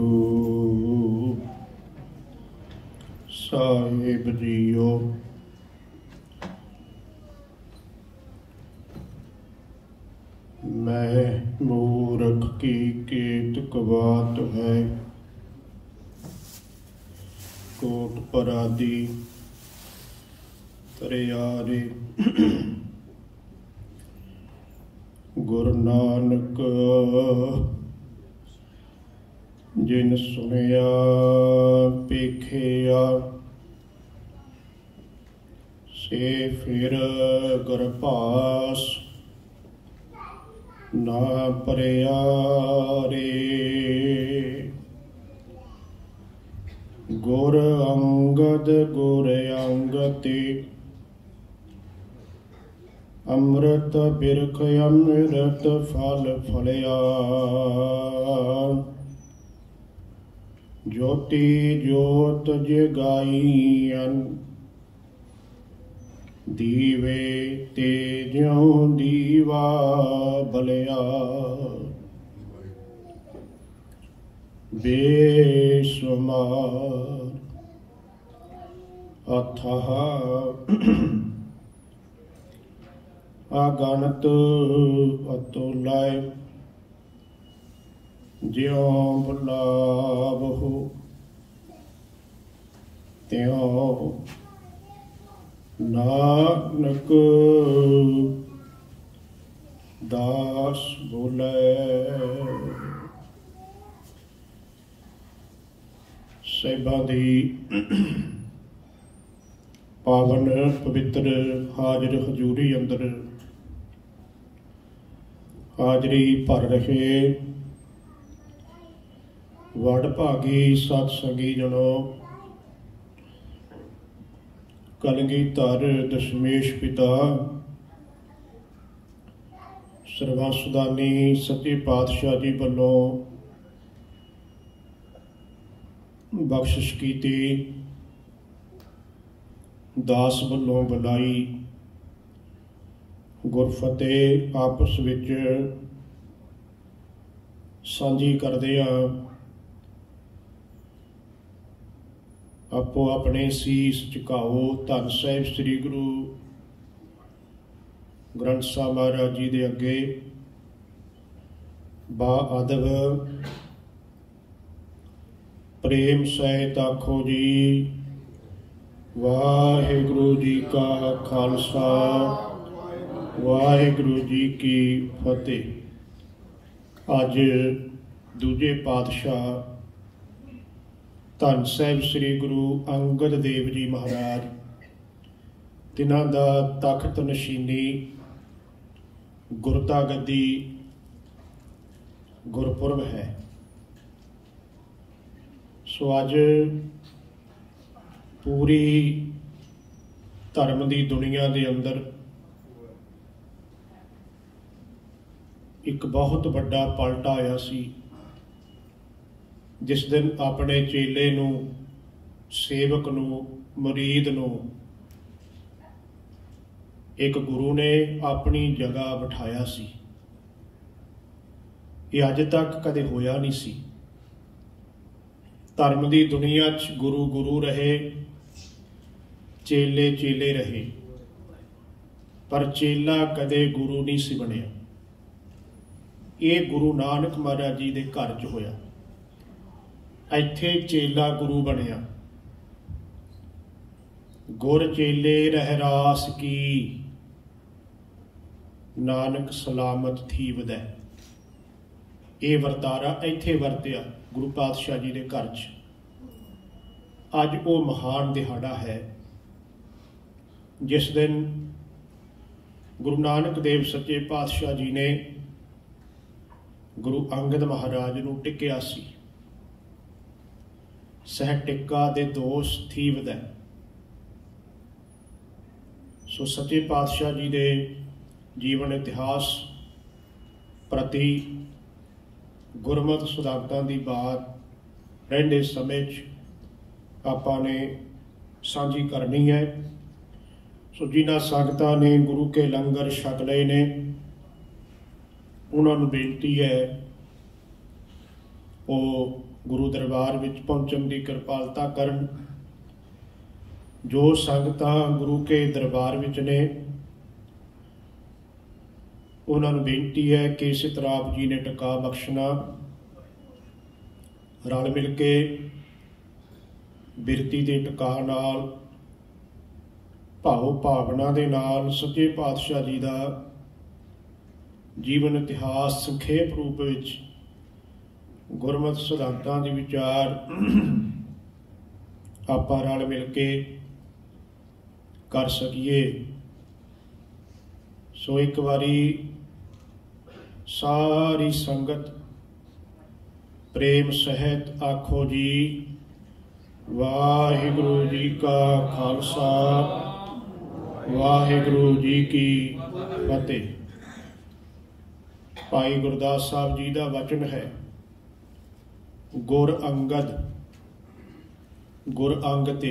गुरु साहिब जियो। मैं मूरख की केतक बात है, कोट परादी तरियारे। गुरु नानक जिन सुनिया पेखिया, से फिर गुरपास ना परिया रे। गुर अंगद गुर अंगति, अमृत बिरख अमृत फल फलिया। ज्योति ज्योत जगाईअन, दीवे ते ज्यों दीवा बलिया। बेशुमार अथाह अगणित अतुलाय, ज्यों बुलाव हो त्यों नानक दास बोले। ਸਾਹਿਬਾਂ ਦੀ पावन पवित्र हाजर हजूरी अंदर हाजरी भर रहे वडभागी सतसंगी जनो, कलगीधर दशमेश पिता सर्वसुदानी सच्चे पातशाह जी वालों बख्शिश की दास वालों बुलाई गुरफतेह आपस विच सांझी करदे आपो अपने सीस झुकाओ। धन साहिब श्री गुरु ग्रंथ साहिब महाराज जी दे अगे बा अदब प्रेम सहित आखो जी वाहिगुरु जी का खालसा वाहिगुरु जी की फतेह। अज दूजे पातशाह धन साहिब श्री गुरु अंगद देव जी महाराज तिन्हां दा तख्त नशीनी गुरता गद्दी गुरपुरब है। सो अज पूरी धर्म की दुनिया के अंदर एक बहुत बड़ा पलटा आया सी, जिस दिन अपने चेले नूं सेवक नूं मुरीद नूं एक गुरु ने अपनी जगह बिठाया सी। ये अज तक कदे होया नहीं सी। धर्म की दुनिया च गुरु गुरु रहे, चेले चेले रहे, पर चेला कदे गुरु नहीं सी बनिया। ये गुरु नानक महाराज जी के घर च होया। इत्थे चेला गुरु बनिया। गुर चेले रहरास की, नानक सलामत थी वदै। ये वरतारा इत्थे वरतिया गुरु पातशाह जी के घर च। अज वो महान दिहाड़ा है जिस दिन गुरु नानक देव सच्चे पातशाह जी ने गुरु अंगद महाराज नूं टिकिया सी। सह टिक्का दे दोष थी वदै। सो सच्चे पातशाह जी के जीवन इतिहास प्रति गुरमत सिद्धांतां की बात रहिंदे समय आपां ने सांझी करनी है। सो जिन्हां संगतां ने गुरु के लंगर छक लए ने उन्होंने बेनती है ਉਹ ਗੁਰੂ ਦਰਬਾਰ ਵਿੱਚ ਪਹੁੰਚਣ ਦੀ ਕਿਰਪਾਲਤਾ ਕਰਨ। ਜੋ ਸੰਗਤਾਂ ਗੁਰੂ ਕੇ ਦਰਬਾਰ ਵਿੱਚ ਨੇ ਉਹਨਾਂ ਨੂੰ ਬੇਨਤੀ ਹੈ ਕਿ ਇਸੇ ਤਰ੍ਹਾਂ ਆਪ ਜੀ ਨੇ ਟਿਕਾ ਬਖਸ਼ਣਾ। ਰਲ ਮਿਲ ਕੇ ਬਿਰਤੀ ਦੇ ਟਿਕਾ ਨਾਲ ਭਾਵ ਭਾਵਨਾ ਦੇ ਨਾਲ ਸੱਚੇ ਪਾਤਸ਼ਾਹ ਜੀ ਦਾ ਜੀਵਨ ਇਤਿਹਾਸ ਸੰਖੇਪ ਰੂਪ ਵਿੱਚ ਗੁਰਮਤਿ ਸਿਧਾਂਤਾਂ ਦੇ ਵਿਚਾਰ ਆਪਾਂ ਰਲ ਮਿਲ ਕੇ ਕਰ ਸਕੀਏ। ਸੋ ਇੱਕ ਵਾਰੀ ਸਾਰੀ ਸੰਗਤ ਪ੍ਰੇਮ ਸਹਿਤ ਆਖੋ ਜੀ, ਵਾਹਿਗੁਰੂ ਜੀ ਕਾ ਖਾਲਸਾ ਵਾਹਿਗੁਰੂ ਜੀ ਕੀ ਫਤਿਹ। ਭਾਈ ਗੁਰਦਾਸ ਸਾਹਿਬ ਜੀ ਦਾ ਵਚਨ ਹੈ, ਗੁਰ ਅੰਗਦ ਗੁਰ ਅੰਗ ਤੇ।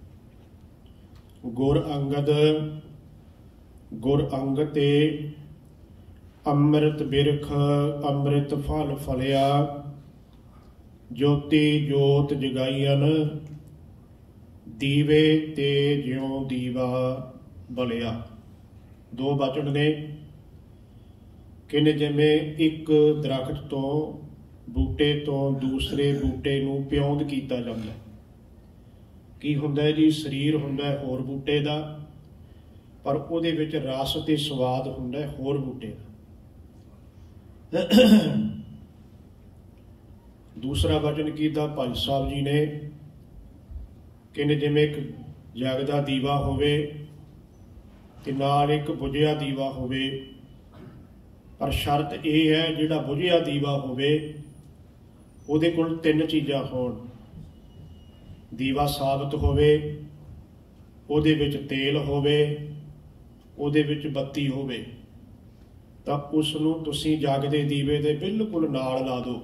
ਗੁਰ ਅੰਗਦ ਗੁਰ ਅੰਗ ਤੇ ਅੰਮ੍ਰਿਤ ਬਿਰਖ ਅੰਮ੍ਰਿਤ ਫਲ ਫਲਿਆ, ਜੋਤੀ ਜੋਤ ਜਗਾਈਨ ਦੀਵੇ ਤੇ ਜਿਉਂ ਦੀਵਾ ਬਲਿਆ। ਦੋ ਬਚਨ ਨੇ। ਕਹਿੰਦੇ ਜਿਵੇਂ ਇੱਕ ਦਰਖਤ ਤੋਂ ਬੂਟੇ ਤੋਂ ਦੂਸਰੇ ਬੂਟੇ ਨੂੰ ਪਿਉਂਦ ਕੀਤਾ ਜਾਂਦਾ। ਕੀ ਹੁੰਦਾ ਜੀ? ਸਰੀਰ ਹੁੰਦਾ ਹੋਰ ਬੂਟੇ ਦਾ, ਪਰ ਉਹਦੇ ਵਿੱਚ ਰਸ ਤੇ ਸਵਾਦ ਹੁੰਦਾ ਹੋਰ ਬੂਟੇ ਦਾ। ਦੂਸਰਾ ਵਚਨ ਕੀਤਾ ਭਾਈ ਸਾਹਿਬ ਜੀ ਨੇ, ਕਹਿੰਦੇ ਜਿਵੇਂ ਇੱਕ ਜਗਦਾ ਦੀਵਾ ਹੋਵੇ ਤੇ ਨਾਲ ਇੱਕ ਬੁਝਿਆ ਦੀਵਾ ਹੋਵੇ, ਪਰ ਸ਼ਰਤ ਇਹ ਹੈ ਜਿਹੜਾ ਬੁਝਿਆ ਦੀਵਾ ਹੋਵੇ ਉਹਦੇ ਕੋਲ ਤਿੰਨ ਚੀਜ਼ਾਂ ਹੋਣ। ਦੀਵਾ ਸਾਬਤ ਹੋਵੇ, ਉਹਦੇ ਵਿੱਚ ਤੇਲ ਹੋਵੇ, ਉਹਦੇ ਵਿੱਚ ਬੱਤੀ ਹੋਵੇ, ਤਾਂ ਉਸ ਨੂੰ ਤੁਸੀਂ ਜਗਦੇ ਦੀਵੇ ਦੇ ਬਿਲਕੁਲ ਨਾਲ ਲਾ ਦਿਓ।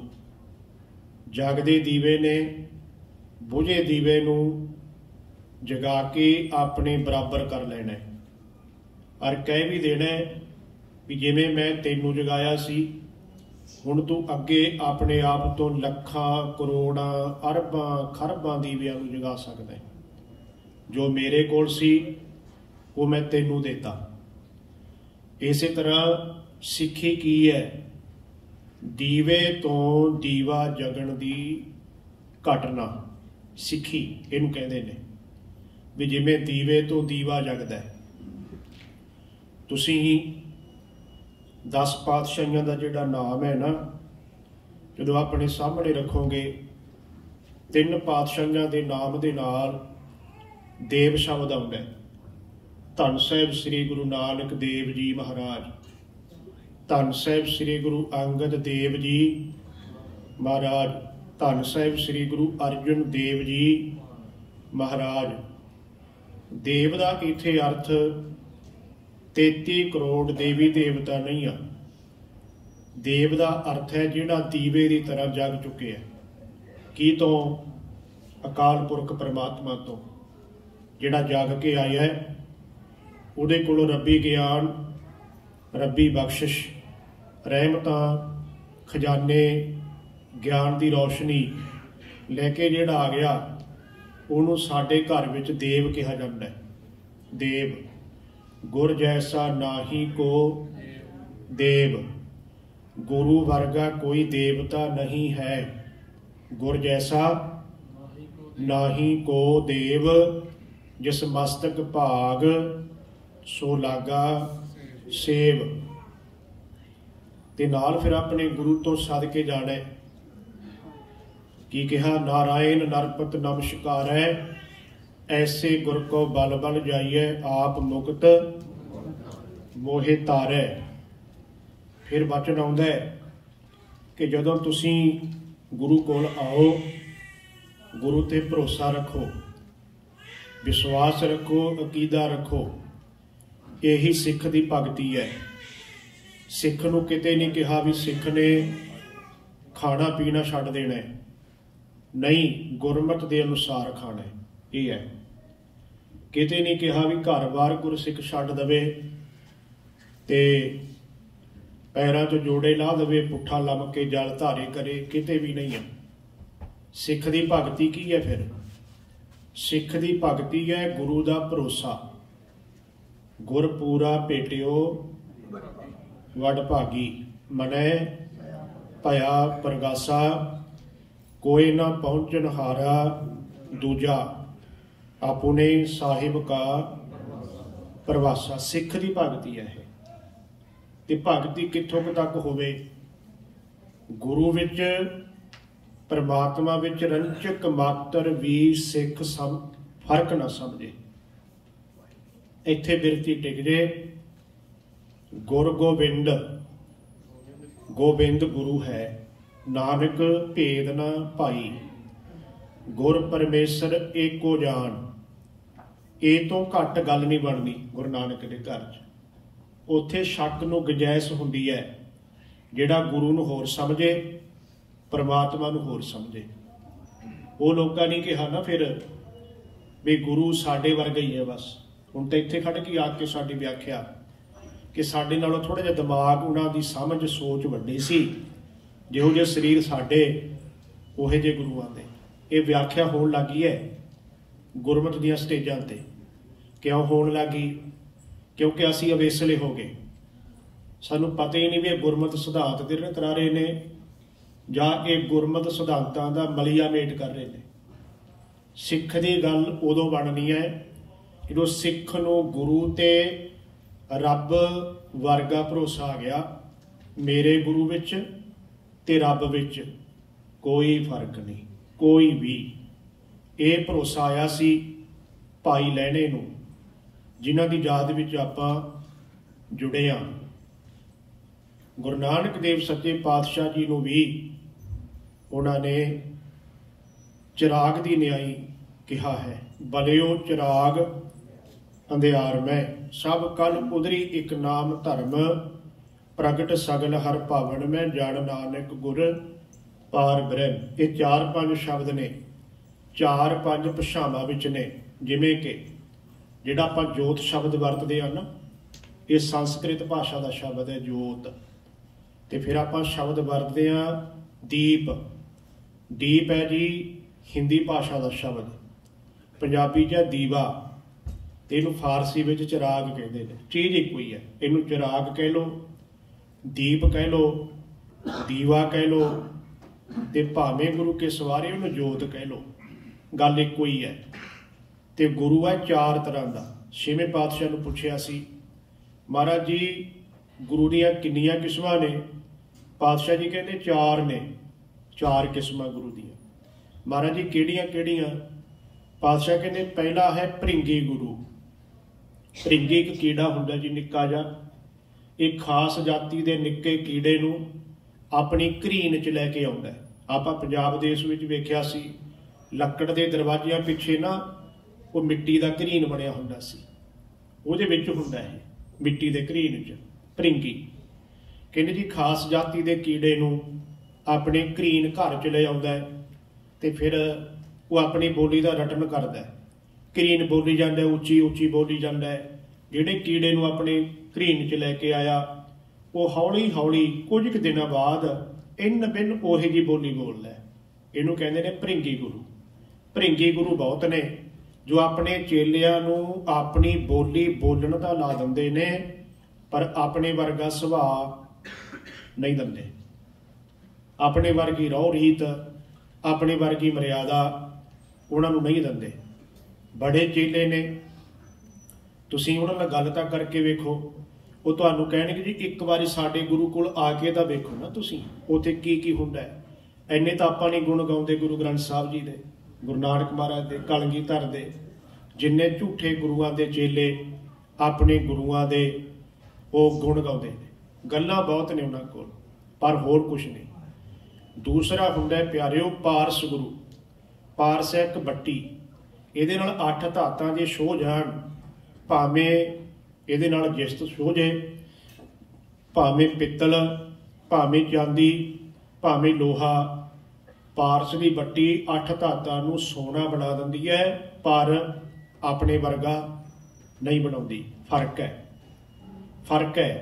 ਜਗਦੇ ਦੀਵੇ ਨੇ ਬੁਝੇ ਦੀਵੇ ਨੂੰ ਜਗਾ ਕੇ ਆਪਣੇ ਬਰਾਬਰ ਕਰ ਲੈਣਾ ਔਰ ਕਹਿ ਵੀ ਦੇਣਾ ਵੀ ਜਿਵੇਂ ਮੈਂ ਤੈਨੂੰ ਜਗਾਇਆ ਸੀ, ਹੁਣ ਤੂੰ ਅੱਗੇ ਆਪਣੇ ਆਪ ਤੋਂ ਲੱਖਾਂ ਕਰੋੜਾਂ ਅਰਬਾਂ ਖਰਬਾਂ ਦੀਵਿਆਂ ਨੂੰ ਜਗਾ ਸਕਦਾ ਹੈ। ਜੋ ਮੇਰੇ ਕੋਲ ਸੀ ਉਹ ਮੈਂ ਤੈਨੂੰ ਦੇਤਾ। ਇਸੇ ਤਰ੍ਹਾਂ ਸਿੱਖੀ ਕੀ ਹੈ? ਦੀਵੇ ਤੋਂ ਦੀਵਾ ਜਗਣ ਦੀ ਘਟਨਾ ਸਿੱਖੀ ਇਹਨੂੰ ਕਹਿੰਦੇ ਨੇ। ਵੀ ਜਿਵੇਂ ਦੀਵੇ ਤੋਂ ਦੀਵਾ ਜਗਦਾ, ਤੁਸੀਂ 10 ਪਾਤਸ਼ਾਹੀਆਂ ਦਾ ਜਿਹੜਾ ਨਾਮ ਹੈ ਨਾ, ਜਦੋਂ ਆਪਣੇ ਸਾਹਮਣੇ ਰੱਖੋਗੇ, 3 ਪਾਤਸ਼ਾਹੀਆਂ ਦੇ ਨਾਮ ਦੇ ਨਾਲ ਦੇਵ ਸ਼ਬਦ ਆਉਂਦਾ। ਧੰਨ ਸਾਹਿਬ ਸ੍ਰੀ ਗੁਰੂ ਨਾਨਕ ਦੇਵ ਜੀ ਮਹਾਰਾਜ, ਧੰਨ ਸਾਹਿਬ ਸ੍ਰੀ ਗੁਰੂ ਅੰਗਦ ਦੇਵ ਜੀ ਮਹਾਰਾਜ, ਧੰਨ ਸਾਹਿਬ ਸ੍ਰੀ ਗੁਰੂ ਅਰਜਨ ਦੇਵ ਜੀ ਮਹਾਰਾਜ। ਦੇਵ ਦਾ ਇੱਥੇ ਅਰਥ 33 ਕਰੋੜ ਦੇਵੀ ਦੇਵਤਾ ਨਹੀਂ ਆ। ਦੇਵ ਦਾ ਅਰਥ ਹੈ ਜਿਹੜਾ ਦੀਵੇ ਦੀ ਤਰ੍ਹਾਂ ਜਗ ਚੁੱਕਿਆ। ਕੀ ਤੋਂ? ਅਕਾਲ ਪੁਰਖ ਪਰਮਾਤਮਾ ਤੋਂ, ਜਿਹੜਾ ਜਗ ਕੇ ਆਇਆ ਹੈ। ਉਹਦੇ ਕੋਲੋਂ ਰੱਬੀ ਗਿਆਨ, ਰੱਬੀ ਬਖਸ਼ਿਸ਼, ਰਹਿਮਤਾਂ, ਖਜ਼ਾਨੇ, ਗਿਆਨ ਦੀ ਰੌਸ਼ਨੀ ਲੈ ਕੇ ਜਿਹੜਾ ਆ ਗਿਆ, ਉਹਨੂੰ ਸਾਡੇ ਘਰ ਵਿੱਚ ਦੇਵ ਕਿਹਾ ਜਾਂਦਾ ਹੈ। ਦੇਵ ਗੁਰ ਜੈਸਾ ਨਾਹੀ ਕੋ ਦੇਵ, ਗੁਰੂ ਵਰਗਾ ਕੋਈ ਦੇਵਤਾ ਨਹੀਂ ਹੈ। ਗੁਰ ਜੈਸਾ ਨਾਹੀ ਕੋ ਦੇਵ, ਜਿਸ ਮਸਤਕ ਭਾਗ ਸੋ ਲਾਗਾ ਸੇਵ। ਤੇ ਨਾਲ ਫਿਰ ਆਪਣੇ ਗੁਰੂ ਤੋਂ ਸਦ ਕੇ ਜਾਣਾ। ਕੀ ਕਿਹਾ? ਨਾਰਾਇਣ ਨਰਪਤ ਨਮਸਕਾਰੈ, ਐਸੇ ਗੁਰ ਕੋ ਬਲ ਬਲ ਜਾਈਐ, ਆਪ ਮੁਕਤ ਮੋਹਿ ਤਾਰੈ। ਫਿਰ ਬਚਨ ਆਉਂਦਾ ਕਿ ਜਦੋਂ ਤੁਸੀਂ ਗੁਰੂ ਕੋਲ ਆਓ, ਗੁਰੂ ਤੇ ਭਰੋਸਾ ਰੱਖੋ, ਵਿਸ਼ਵਾਸ ਰੱਖੋ, ਅਕੀਦਾ ਰੱਖੋ। ਇਹੀ ਸਿੱਖ ਦੀ ਭਗਤੀ ਹੈ। ਸਿੱਖ ਨੂੰ ਕਿਤੇ ਨਹੀਂ ਕਿਹਾ ਵੀ ਸਿੱਖ ਨੇ ਖਾਣਾ ਪੀਣਾ ਛੱਡ ਦੇਣਾ ਹੈ। ਨਹੀਂ, ਗੁਰਮਤ ਦੇ ਅਨੁਸਾਰ ਖਾਣਾ ਹੈ। ਇਹ ਹੈ। ਕਿਤੇ ਨਹੀਂ ਕਿਹਾ ਵੀ ਘਰ-ਬਾਰ ਗੁਰਸਿੱਖ ਛੱਡ ਦੇਵੇ ਤੇ ਪੈਰਾਂ 'ਚ ਜੋੜੇ ਲਾ ਦੇਵੇ, ਪੁੱਠਾ ਲੰਮ ਕੇ ਜਲ ਧਾਰੇ ਕਰੇ। ਕਿਤੇ ਵੀ ਨਹੀਂ ਹੈ। सिख दी भगती की है? फिर सिख दी भगती है गुरु दा भरोसा। गुर पूरा भेटियो वड भागी, मनै भया प्रगासा, कोई ना पहुँचन हारा दूजा, अपने साहिब का प्रवासा। सिख दी भगती है ते भगती कित्थों तक होवे? गुरु विच परमात्मा विच रंचक मात्र भी सिख सब फर्क ना समझे, इत्थे बिरती टिक जे। गुर गोबिंद, गोबिंद गुरु है, नानक भेद ना भाई, गुर परमेश्वर एको जान। ये तो घट गल नहीं बननी गुरु नानक के घर च। उत्थे शक नूं गुंजाइश हुंदी है, जिहड़ा गुरु नूं होर समझे परमात्मा नूं होर समझे। वो लोगों ने कहा ना फिर भी गुरु साडे वर्गा ही है बस। हुण तो इत्थे खड़ के आके साडी व्याख्या कि साडे नालों थोड़ा जिहा दिमाग उन्हां दी समझ सोच वड्डी सी, जिहो जिहे शरीर साडे उहे जे गुरुआं दे। ये व्याख्या होण लगी है गुरमत दीआं स्टेजां ते। क्यों होण लगी? क्योंकि असी अवेसले हो गए, सानू पता ही नहीं भी गुरमत सिद्धांत दे करा रहे ने जां ये गुरमत सिद्धांतां दा मलिया मेट कर रहे ने। सिख दी गल उदों बननी है जो सिख नूं गुरु ते रब वर्गा भरोसा आ गया। मेरे गुरु विच ते रब विच कोई फर्क नहीं, कोई भी। ये भरोसा आया सी भाई लहणे नूं, जिन्हां दी याद विच आपां जुड़े हाँ। गुरु नानक देव सच्चे पातशाह जी नूं भी उन्होंने चिराग दी न्याई कहा है। बलियो चिराग अंधियार में, सब कल उधरी एक नाम धर्म, प्रगट सगल हर भावन में, जन नानक गुर पार ब्रह्म। ये 4-5 शब्द ने, 4-5 भाषावां विच ने। जिवें कि जिहड़ा आपां जोत शब्द वरतदे हैं ना, ये संस्कृत भाषा का शब्द है जोत। तो फिर आपां शब्द वरतदे हैं दीप। दीप है जी हिंदी भाषा का शब्द, पंजाबी च दीवा, तो इनू फारसी में चिराग कहते हैं। चीज़ एक ही है, इनू चिराग कह लो, दीप कह लो, दीवा कह लो, तो भावें गुरु के सवारे उन्हें जोत कह लो, गल एक ही है। तो गुरु है 4 तरह का। 6वें पातशाह नूं पुछया सी, महाराज जी गुरु दियां किन्नियां किस्मां ने? पातशाह जी कहते 4 ने, 4 किस्मां गुरु दियां। महाराज जी किहड़ियां किहड़ियां? पातशाह कहते पहला है भृंगी गुरु। भृंगी एक कीड़ा हुंदा जी निक्का जा, एक खास जाति के निक्के कीड़े नूं अपनी घरीन च लैके आउंदा है। आपां पंजाब देश विच वेखिया सी, लक्कड़ के दरवाजियां पिछे ना वो मिट्टी का घरीन बनिया हुंदा सी, उहदे विच हुंदा है मिट्टी के घरीन च भृंगी। कहते जी खास जाति के कीड़े नूं अपने घरीन घर च ले आउंदा है, ते फिर वो अपनी बोली का रटन करता है। घरीन बोली जाता है, उच्ची उच्ची बोली जाता है। जिहड़े कीड़े नूं अपने घरीन च लैके आया वो हौली हौली कुछ क दिनों बाद इन बिन ओही जी बोली बोलदा है। इहनूं कहंदे ने भृंगी गुरु। भृंगी गुरु बहुत ने जो अपने चेलियां नूं अपनी बोली बोलण दा ला दिंदे ने, पर अपने वर्गा सुभाअ नहीं दिंदे। अपने वर्गी रौह रीत, अपने वर्गी मर्यादा उन्होंने नहीं दिंदे। बड़े चेले ने, तुसीं उन्हां नाल गल तां करके वेखो, वो तुहानूं कहणगे जी एक बारी साडे गुरु कोल आके तां वेखो ना तुसीं उत्थे की हुंदा है। इन्ने तां आपां नहीं गुण गाउंदे गुरु ग्रंथ साहिब जी दे, गुरु नानक महाराज दे, कलगीधर दे। जिन्ने झूठे गुरुआं दे चेले अपने गुरुआं दे वो गुण गाउंदे ने, गल्लां बहुत ने उन्हां कोल, पर होर कुछ नहीं। दूसरा हुंदा है प्यारिओ पारस गुरु। पारस है एक बट्टी, ਇਹਦੇ ਨਾਲ 8 ਧਾਤਾਂ ਜੇ ਛੋਹ ਜਾਣ, ਭਾਵੇਂ ਇਹਦੇ ਨਾਲ ਜਿਸਤ ਛੋਹ ਜੇ, ਭਾਵੇਂ ਪਿੱਤਲ, ਭਾਵੇਂ ਚਾਂਦੀ, ਭਾਵੇਂ ਲੋਹਾ। ਪਾਰਸ ਦੀ ਬੱਟੀ 8 ਧਾਤਾਂ ਨੂੰ ਸੋਨਾ ਬਣਾ ਦਿੰਦੀ ਹੈ, ਪਰ ਆਪਣੇ ਵਰਗਾ ਨਹੀਂ ਬਣਾਉਂਦੀ। ਫਰਕ ਹੈ, फर्क है।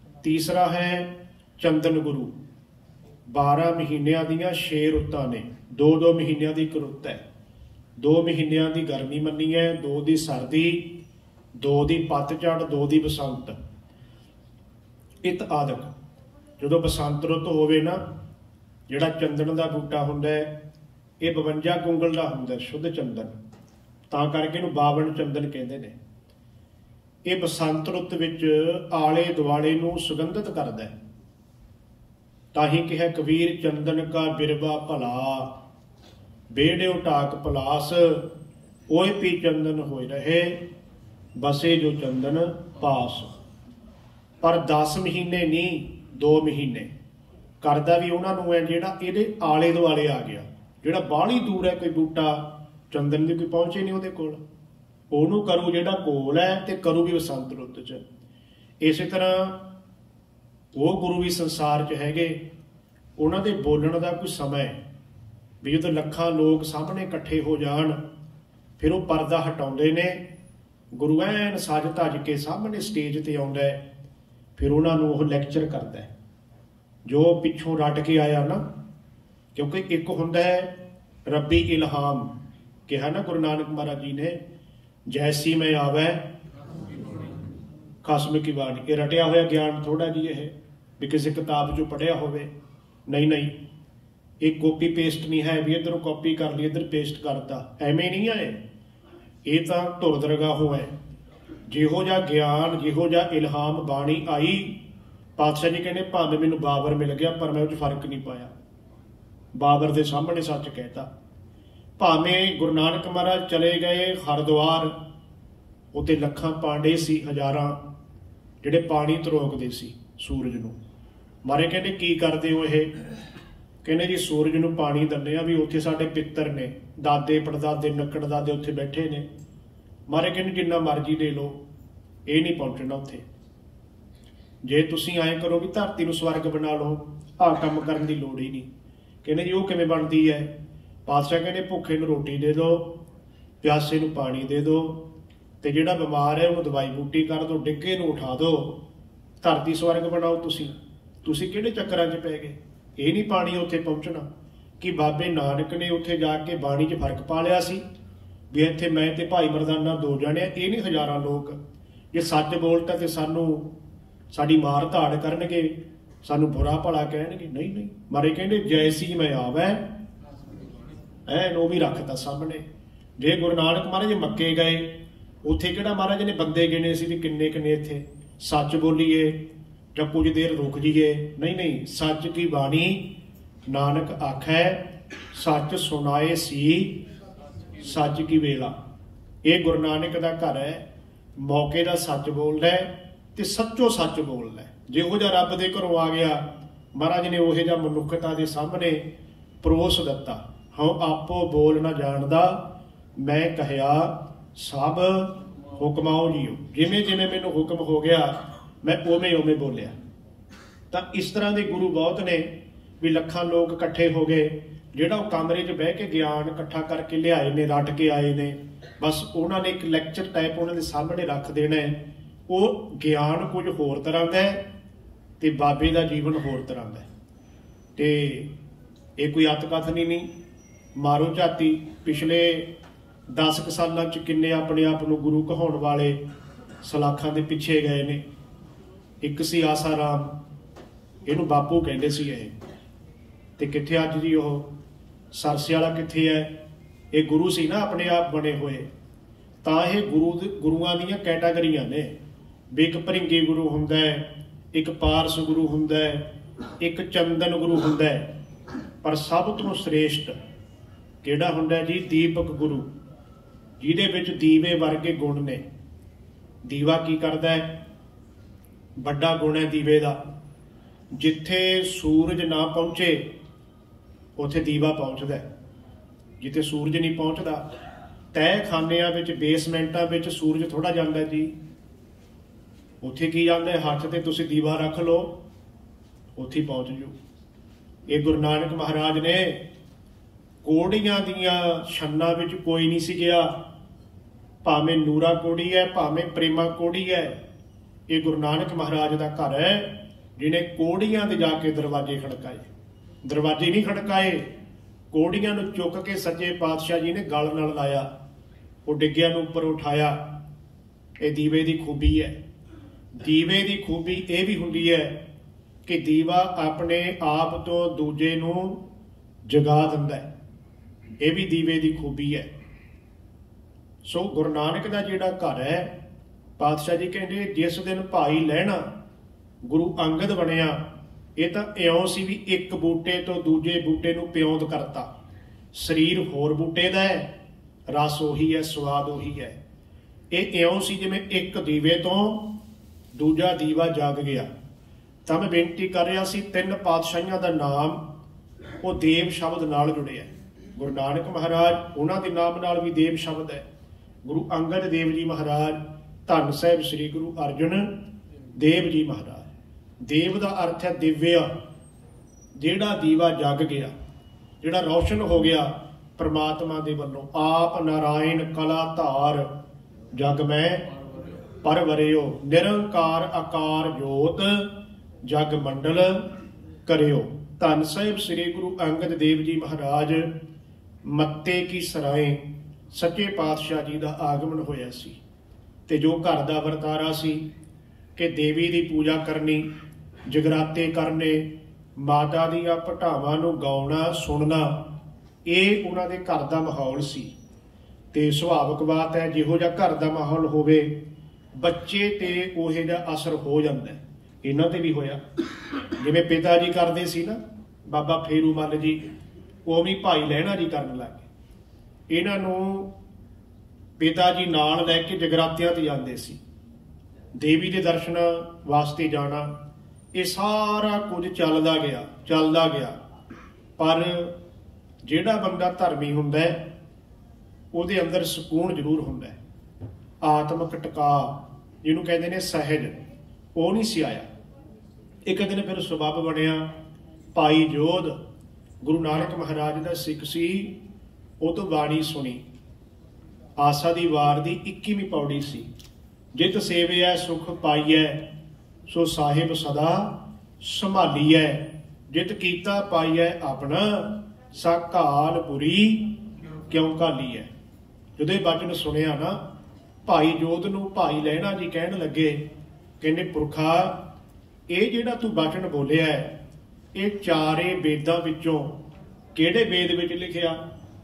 तीसरा है चंदन गुरु। 12 महीनों दियां 6 रुत्तां ने, 2 ਮਹੀਨਿਆਂ ਦੀ ਇੱਕ ਰੁੱਤ ਹੈ। 2 ਮਹੀਨਿਆਂ ਦੀ ਗਰਮੀ ਮੰਨੀ ਹੈ, 2 ਦੀ ਸਰਦੀ, 2 ਦੀ ਪਤਝੜ, 2 ਦੀ ਬਸੰਤ। ਇਤ ਆਦਿਕ ਜਦੋਂ ਬਸੰਤ ਰੁੱਤ ਹੋਵੇ ਨਾ, ਜਿਹੜਾ ਚੰਦਨ ਦਾ ਬੂਟਾ ਹੁੰਦਾ ਹੈ ਇਹ 52 ਕੁੰਗਲ ਦਾ ਹੁੰਦਾ, ਸ਼ੁੱਧ ਚੰਦਨ, ਤਾਂ ਕਰਕੇ ਇਹਨੂੰ 52 ਚੰਦਨ ਕਹਿੰਦੇ ਨੇ। ਇਹ ਬਸੰਤ ਰੁੱਤ ਵਿੱਚ ਆਲੇ ਦੁਆਲੇ ਨੂੰ ਸੁਗੰਧਿਤ ਕਰਦਾ ਹੈ। ਤਾਂ ਹੀ ਕਿਹਾ ਕਬੀਰ ਚੰਦਨ ਕਾ ਬਿਰਵਾ ਭਲਾ, ਬੇੜਿਓ ਟਾਕ ਪਲਾਸ, ਓਏ ਪੀ ਚੰਦਨ ਹੋਏ ਰਹੇ, ਬਸੇ ਜੋ ਚੰਦਨ ਪਾਸ। ਪਰ 10 ਮਹੀਨੇ ਨਹੀਂ, 2 ਮਹੀਨੇ ਕਰਦਾ ਵੀ ਉਹਨਾਂ ਨੂੰ ਹੈ ਜਿਹੜਾ ਇਹਦੇ ਆਲੇ ਦੁਆਲੇ ਆ ਗਿਆ। ਜਿਹੜਾ ਬਾਹਲੀ ਦੂਰ ਹੈ ਕੋਈ ਬੂਟਾ, ਚੰਦਨ ਦੀ ਕੋਈ ਪਹੁੰਚੇ ਨਹੀਂ ਉਹਦੇ ਕੋਲ, ਉਹਨੂੰ ਕਰੂ ਜਿਹੜਾ ਕੋਲ ਹੈ, ਤੇ ਕਰੂ ਵੀ ਬਸੰਤ ਰੁੱਤ 'ਚ। ਇਸੇ ਤਰ੍ਹਾਂ ਉਹ ਗੁਰੂ ਵੀ ਸੰਸਾਰ 'ਚ ਹੈਗੇ, ਉਹਨਾਂ ਦੇ ਬੋਲਣ ਦਾ ਕੋਈ ਸਮਾਂ ਹੈ ਵੀ ਜਦੋਂ ਲੱਖਾਂ ਲੋਕ ਸਾਹਮਣੇ ਇਕੱਠੇ ਹੋ ਜਾਣ, ਫਿਰ ਉਹ ਪਰਦਾ ਹਟਾਉਂਦੇ ਨੇ। ਗੁਰੂ ਐਨ ਸੱਜ ਧੱਜ ਕੇ ਸਾਹਮਣੇ ਸਟੇਜ ਤੇ ਆਉਂਦਾ, ਫਿਰ ਉਹਨਾਂ ਨੂੰ ਉਹ ਲੈਕਚਰ ਕਰਦਾ ਜੋ ਪਿੱਛੋਂ ਰੱਟ ਕੇ ਆਇਆ ਨਾ। ਕਿਉਂਕਿ ਇੱਕ ਹੁੰਦਾ ਹੈ ਰੱਬੀ ਇਲਹਾਮ, ਕਿਹਾ ਨਾ ਗੁਰੂ ਨਾਨਕ ਮਹਾਰਾਜ ਜੀ ਨੇ, ਜੈਸੀ ਮੈਂ ਆਵੈ ਖਸਮ ਕੀ ਬਾਣੀ। ਇਹ ਰਟਿਆ ਹੋਇਆ ਗਿਆਨ ਥੋੜਾ ਜੀ ਇਹ ਵੀ ਕਿਸੇ ਕਿਤਾਬ 'ਚੋਂ ਪੜ੍ਹਿਆ ਹੋਵੇ, ਨਹੀਂ ਨਹੀਂ, ਇਹ ਕਾਪੀ ਪੇਸਟ ਨਹੀਂ ਹੈ ਵੀ ਇੱਧਰੋਂ ਕਾਪੀ ਕਰ ਲਈ ਇੱਧਰ ਪੇਸਟ ਕਰਤਾ, ਐਵੇਂ ਨਹੀਂ ਆਏ। ਇਹ ਤਾਂ ਧੁਰ ਦਰਗਾਹੋਂ ਹੈ। ਜਿਹੋ ਜਿਹਾ ਗਿਆਨ, ਜਿਹੋ ਜਿਹਾ ਇਲਹਾਮ ਬਾਣੀ ਆਈ, ਪਾਤਸ਼ਾਹ ਜੀ ਕਹਿੰਦੇ ਭਾਵੇਂ ਮੈਨੂੰ ਬਾਬਰ ਮਿਲ ਗਿਆ ਪਰ ਮੈਂ ਉਹ 'ਚ ਫਰਕ ਨਹੀਂ ਪਾਇਆ, ਬਾਬਰ ਦੇ ਸਾਹਮਣੇ ਸੱਚ ਕਹਿਤਾ। ਭਾਵੇਂ ਗੁਰੂ ਨਾਨਕ ਮਹਾਰਾਜ ਚਲੇ ਗਏ ਹਰਿਦੁਆਰ, ਉੱਥੇ ਲੱਖਾਂ ਪਾਂਡੇ ਸੀ, ਹਜ਼ਾਰਾਂ, ਜਿਹੜੇ ਪਾਣੀ ਤਰੋਕਦੇ ਸੀ ਸੂਰਜ ਨੂੰ। ਮਾਰੇ ਕਹਿੰਦੇ ਕੀ ਕਰਦੇ ਹੋ ਇਹ? ਕਹਿੰਦੇ ਜੀ ਸੂਰਜ ਨੂੰ ਪਾਣੀ ਦਿੰਦੇ ਆ ਵੀ ਉੱਥੇ ਸਾਡੇ ਪਿੱਤਰ ਨੇ, ਦਾਦੇ ਪੜਦਾਦੇ ਨੱਕੜ ਦਾਦੇ ਉੱਥੇ ਬੈਠੇ ਨੇ। ਮਾਰੇ ਕਹਿੰਦੇ ਜਿੰਨਾ ਮਰਜ਼ੀ ਦੇ ਲਓ, ਇਹ ਨਹੀਂ ਪਹੁੰਚਣਾ ਉੱਥੇ। ਜੇ ਤੁਸੀਂ ਐਂ ਕਰੋ ਵੀ ਧਰਤੀ ਨੂੰ ਸਵਰਗ ਬਣਾ ਲਓ, ਆਹ ਕੰਮ ਕਰਨ ਦੀ ਲੋੜ ਹੀ ਨਹੀਂ। ਕਹਿੰਦੇ ਜੀ ਉਹ ਕਿਵੇਂ ਬਣਦੀ ਹੈ? ਪਾਤਸ਼ਾਹ ਕਹਿੰਦੇ ਭੁੱਖੇ ਨੂੰ ਰੋਟੀ ਦੇ ਦਿਓ, ਪਿਆਸੇ ਨੂੰ ਪਾਣੀ ਦੇ ਦਿਓ, ਤੇ ਜਿਹੜਾ ਬਿਮਾਰ ਹੈ ਉਹਨੂੰ ਦਵਾਈ ਬੂਟੀ ਕਰ ਦਿਓ, ਡਿੱਗੇ ਨੂੰ ਉਠਾ ਦਿਓ, ਧਰਤੀ ਸਵਰਗ ਬਣਾਓ। ਤੁਸੀਂ ਕਿਹੜੇ ਚੱਕਰਾਂ 'ਚ ਪੈ ਗਏ? ਇਹ ਨਹੀਂ ਪਾਣੀ ਉੱਥੇ ਪਹੁੰਚਣਾ। ਕਿ ਬਾਬੇ ਨਾਨਕ ਨੇ ਉੱਥੇ ਜਾ ਕੇ ਬਾਣੀ 'ਚ ਫਰਕ ਪਾ ਲਿਆ ਸੀ ਵੀ ਇੱਥੇ ਮੈਂ ਤੇ ਭਾਈ ਮਰਦਾਨਾ 2 ਜਾਣੇ, ਇਹ ਨਹੀਂ ਹਜ਼ਾਰਾਂ ਲੋਕ। ਜੇ ਸੱਚ ਬੋਲਤਾ ਤੇ ਸਾਨੂੰ ਸਾਡੀ ਮਾਰ ਧਾੜ ਕਰਨਗੇ, ਸਾਨੂੰ ਬੁਰਾ ਭਲਾ ਕਹਿਣਗੇ। ਨਹੀਂ ਨਹੀਂ, ਮਾਰੇ ਕਹਿੰਦੇ ਜੈਸੀ ਮੈਂ ਆਵੈ, ਐਨ ਉਹ ਵੀ ਰੱਖਤਾ ਸਾਹਮਣੇ। ਜੇ ਗੁਰੂ ਨਾਨਕ ਮਹਾਰਾਜ ਜੀ ਮੱਕੇ ਗਏ, ਉੱਥੇ ਕਿਹੜਾ ਮਹਾਰਾਜ ਨੇ ਬੰਦੇ ਗਿਣੇ ਸੀ ਵੀ ਕਿੰਨੇ ਕਿੰਨੇ ਇੱਥੇ ਸੱਚ ਬੋਲੀਏ ਜਾਂ ਕੁਝ ਦੇਰ ਰੁਕ ਜਾਈਏ? ਨਹੀਂ ਨਹੀਂ, ਸੱਚ ਕੀ ਬਾਣੀ ਨਾਨਕ ਆਖੈ, ਸੱਚ ਸੁਣਾਏ ਸੀ ਸੱਚ ਕੀ ਵੇਲਾ। ਇਹ ਗੁਰੂ ਨਾਨਕ ਦਾ ਘਰ ਹੈ, ਮੌਕੇ ਦਾ ਸੱਚ ਬੋਲਦਾ ਤੇ ਸੱਚੋ ਸੱਚ ਬੋਲਦਾ। ਜਿਹੋ ਜਿਹਾ ਰੱਬ ਦੇ ਘਰੋਂ ਆ ਗਿਆ, ਮਹਾਰਾਜ ਨੇ ਉਹੋ ਜਿਹਾ ਮਨੁੱਖਤਾ ਦੇ ਸਾਹਮਣੇ ਪਰੋਸ ਦਿੱਤਾ। ਹਉ ਆਪੋ ਬੋਲ ਨਾ ਜਾਣਦਾ, ਮੈਂ ਕਹਿਆ ਸਭ ਹੁਕਮਾਓ ਜੀਓ। ਜਿਵੇਂ ਜਿਵੇਂ ਮੈਨੂੰ ਹੁਕਮ ਹੋ ਗਿਆ ਮੈਂ ਉਵੇਂ ਉਵੇਂ ਬੋਲਿਆ। ਤਾਂ ਇਸ ਤਰ੍ਹਾਂ ਦੇ ਗੁਰੂ ਬਹੁਤ ਨੇ ਵੀ ਲੱਖਾਂ ਲੋਕ ਇਕੱਠੇ ਹੋ ਗਏ, ਜਿਹੜਾ ਉਹ ਕਮਰੇ 'ਚ ਬਹਿ ਕੇ ਗਿਆਨ ਇਕੱਠਾ ਕਰਕੇ ਲਿਆਏ ਨੇ, ਰੱਟ ਕੇ ਆਏ ਨੇ, ਬਸ ਉਹਨਾਂ ਨੇ ਇੱਕ ਲੈਕਚਰ ਟਾਈਪ ਉਹਨਾਂ ਦੇ ਸਾਹਮਣੇ ਰੱਖ ਦੇਣਾ। ਉਹ ਗਿਆਨ ਕੁਝ ਹੋਰ ਤਰ੍ਹਾਂ ਦਾ ਤੇ ਬਾਬੇ ਦਾ ਜੀਵਨ ਹੋਰ ਤਰ੍ਹਾਂ ਦਾ। ਤੇ ਇਹ ਕੋਈ ਅੱਤ ਕਥਨੀ ਨਹੀਂ। ਮਾਰੋ ਝਾਤੀ, ਪਿਛਲੇ 10 ਸਾਲਾਂ 'ਚ ਕਿੰਨੇ ਆਪਣੇ ਆਪ ਨੂੰ ਗੁਰੂ ਕਹਾਉਣ ਵਾਲੇ ਸਲਾਖਾਂ ਦੇ ਪਿੱਛੇ ਗਏ ਨੇ। ਇੱਕ ਸੀ ਆਸਾ ਰਾਮ, ਇਹਨੂੰ ਬਾਪੂ ਕਹਿੰਦੇ ਸੀ ਇਹ, ਤੇ ਕਿੱਥੇ ਅੱਜ ਜੀ ਉਹ ਸਰਸੇ ਵਾਲਾ ਕਿੱਥੇ ਹੈ? ਇਹ ਗੁਰੂ ਸੀ ਨਾ ਆਪਣੇ ਆਪ ਬਣੇ ਹੋਏ। ਤਾਂ ਇਹ ਗੁਰੂਆਂ ਦੀਆਂ ਕੈਟਾਗਰੀਆਂ ਨੇ ਵੀ ਇੱਕ ਭਰਿੰਗੀ ਗੁਰੂ ਹੁੰਦਾ ਹੈ, ਇੱਕ ਪਾਰਸ ਗੁਰੂ ਹੁੰਦਾ ਹੈ, ਇੱਕ ਚੰਦਨ ਗੁਰੂ ਹੁੰਦਾ ਹੈ, ਪਰ ਸਭ ਤੋਂ ਸ੍ਰੇਸ਼ਟ ਕਿਹੜਾ ਹੁੰਦਾ ਜੀ? ਦੀਪਕ ਗੁਰੂ, ਜਿਹਦੇ ਵਿੱਚ ਦੀਵੇ ਵਰਗੇ ਗੁਣ ਨੇ। ਦੀਵਾ ਕੀ ਕਰਦਾ ਹੈ? ਵੱਡਾ ਗੁਣ ਹੈ ਦੀਵੇ ਦਾ। ਜਿੱਥੇ ਸੂਰਜ ਨਾ ਪਹੁੰਚੇ ਉੱਥੇ ਦੀਵਾ ਪਹੁੰਚਦਾ। ਜਿੱਥੇ ਸੂਰਜ ਨਹੀਂ ਪਹੁੰਚਦਾ, ਤਹਿ ਖਾਨਿਆਂ ਵਿੱਚ, ਬੇਸਮੈਂਟਾਂ ਵਿੱਚ ਸੂਰਜ ਥੋੜਾ ਜਾਂਦਾ ਜੀ। ਉੱਥੇ ਕੀ ਜਾਂਦਾ? ਹੱਥ ਤੇ ਤੁਸੀਂ ਦੀਵਾ ਰੱਖ ਲਓ, ਉੱਥੇ ਪਹੁੰਚ ਜੂ। ਇਹ ਗੁਰੂ ਨਾਨਕ ਮਹਾਰਾਜ ਨੇ ਕੋੜੀਆਂ ਦੀਆਂ ਛੰਨਾਂ ਵਿੱਚ ਕੋਈ ਨਹੀਂ ਸੀ ਗਿਆ, ਭਾਵੇਂ ਨੂਰਾ ਕੋੜੀ ਹੈ, ਭਾਵੇਂ ਪ੍ਰੇਮਾ ਕੋੜੀ ਹੈ। ਇਹ ਗੁਰੂ ਨਾਨਕ ਮਹਾਰਾਜ ਦਾ ਘਰ ਹੈ, ਜਿਹਨੇ ਕੋੜੀਆਂ ਦੇ ਜਾ ਕੇ ਦਰਵਾਜ਼ੇ ਖੜਕਾਏ। ਦਰਵਾਜ਼ੇ ਨਹੀਂ ਖੜਕਾਏ, ਕੋੜੀਆਂ ਨੂੰ ਚੁੱਕ ਕੇ ਸੱਚੇ ਪਾਤਸ਼ਾਹ ਜੀ ਨੇ ਗਲ ਨਾਲ ਲਾਇਆ, ਉਹ ਡਿੱਗਿਆਂ ਨੂੰ ਉੱਪਰ ਉਠਾਇਆ। ਇਹ ਦੀਵੇ ਦੀ ਖੂਬੀ ਹੈ। ਦੀਵੇ ਦੀ ਖੂਬੀ ਇਹ ਵੀ ਹੁੰਦੀ ਹੈ ਕਿ ਦੀਵਾ ਆਪਣੇ ਆਪ ਤੋਂ ਦੂਜੇ ਨੂੰ ਜਗਾ ਦਿੰਦਾ ਹੈ। ਇਹ ਵੀ ਦੀਵੇ ਦੀ ਖੂਬੀ ਹੈ। ਸੋ ਗੁਰੂ ਨਾਨਕ ਦਾ ਜਿਹੜਾ ਘਰ ਹੈ, ਪਾਤਸ਼ਾਹ ਜੀ ਕਹਿੰਦੇ ਜਿਸ ਦਿਨ ਭਾਈ ਲਹਿਣਾ ਗੁਰੂ ਅੰਗਦ ਬਣਿਆ, ਇਹ ਤਾਂ ਇਉਂ ਸੀ ਵੀ ਇੱਕ ਬੂਟੇ ਤੋਂ ਦੂਜੇ ਬੂਟੇ ਨੂੰ ਪਿਉਂਦ ਕਰਤਾ। ਸਰੀਰ ਹੋਰ ਬੂਟੇ ਦਾ ਹੈ, ਰਸ ਉਹੀ ਹੈ, ਸਵਾਦ ਉਹੀ ਹੈ। ਇਹ ਇਉਂ ਸੀ ਜਿਵੇਂ ਇੱਕ ਦੀਵੇ ਤੋਂ ਦੂਜਾ ਦੀਵਾ ਜਗ ਗਿਆ। ਤਾਂ ਮੈਂ ਬੇਨਤੀ ਕਰ ਰਿਹਾ ਸੀ, 3 ਪਾਤਸ਼ਾਹੀਆਂ ਦਾ ਨਾਮ ਉਹ ਦੇਵ ਸ਼ਬਦ ਨਾਲ ਜੁੜਿਆ। ਗੁਰੂ ਨਾਨਕ ਮਹਾਰਾਜ, ਉਹਨਾਂ ਦੇ ਨਾਮ ਨਾਲ ਵੀ ਦੇਵ ਸ਼ਬਦ ਹੈ। ਗੁਰੂ ਅੰਗਦ ਦੇਵ ਜੀ ਮਹਾਰਾਜ, ਧੰਨ ਸਾਹਿਬ ਸ੍ਰੀ ਗੁਰੂ ਅਰਜਨ ਦੇਵ ਜੀ ਮਹਾਰਾਜ। ਦੇਵ ਦਾ ਅਰਥ ਹੈ ਦਿਵਯ। ਜਿਹੜਾ ਦੀਵਾ ਜਗ ਗਿਆ, ਜਿਹੜਾ ਰੌਸ਼ਨ ਹੋ ਗਿਆ ਪ੍ਰਮਾਤਮਾ ਦੇ ਵੱਲੋਂ। ਆਪ ਨਾਰਾਇਣ ਕਲਾ ਧਾਰ ਜਗ ਮੈਂ ਪਰਵਰਿਓ, ਨਿਰੰਕਾਰ ਆਕਾਰ ਜੋਤ ਜਗ ਮੰਡਲ ਕਰਿਓ। ਧੰਨ ਸਾਹਿਬ ਸ੍ਰੀ ਗੁਰੂ ਅੰਗਦ ਦੇਵ ਜੀ ਮਹਾਰਾਜ ਮੱਤੇ ਕੀ ਸਰਾਏ ਸੱਚੇ ਪਾਤਸ਼ਾਹ ਜੀ ਦਾ ਆਗਮਨ ਹੋਇਆ ਸੀ। ਤੇ ਜੋ ਘਰ ਦਾ ਵਰਤਾਰਾ ਸੀ ਕਿ ਦੇਵੀ ਦੀ ਪੂਜਾ ਕਰਨੀ, ਜਗਰਾਤੇ ਕਰਨੇ, ਮਾਤਾ ਦੀਆਂ ਭਟਾਵਾਂ ਨੂੰ ਗਾਉਣਾ ਸੁਣਨਾ, ਇਹ ਉਹਨਾਂ ਦੇ ਘਰ ਦਾ ਮਾਹੌਲ ਸੀ। ਤੇ ਸੁਭਾਵਿਕ ਬਾਤ ਹੈ, ਜਿਹੋ ਜਿਹਾ ਘਰ ਦਾ ਮਾਹੌਲ ਹੋਵੇ ਬੱਚੇ ਤੇ ਉਹੋ ਜਿਹਾ ਅਸਰ ਹੋ ਜਾਂਦਾ। ਇਹਨਾਂ ਤੇ ਵੀ ਹੋਇਆ। ਜਿਵੇਂ ਪਿਤਾ ਜੀ ਕਰਦੇ ਸੀ ਨਾ, ਬਾਬਾ ਫੇਰੂ ਮੱਲ ਜੀ, ਉਵੇਂ ਭਾਈ ਲਹਿਣਾ ਜੀ ਕਰਨ ਲੱਗ ਗਏ। ਇਹਨਾਂ ਨੂੰ ਪਿਤਾ ਜੀ ਨਾਲ ਲੈ ਕੇ ਜਗਰਾਤਿਆਂ ਤੇ ਜਾਂਦੇ ਸੀ, ਦੇਵੀ ਦੇ ਦਰਸ਼ਨ ਵਾਸਤੇ ਜਾਣਾ। ਇਹ ਸਾਰਾ ਕੁਝ ਚੱਲਦਾ ਗਿਆ। ਪਰ ਜਿਹੜਾ ਬੰਦਾ ਧਰਮੀ ਹੁੰਦਾ ਉਹਦੇ ਅੰਦਰ ਸਕੂਨ ਜ਼ਰੂਰ ਹੁੰਦਾ। ਆਤਮਿਕ ਟਿਕਾਅ ਜਿਹਨੂੰ ਕਹਿੰਦੇ ਨੇ ਸਹਿਜ, ਉਹ ਨਹੀਂ ਸੀ ਆਇਆ। ਇੱਕ ਦਿਨ ਫਿਰ ਸਬੱਬ ਬਣਿਆ, ਭਾਈ ਜੋਧ ਗੁਰੂ ਨਾਨਕ ਮਹਾਰਾਜ ਦਾ ਸਿੱਖ ਸੀ, ਉਹ ਤੋਂ ਬਾਣੀ ਸੁਣੀ। ਆਸਾ ਦੀ ਵਾਰ ਦੀ 21ਵੀਂ ਪੌੜੀ ਸੀ। ਜਿਤ ਸੇਵਿਆ ਸੁਖ ਪਾਈਐ, ਸੋ ਸਾਹਿਬ ਸਦਾ ਸੰਭਾਲੀਐ। ਜਿਤ ਕੀਤਾ ਪਾਈਐ ਆਪਣਾ, ਸਾ ਘਾਲ ਬੁਰੀ ਕਿਉਂ ਘਾਲੀਐ। ਜਦੋਂ ਇਹ ਬਚਨ ਸੁਣਿਆ ਨਾ, ਭਾਈ ਜੋਧ ਨੂੰ ਭਾਈ ਲਹਿਣਾ ਜੀ ਕਹਿਣ ਲੱਗੇ, ਕਹਿੰਦੇ ਪੁਰਖਾ, ਇਹ ਜਿਹੜਾ ਤੂੰ ਬਚਨ ਬੋਲਿਆ ਇਹ ਚਾਰੇ ਵੇਦਾਂ ਵਿੱਚੋਂ ਕਿਹੜੇ ਵੇਦ ਵਿੱਚ ਲਿਖਿਆ?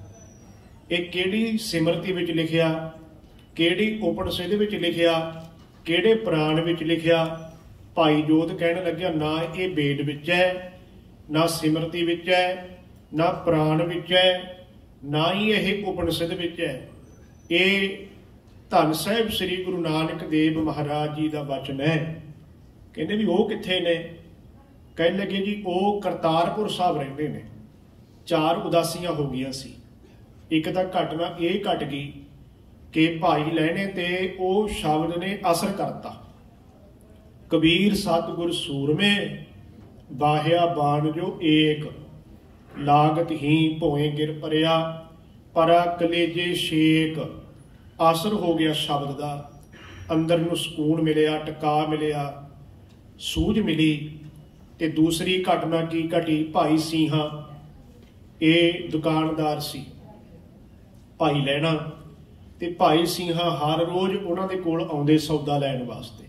ਇਹ ਕਿਹੜੀ ਸਿਮਰਤੀ ਵਿੱਚ ਲਿਖਿਆ? ਕਿਹੜੀ ਉਪਨਿਸ਼ਦ ਵਿੱਚ ਲਿਖਿਆ? ਕਿਹੜੇ ਪੁਰਾਣ ਵਿੱਚ ਲਿਖਿਆ? ਭਾਈ ਜੋਧ ਕਹਿਣ ਲੱਗਿਆ, ਨਾ ਇਹ ਵੇਦ ਵਿੱਚ ਹੈ, ਨਾ ਸਿਮਰਤੀ ਵਿੱਚ ਹੈ, ਨਾ ਪੁਰਾਣ ਵਿੱਚ ਹੈ, ਨਾ ਹੀ ਇਹ ਉਪਨਿਸ਼ਦ ਵਿੱਚ ਹੈ। ਇਹ ਧੰਨ ਸਾਹਿਬ ਸ੍ਰੀ ਗੁਰੂ ਨਾਨਕ ਦੇਵ ਮਹਾਰਾਜ ਜੀ ਦਾ ਬਚਨ ਹੈ। ਕਹਿੰਦੇ ਵੀ ਉਹ ਕਿੱਥੇ ਨੇ? ਕਹਿਣ ਲੱਗੇ ਜੀ ਉਹ ਕਰਤਾਰਪੁਰ ਸਾਹਿਬ ਰਹਿੰਦੇ ਨੇ। 4 ਉਦਾਸੀਆਂ ਹੋ ਗਈਆਂ ਸੀ। ਇੱਕ ਤਾਂ ਘਟਨਾ ਇਹ ਘਟ ਗਈ ਕਿ ਭਾਈ ਲਹਿਣੇ ਤੇ ਉਹ ਸ਼ਬਦ ਨੇ ਅਸਰ ਕਰਤਾ। ਕਬੀਰ ਸਤਿਗੁਰ ਸੂਰਮੇ, ਬਾਹਿਆ ਬਾਣ ਜੋ ਏਕ, ਲਾਗਤ ਹੀ ਭੋਏ ਗਿਰ ਪਰਿਆ, ਪਰਾ ਕਲੇਜੇ ਸ਼ੇਕ। ਅਸਰ ਹੋ ਗਿਆ ਸ਼ਬਦ ਦਾ, ਅੰਦਰ ਨੂੰ ਸਕੂਨ ਮਿਲਿਆ, ਟਿਕਾ ਮਿਲਿਆ, ਸੂਝ ਮਿਲੀ। ਤੇ ਦੂਸਰੀ ਘਟਨਾ ਕੀ ਘਟੀ? ਭਾਈ ਸਿੰਘਾਂ, ਇਹ ਦੁਕਾਨਦਾਰ ਸੀ ਭਾਈ ਲਹਿਣਾ, ਤੇ ਭਾਈ ਸਿੰਘਾਂ ਹਰ ਰੋਜ਼ ਉਹਨਾਂ ਦੇ ਕੋਲ ਆਉਂਦੇ ਸੌਦਾ ਲੈਣ ਵਾਸਤੇ।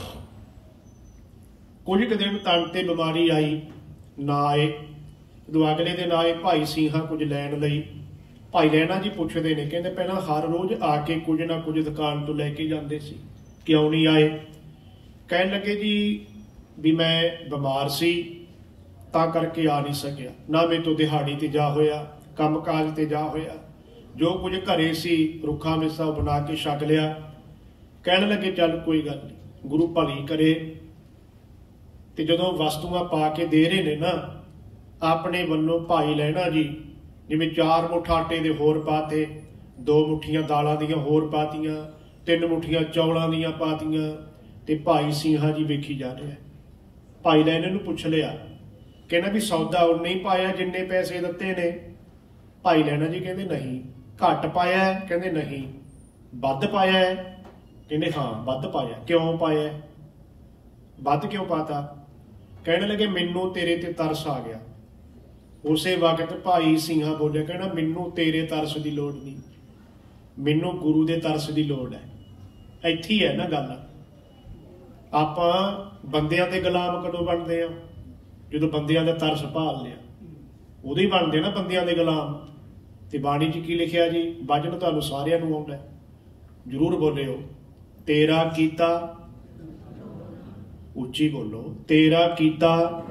ਕੁਝ ਕੁ ਦਿਨ ਤਨ ਤੇ ਬਿਮਾਰੀ ਆਈ, ਨਾ ਆਏ। ਜਦੋਂ ਅਗਲੇ ਦਿਨ ਆਏ ਭਾਈ ਸਿੰਘਾਂ ਕੁਝ ਲੈਣ ਲਈ, ਭਾਈ ਲਹਿਣਾ ਜੀ ਪੁੱਛਦੇ ਨੇ, ਕਹਿੰਦੇ ਪਹਿਲਾਂ ਹਰ ਰੋਜ਼ ਆ ਕੇ ਕੁਝ ਨਾ ਕੁਝ ਦੁਕਾਨ ਤੋਂ ਲੈ ਕੇ ਜਾਂਦੇ ਸੀ, ਕਿਉਂ ਨਹੀਂ ਆਏ? ਕਹਿਣ ਲੱਗੇ ਜੀ ਵੀ ਮੈਂ ਬਿਮਾਰ ਸੀ ਤਾਂ ਕਰਕੇ ਆ ਨਹੀਂ ਸਕਿਆ, ਨਾ ਮੇਰੇ ਤੋਂ ਦਿਹਾੜੀ ਤੇ ਜਾ ਹੋਇਆ, ਕੰਮ ਕਾਜ ਤੇ ਜਾ ਹੋਇਆ। ਜੋ ਕੁਝ ਘਰੇ ਸੀ ਰੁੱਖਾ ਮਿੱਸਾ ਬਣਾ ਕੇ ਛਕ ਲਿਆ। ਕਹਿਣ ਲੱਗੇ ਚੱਲ ਕੋਈ ਗੱਲ ਨਹੀਂ, ਗੁਰੂ ਭਲੀ ਕਰੇ। ਤੇ ਜਦੋਂ ਵਸਤੂਆਂ ਪਾ ਕੇ ਦੇ ਰਹੇ ਨੇ ਨਾ, ਆਪਣੇ ਵੱਲੋਂ ਭਾਈ ਲਹਿਣਾ ਜੀ ਜਿਵੇਂ 4 ਮੁੱਠ ਆਟੇ ਦੇ ਹੋਰ ਪਾਤੇ, 2 ਮੁੱਠੀਆਂ ਦਾਲਾਂ ਦੀਆਂ ਹੋਰ ਪਾਤੀਆਂ, 3 ਮੁੱਠੀਆਂ ਚੌਲਾਂ ਦੀਆਂ ਪਾਤੀਆਂ। ਤੇ ਭਾਈ ਸਿੰਘਾਂ ਜੀ ਵੇਖੀ ਜਾ ਰਿਹਾ। ਭਾਈ ਲਹਿਣੇ ਨੂੰ ਪੁੱਛ ਲਿਆ, ਕਹਿੰਦਾ ਵੀ ਸੌਦਾ ਉਨੇ ਹੀ ਪਾਇਆ ਜਿੰਨੇ ਪੈਸੇ ਦਿੱਤੇ ਨੇ? ਭਾਈ ਲਹਿਣਾ ਜੀ ਕਹਿੰਦੇ ਨਹੀਂ। ਘੱਟ ਪਾਇਆ? ਕਹਿੰਦੇ ਨਹੀਂ। ਵੱਧ ਪਾਇਆ? ਕਹਿੰਦੇ ਹਾਂ ਵੱਧ ਪਾਇਆ। ਕਿਉਂ ਪਾਇਆ? ਵੱਧ ਕਿਉਂ ਪਾਤਾ? ਕਹਿਣ ਲੱਗੇ ਮੈਨੂੰ ਤੇਰੇ ਤੇ ਤਰਸ ਆ ਗਿਆ। ਉਸੇ ਵਕਤ ਭਾਈ ਸਿੰਘਾ ਬੋਲਿਆ, ਕਹਿੰਦਾ ਮੈਨੂੰ ਤੇਰੇ ਤਰਸ ਦੀ ਲੋੜ ਨਹੀਂ, ਮੈਨੂੰ ਗੁਰੂ ਦੇ ਤਰਸ ਦੀ ਲੋੜ ਹੈ। ਇੱਥੇ ਹੀ ਹੈ ਨਾ ਗੱਲ। ਆਪਾਂ ਬੰਦਿਆਂ ਦੇ ਗੁਲਾਮ ਕਦੋਂ ਬਣਦੇ ਆ? ਜਦੋਂ ਬੰਦਿਆਂ ਦਾ ਤਰਸ ਭਾਲ ਲਿਆ, ਉਦੋਂ ਹੀ ਬਣਦੇ ਨਾ ਬੰਦਿਆਂ ਦੇ ਗੁਲਾਮ। ਤੇ ਬਾਣੀ 'ਚ ਕੀ ਲਿਖਿਆ ਜੀ? ਵਚਨ ਤੁਹਾਨੂੰ ਸਾਰਿਆਂ ਨੂੰ ਆਉਂਦਾ, ਜ਼ਰੂਰ ਬੋਲਿਓ। ਤੇਰਾ ਕੀਤਾ, ਉੱਚੀ ਬੋਲੋ, ਤੇਰਾ ਕੀਤਾ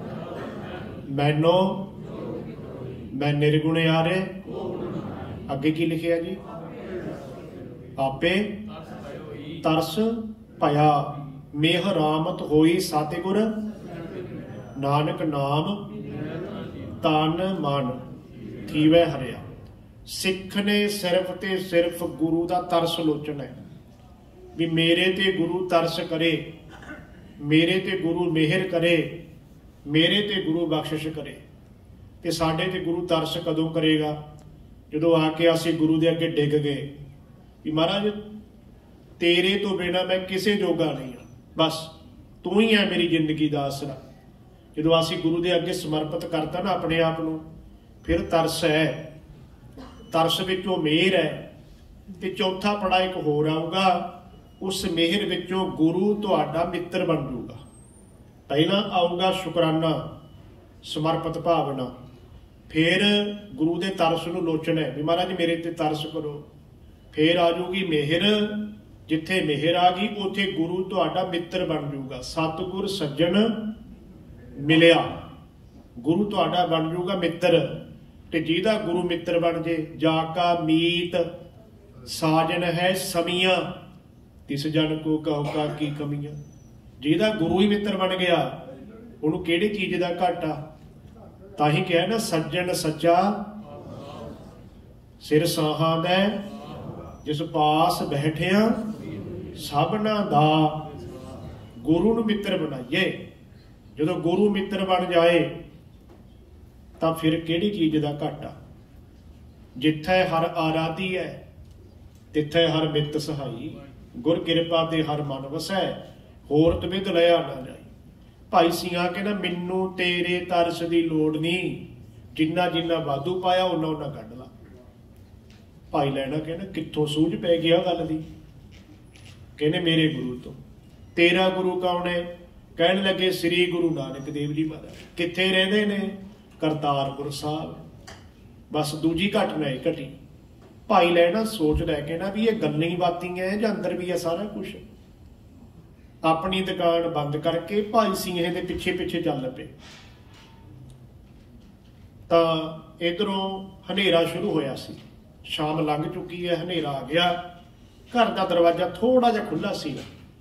ਮੈਨੋ ਮੈਂ ਨਿਰਗੁਣਿਆਰੇ। ਅੱਗੇ ਕੀ ਲਿਖਿਆ ਜੀ? ਆਪੇ ਤਰਸ ਭਇਆ ਮੇਹ ਰਾਮਤ ਹੋਈ ਸਤਿਗੁਰ ਨਾਨਕ ਨਾਮ ਤਨ ਮਨ ਥੀਵੈ ਹਰਿਆ। ਸਿੱਖ ਨੇ ਸਿਰਫ ਤੇ ਸਿਰਫ ਗੁਰੂ ਦਾ ਤਰਸ ਲੋਚਣਾ ਹੈ, ਵੀ ਮੇਰੇ ਤੇ ਗੁਰੂ ਤਰਸ ਕਰੇ, ਮੇਰੇ ਤੇ ਗੁਰੂ ਮਿਹਰ ਕਰੇ, ਮੇਰੇ ਤੇ ਗੁਰੂ ਬਖਸ਼ਿਸ਼ ਕਰੇ। ਤੇ ਸਾਡੇ ਤੇ ਗੁਰੂ ਤਰਸ ਕਦੋਂ ਕਰੇਗਾ? ਜਦੋਂ ਆ ਕੇ ਅਸੀਂ ਗੁਰੂ ਦੇ ਅੱਗੇ ਡਿੱਗ ਗਏ ਵੀ ਮਹਾਰਾਜ ਤੇਰੇ ਤੋਂ ਬਿਨਾਂ ਮੈਂ ਕਿਸੇ ਜੋਗਾ ਨਹੀਂ ਹਾਂ, ਬਸ ਤੂੰ ਹੀ ਹੈ ਮੇਰੀ ਜ਼ਿੰਦਗੀ ਦਾ ਆਸਰਾ। ਜਦੋਂ ਅਸੀਂ ਗੁਰੂ ਦੇ ਅੱਗੇ ਸਮਰਪਿਤ ਕਰਤਾ ਨਾ ਆਪਣੇ ਆਪ ਨੂੰ, ਫਿਰ ਤਰਸ ਹੈ, ਤਰਸ ਵਿੱਚੋਂ ਮਿਹਰ ਹੈ। ਤੇ ਚੌਥਾ ਪੜਾ ਇੱਕ ਹੋਰ ਆਊਗਾ, ਉਸ ਮਿਹਰ ਵਿੱਚੋਂ ਗੁਰੂ ਤੁਹਾਡਾ ਮਿੱਤਰ ਬਣ ਜਾਊਗਾ। ਪਹਿਲਾਂ ਆਊਗਾ ਸ਼ੁਕਰਾਨਾ, ਸਮਰਪਿਤ ਭਾਵਨਾ, ਫਿਰ ਗੁਰੂ ਦੇ ਤਰਸ ਨੂੰ ਲੋਚਣਾ ਵੀ ਮਹਾਰਾਜ ਮੇਰੇ ਤੇ ਤਰਸ ਕਰੋ। ਫਿਰ ਆ ਜਾਊਗੀ ਮਿਹਰ, ਜਿੱਥੇ ਮਿਹਰ ਆ ਗਈ ਉੱਥੇ ਗੁਰੂ ਤੁਹਾਡਾ ਮਿੱਤਰ ਬਣ ਜਾਊਗਾ। ਸਤਿਗੁਰ ਸੱਜਣ ਮਿਲਿਆ, ਗੁਰੂ ਤੁਹਾਡਾ ਬਣ ਜਾਊਗਾ ਮਿੱਤਰ। ਤੇ ਜਿਹਦਾ ਗੁਰੂ ਮਿੱਤਰ ਬਣ ਜੇ, ਜਾ ਕਾ ਮੀਤ ਸਾਜਨ ਹੈ ਸਮੀਆਂ ਤਿਸ ਜਨ ਕੋ ਕਹੋ ਕਾ ਕੀ ਕਮੀਆਂ। ਜਿਹਦਾ ਗੁਰੂ ਹੀ ਮਿੱਤਰ ਬਣ ਗਿਆ, ਉਹਨੂੰ ਕਿਹੜੀ ਚੀਜ਼ ਦਾ ਘਾਟਾ? ਤਾਂ ਹੀ ਕਿਹਾ ਨਾ, ਸੱਜਣ ਸੱਚਾ ਸਿਰ ਸਾਹਾਂ ਦਾ ਜਿਸ ਪਾਸ ਬੈਠਿਆ ਸਭਨਾ ਦਾ। ਗੁਰੂ ਨੂੰ ਮਿੱਤਰ ਬਣਾਈਏ। ਜਦੋਂ ਗੁਰੂ ਮਿੱਤਰ ਬਣ ਜਾਏ ਤਾਂ ਫਿਰ ਕਿਹੜੀ ਚੀਜ਼ ਦਾ ਘਾਟਾ? ਜਿੱਥੇ ਹਰ ਆਰਾਧੀ ਹੈ ਤਿੱਥੇ ਹਰ ਮਿੱਤ ਸਹਾਈ। ਗੁਰ ਕਿਰਪਾ ਤੇ ਹਰ ਮਨ ਵਸੈ ਹੋਰ ਤਵਿਦ ਲਿਆ ਨਾ ਜਾਈ। ਭਾਈ ਸਿੰਘਾ ਕਹਿੰਦਾ ਮੈਨੂੰ ਤੇਰੇ ਤਰਸ ਦੀ ਲੋੜ ਨਹੀਂ, ਜਿੰਨਾ ਜਿੰਨਾ ਵਾਧੂ ਪਾਇਆ ਉਹਨਾਂ ਉਹਨਾਂ ਕੱਢ ਲਾ। ਭਾਈ ਲੈਣਾ ਕਹਿੰਦਾ ਕਿੱਥੋਂ ਸੂਝ ਪੈ ਗਿਆ ਗੱਲ ਦੀ? ਕਹਿੰਦੇ ਮੇਰੇ ਗੁਰੂ ਤੋਂ। ਤੇਰਾ ਗੁਰੂ ਕੌਣ ਹੈ? ਕਹਿਣ ਲੱਗੇ ਸ੍ਰੀ ਗੁਰੂ ਨਾਨਕ ਦੇਵ ਜੀ ਮਹਾਰਾਜ। ਕਿੱਥੇ ਰਹਿੰਦੇ ਨੇ? ਕਰਤਾਰਪੁਰ ਸਾਹਿਬ। ਬਸ ਦੂਜੀ ਘਟਨਾ ਹੀ ਘਟੀ। ਭਾਈ ਲੈਣਾ ਸੋਚਦਾ ਕਹਿੰਦਾ ਵੀ ਇਹ ਗੱਲਾਂ ਹੀ ਬਾਤੀਆਂ ਜਾਂ ਅੰਦਰ ਵੀ ਹੈ ਸਾਰਾ ਕੁਛ। ਆਪਣੀ ਦੁਕਾਨ ਬੰਦ ਕਰਕੇ ਭਾਈ ਸਿੰਘੇ ਦੇ ਪਿੱਛੇ ਪਿੱਛੇ ਚੱਲ ਪਏ। ਤਾਂ ਇਧਰੋਂ ਹਨੇਰਾ ਸ਼ੁਰੂ ਹੋਇਆ ਸੀ, ਸ਼ਾਮ ਲੰਘ ਚੁੱਕੀ ਹੈ, ਹਨੇਰਾ ਆ ਗਿਆ। ਘਰ ਦਾ ਦਰਵਾਜ਼ਾ ਥੋੜਾ ਜਿਹਾ ਖੁੱਲਾ ਸੀਗਾ।